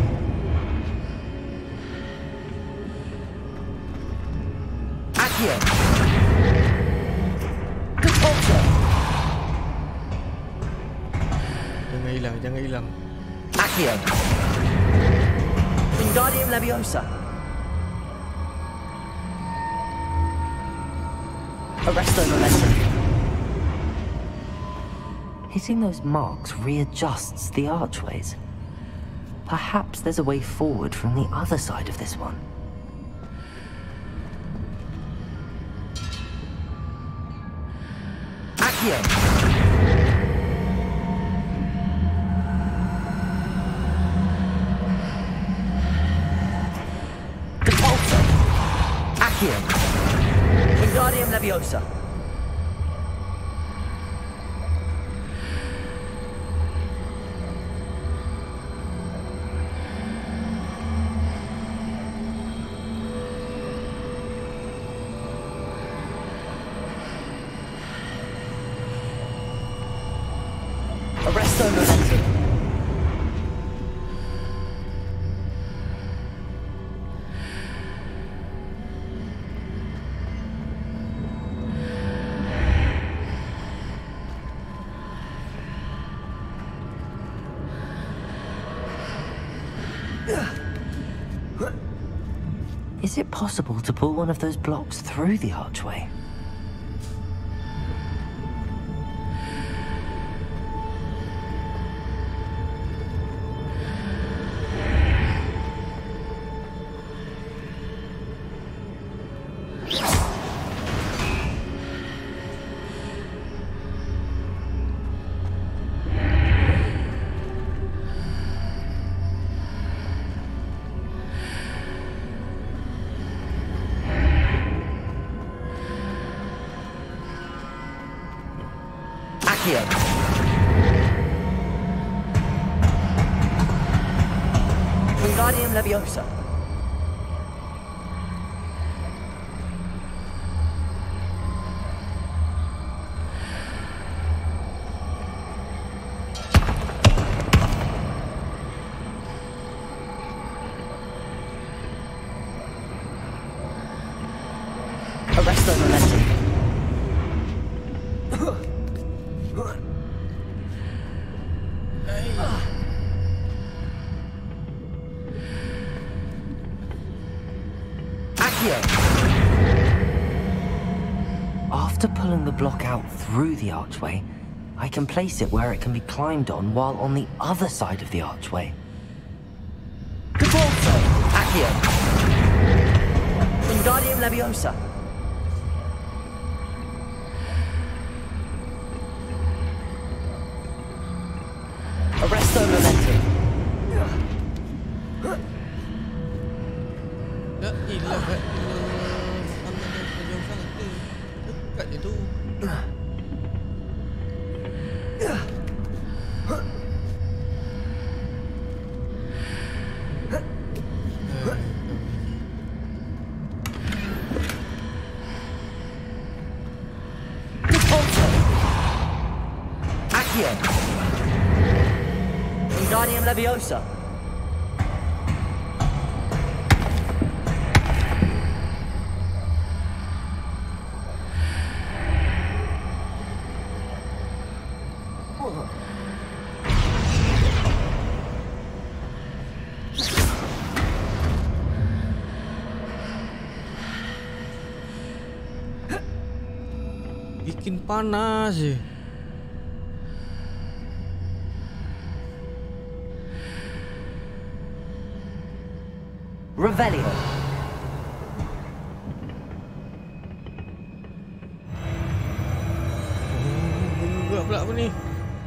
Accio. Depulso. Jangan hilang, jangan hilang. Accio. Wingardium Leviosa. Arresto Momentum. Hitting those marks readjusts the archways. Perhaps there's a way forward from the other side of this one. Accio. Depulso. Accio. Wingardium Leviosa. Arresto Momentum. Is it possible to pull one of those blocks through the archway? Wingardium Leviosa. Arresto Momentum. After pulling the block out through the archway, I can place it where it can be climbed on while on the other side of the archway. Depulso. Accio. Wingardium Leviosa. Arresto Momentum. Ya ilah kat tangan dia sejauh sangat tu. Dekat je tu. Depulso. Accio. Wingardium Leviosa. Bikin panas je. Revelio. Oh, juga pula apa ni?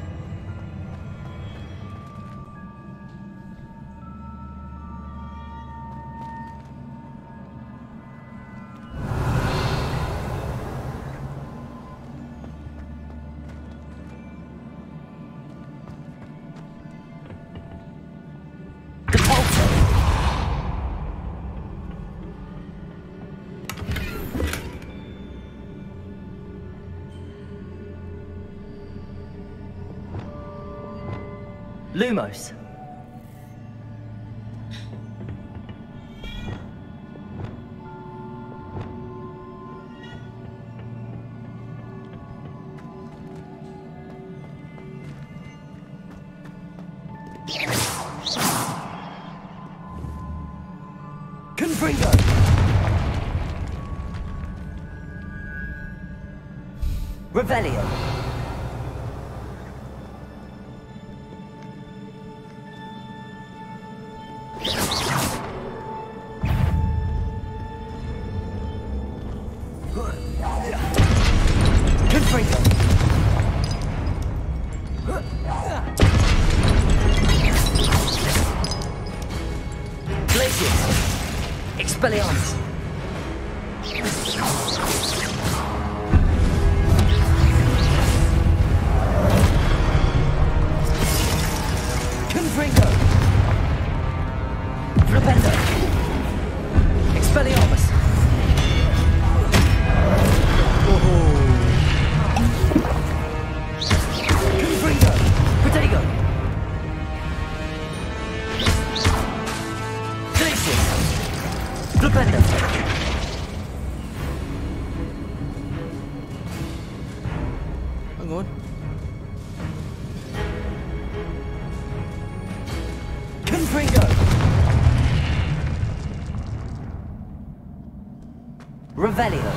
Lumos. Confringo. Revelio. Confringo. Glacius! Expelliarmus! Confringo! Flipendo! Expelliarmus! Confringo! Protego! Glacius! Flipendo! Hang on. Confringo! Revelio!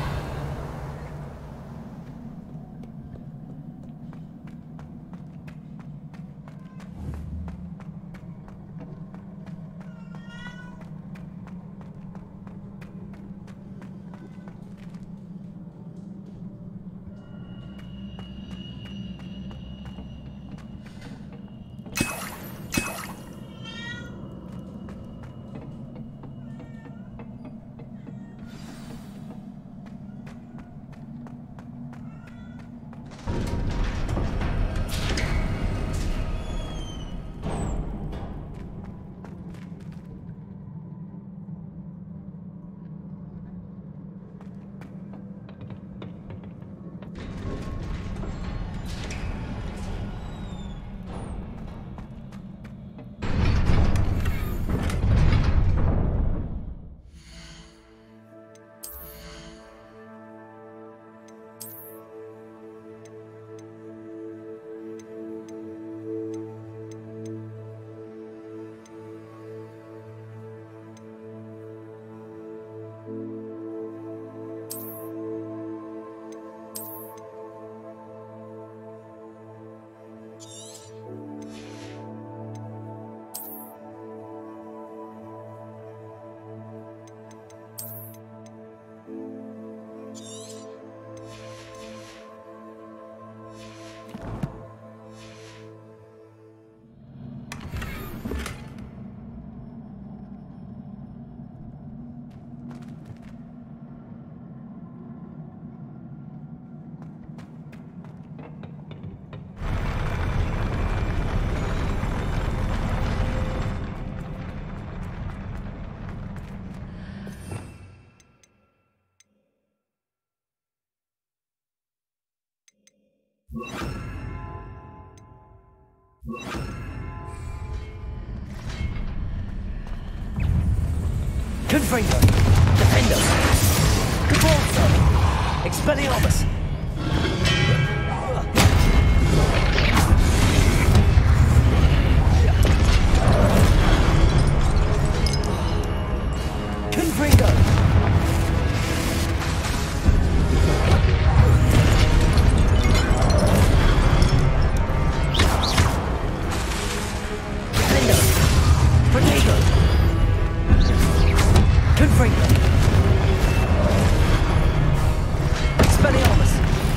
Confringo! Defendo! Cabalso! Expelliarmus! Confringo! Defendo! Protego! Confringo! Expelliarmus!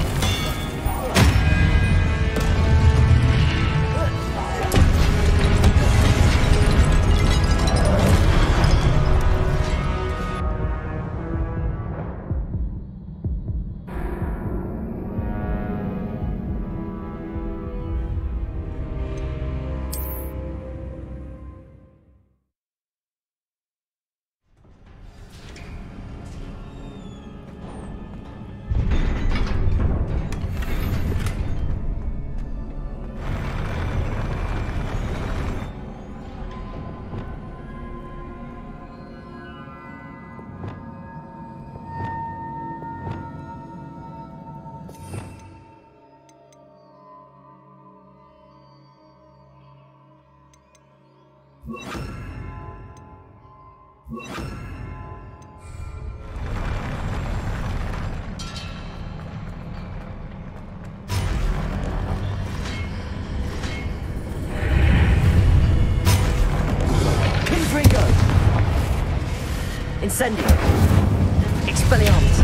Incendio! Expelliarmus!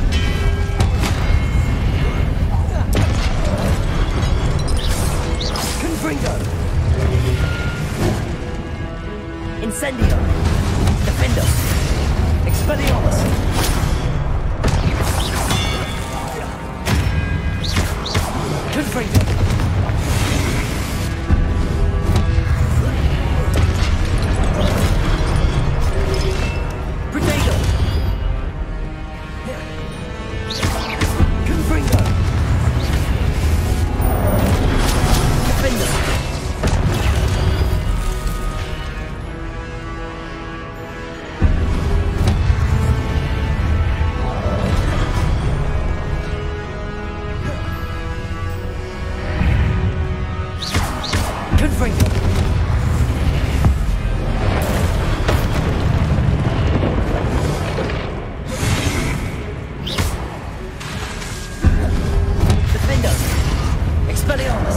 Confringo! Incendio! Defendo! Expelliarmus! Confringo! Protego! Confringo! Defender! Confringo! Defendo! Expelliarmus!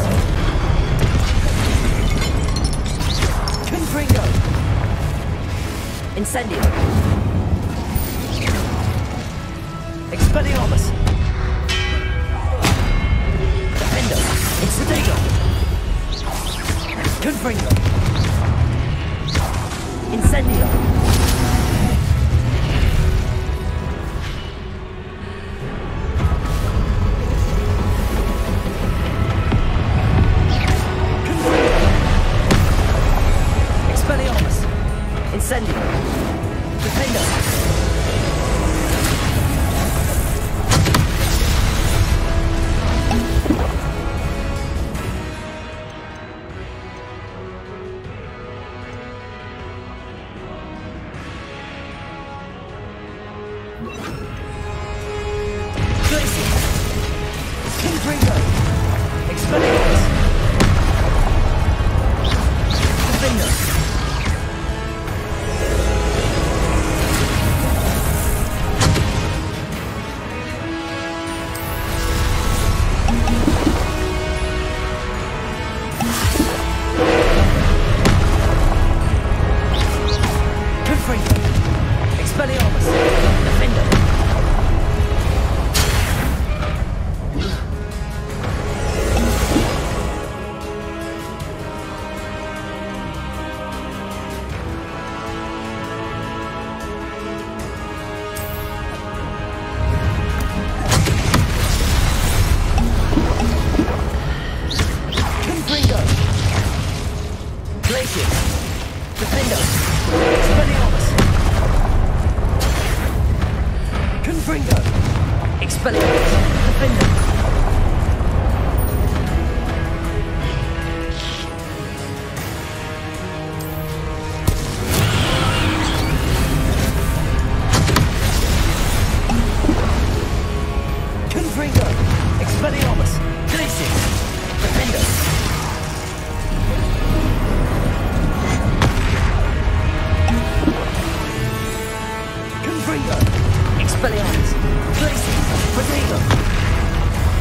Confringo! Incendio! Expelliarmus! Defendo! Incendio! Confringo! Incendio! Expelliarmus! Incendio! Defendo! Confringo! Expelliarmus! Defender! Confringo! Expelliarmus! Defender! Confringo! Glacier! Defendo! Expelliarmus! Confringo! Expelliarmus! Defendo! Confringo! Expelliarmus! Glacier! Defendo! Confringo! Expelliarmus! Glacier! Protego!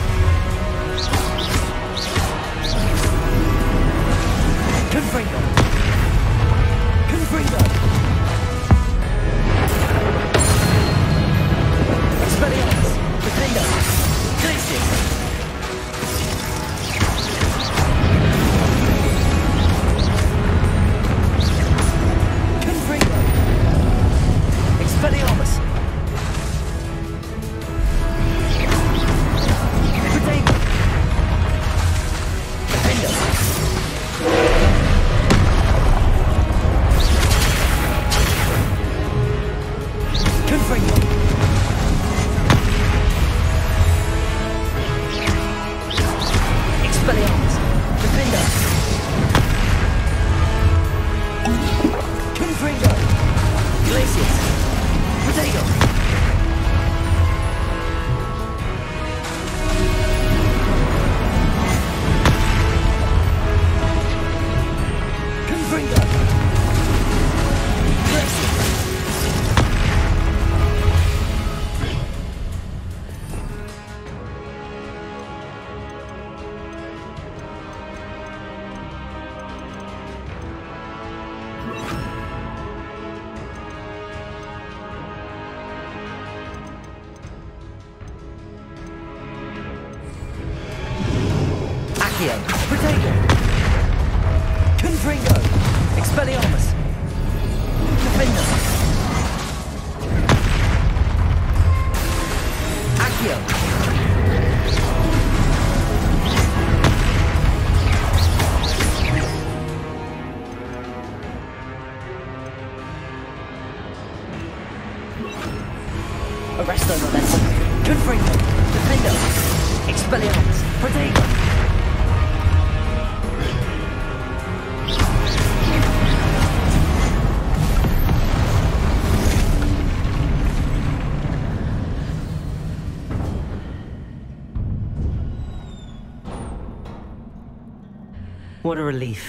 What a relief.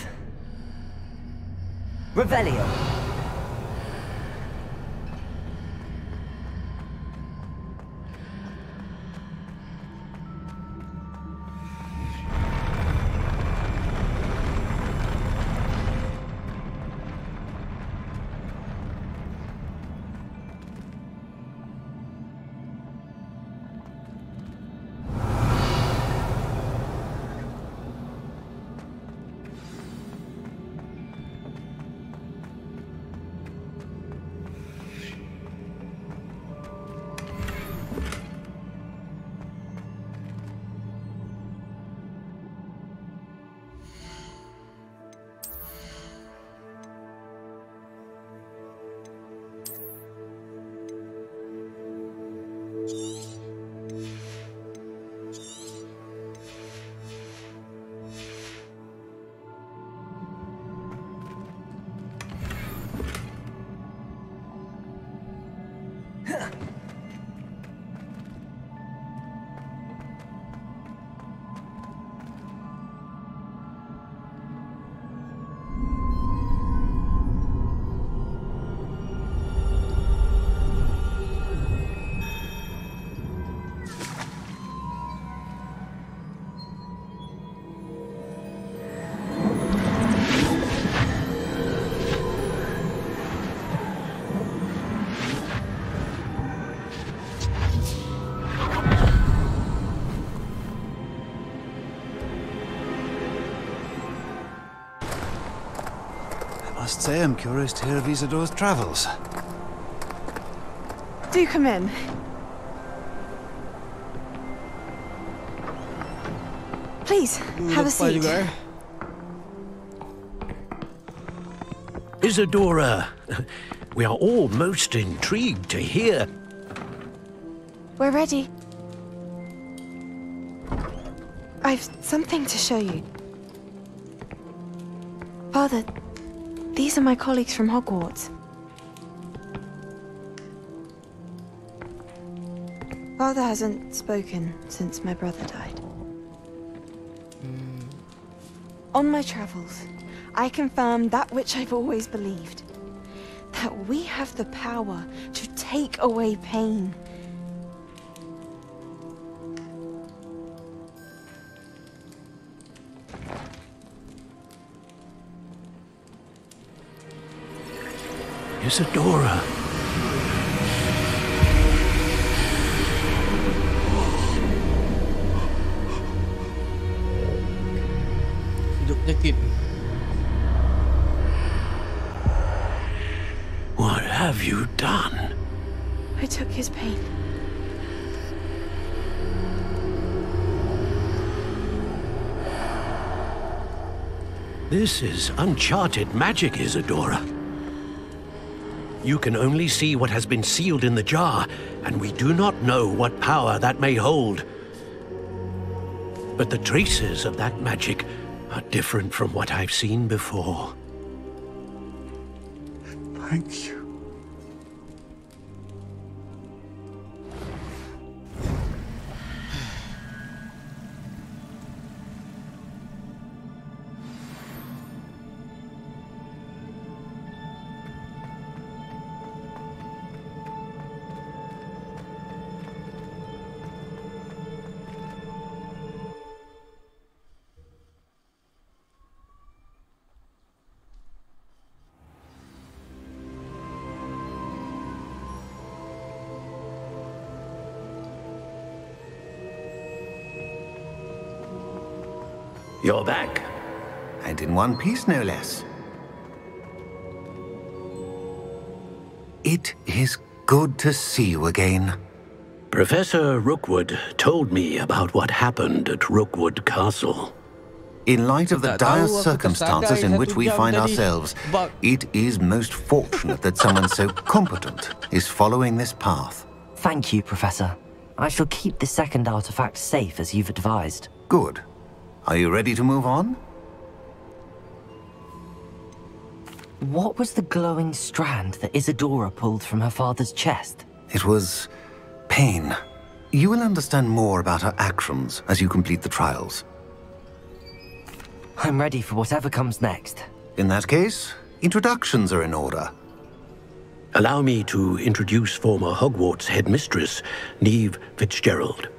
Revelio. I must say I'm curious to hear of Isadora's travels. Do come in. Please, have a seat. Isadora, we are all most intrigued to hear. We're ready. I've something to show you. Father, these are my colleagues from Hogwarts. Father hasn't spoken since my brother died. Mm. On my travels, I confirmed that which I've always believed. That we have the power to take away pain. Isadora. What have you done? I took his pain. This is uncharted magic, Isadora. You can only see what has been sealed in the jar, and we do not know what power that may hold. But the traces of that magic are different from what I've seen before. Thank you. You're back. And in one piece, no less. It is good to see you again. Professor Rookwood told me about what happened at Rookwood Castle. In light of the dire circumstances in which we find ourselves, it is most fortunate that someone so competent is following this path. Thank you, Professor. I shall keep the second artifact safe as you've advised. Good. Are you ready to move on? What was the glowing strand that Isadora pulled from her father's chest? It was pain. You will understand more about her actions as you complete the trials. I'm ready for whatever comes next. In that case, introductions are in order. Allow me to introduce former Hogwarts headmistress, Neve Fitzgerald.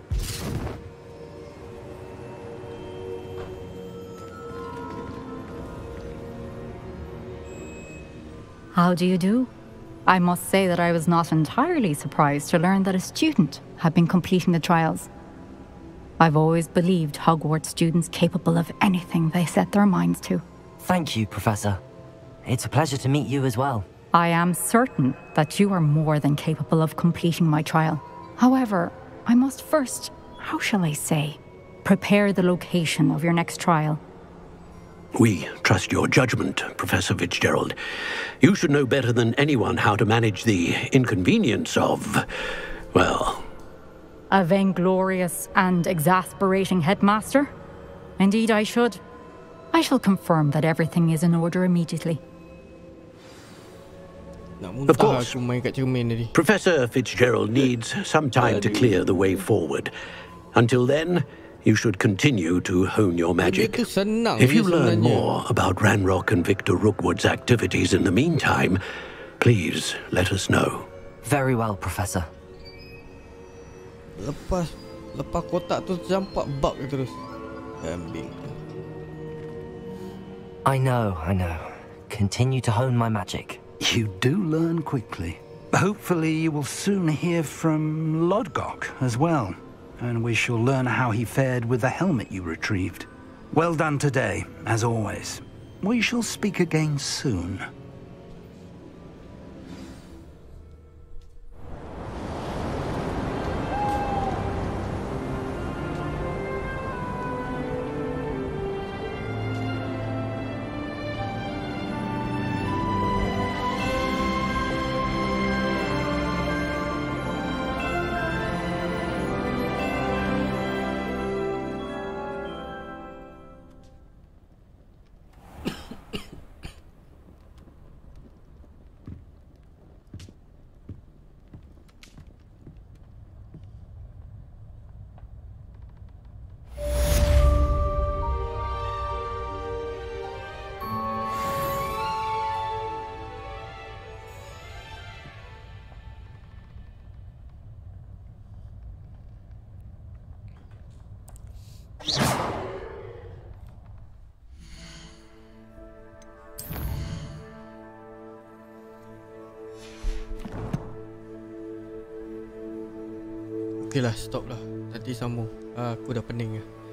How do you do? I must say that I was not entirely surprised to learn that a student had been completing the trials. I've always believed Hogwarts students capable of anything they set their minds to. Thank you, Professor. It's a pleasure to meet you as well. I am certain that you are more than capable of completing my trial. However, I must first, how shall I say, prepare the location of your next trial. We trust your judgment, Professor Fitzgerald. You should know better than anyone how to manage the inconvenience of, well... A vainglorious and exasperating headmaster? Indeed I should. I shall confirm that everything is in order immediately. Of course. Professor Fitzgerald needs some time to clear the way forward. Until then, you should continue to hone your magic. If you learn more about Ranrock and Victor Rookwood's activities in the meantime, please let us know. Very well, Professor. Lepas lepas kotak tu campak bug terus. Kambing. I know, I know. Continue to hone my magic. You do learn quickly. Hopefully you will soon hear from Lodgok as well, and we shall learn how he fared with the helmet you retrieved. Well done today, as always. We shall speak again soon. Okay lah, stop lah. Nanti sambung. Ah, aku dah pening lah.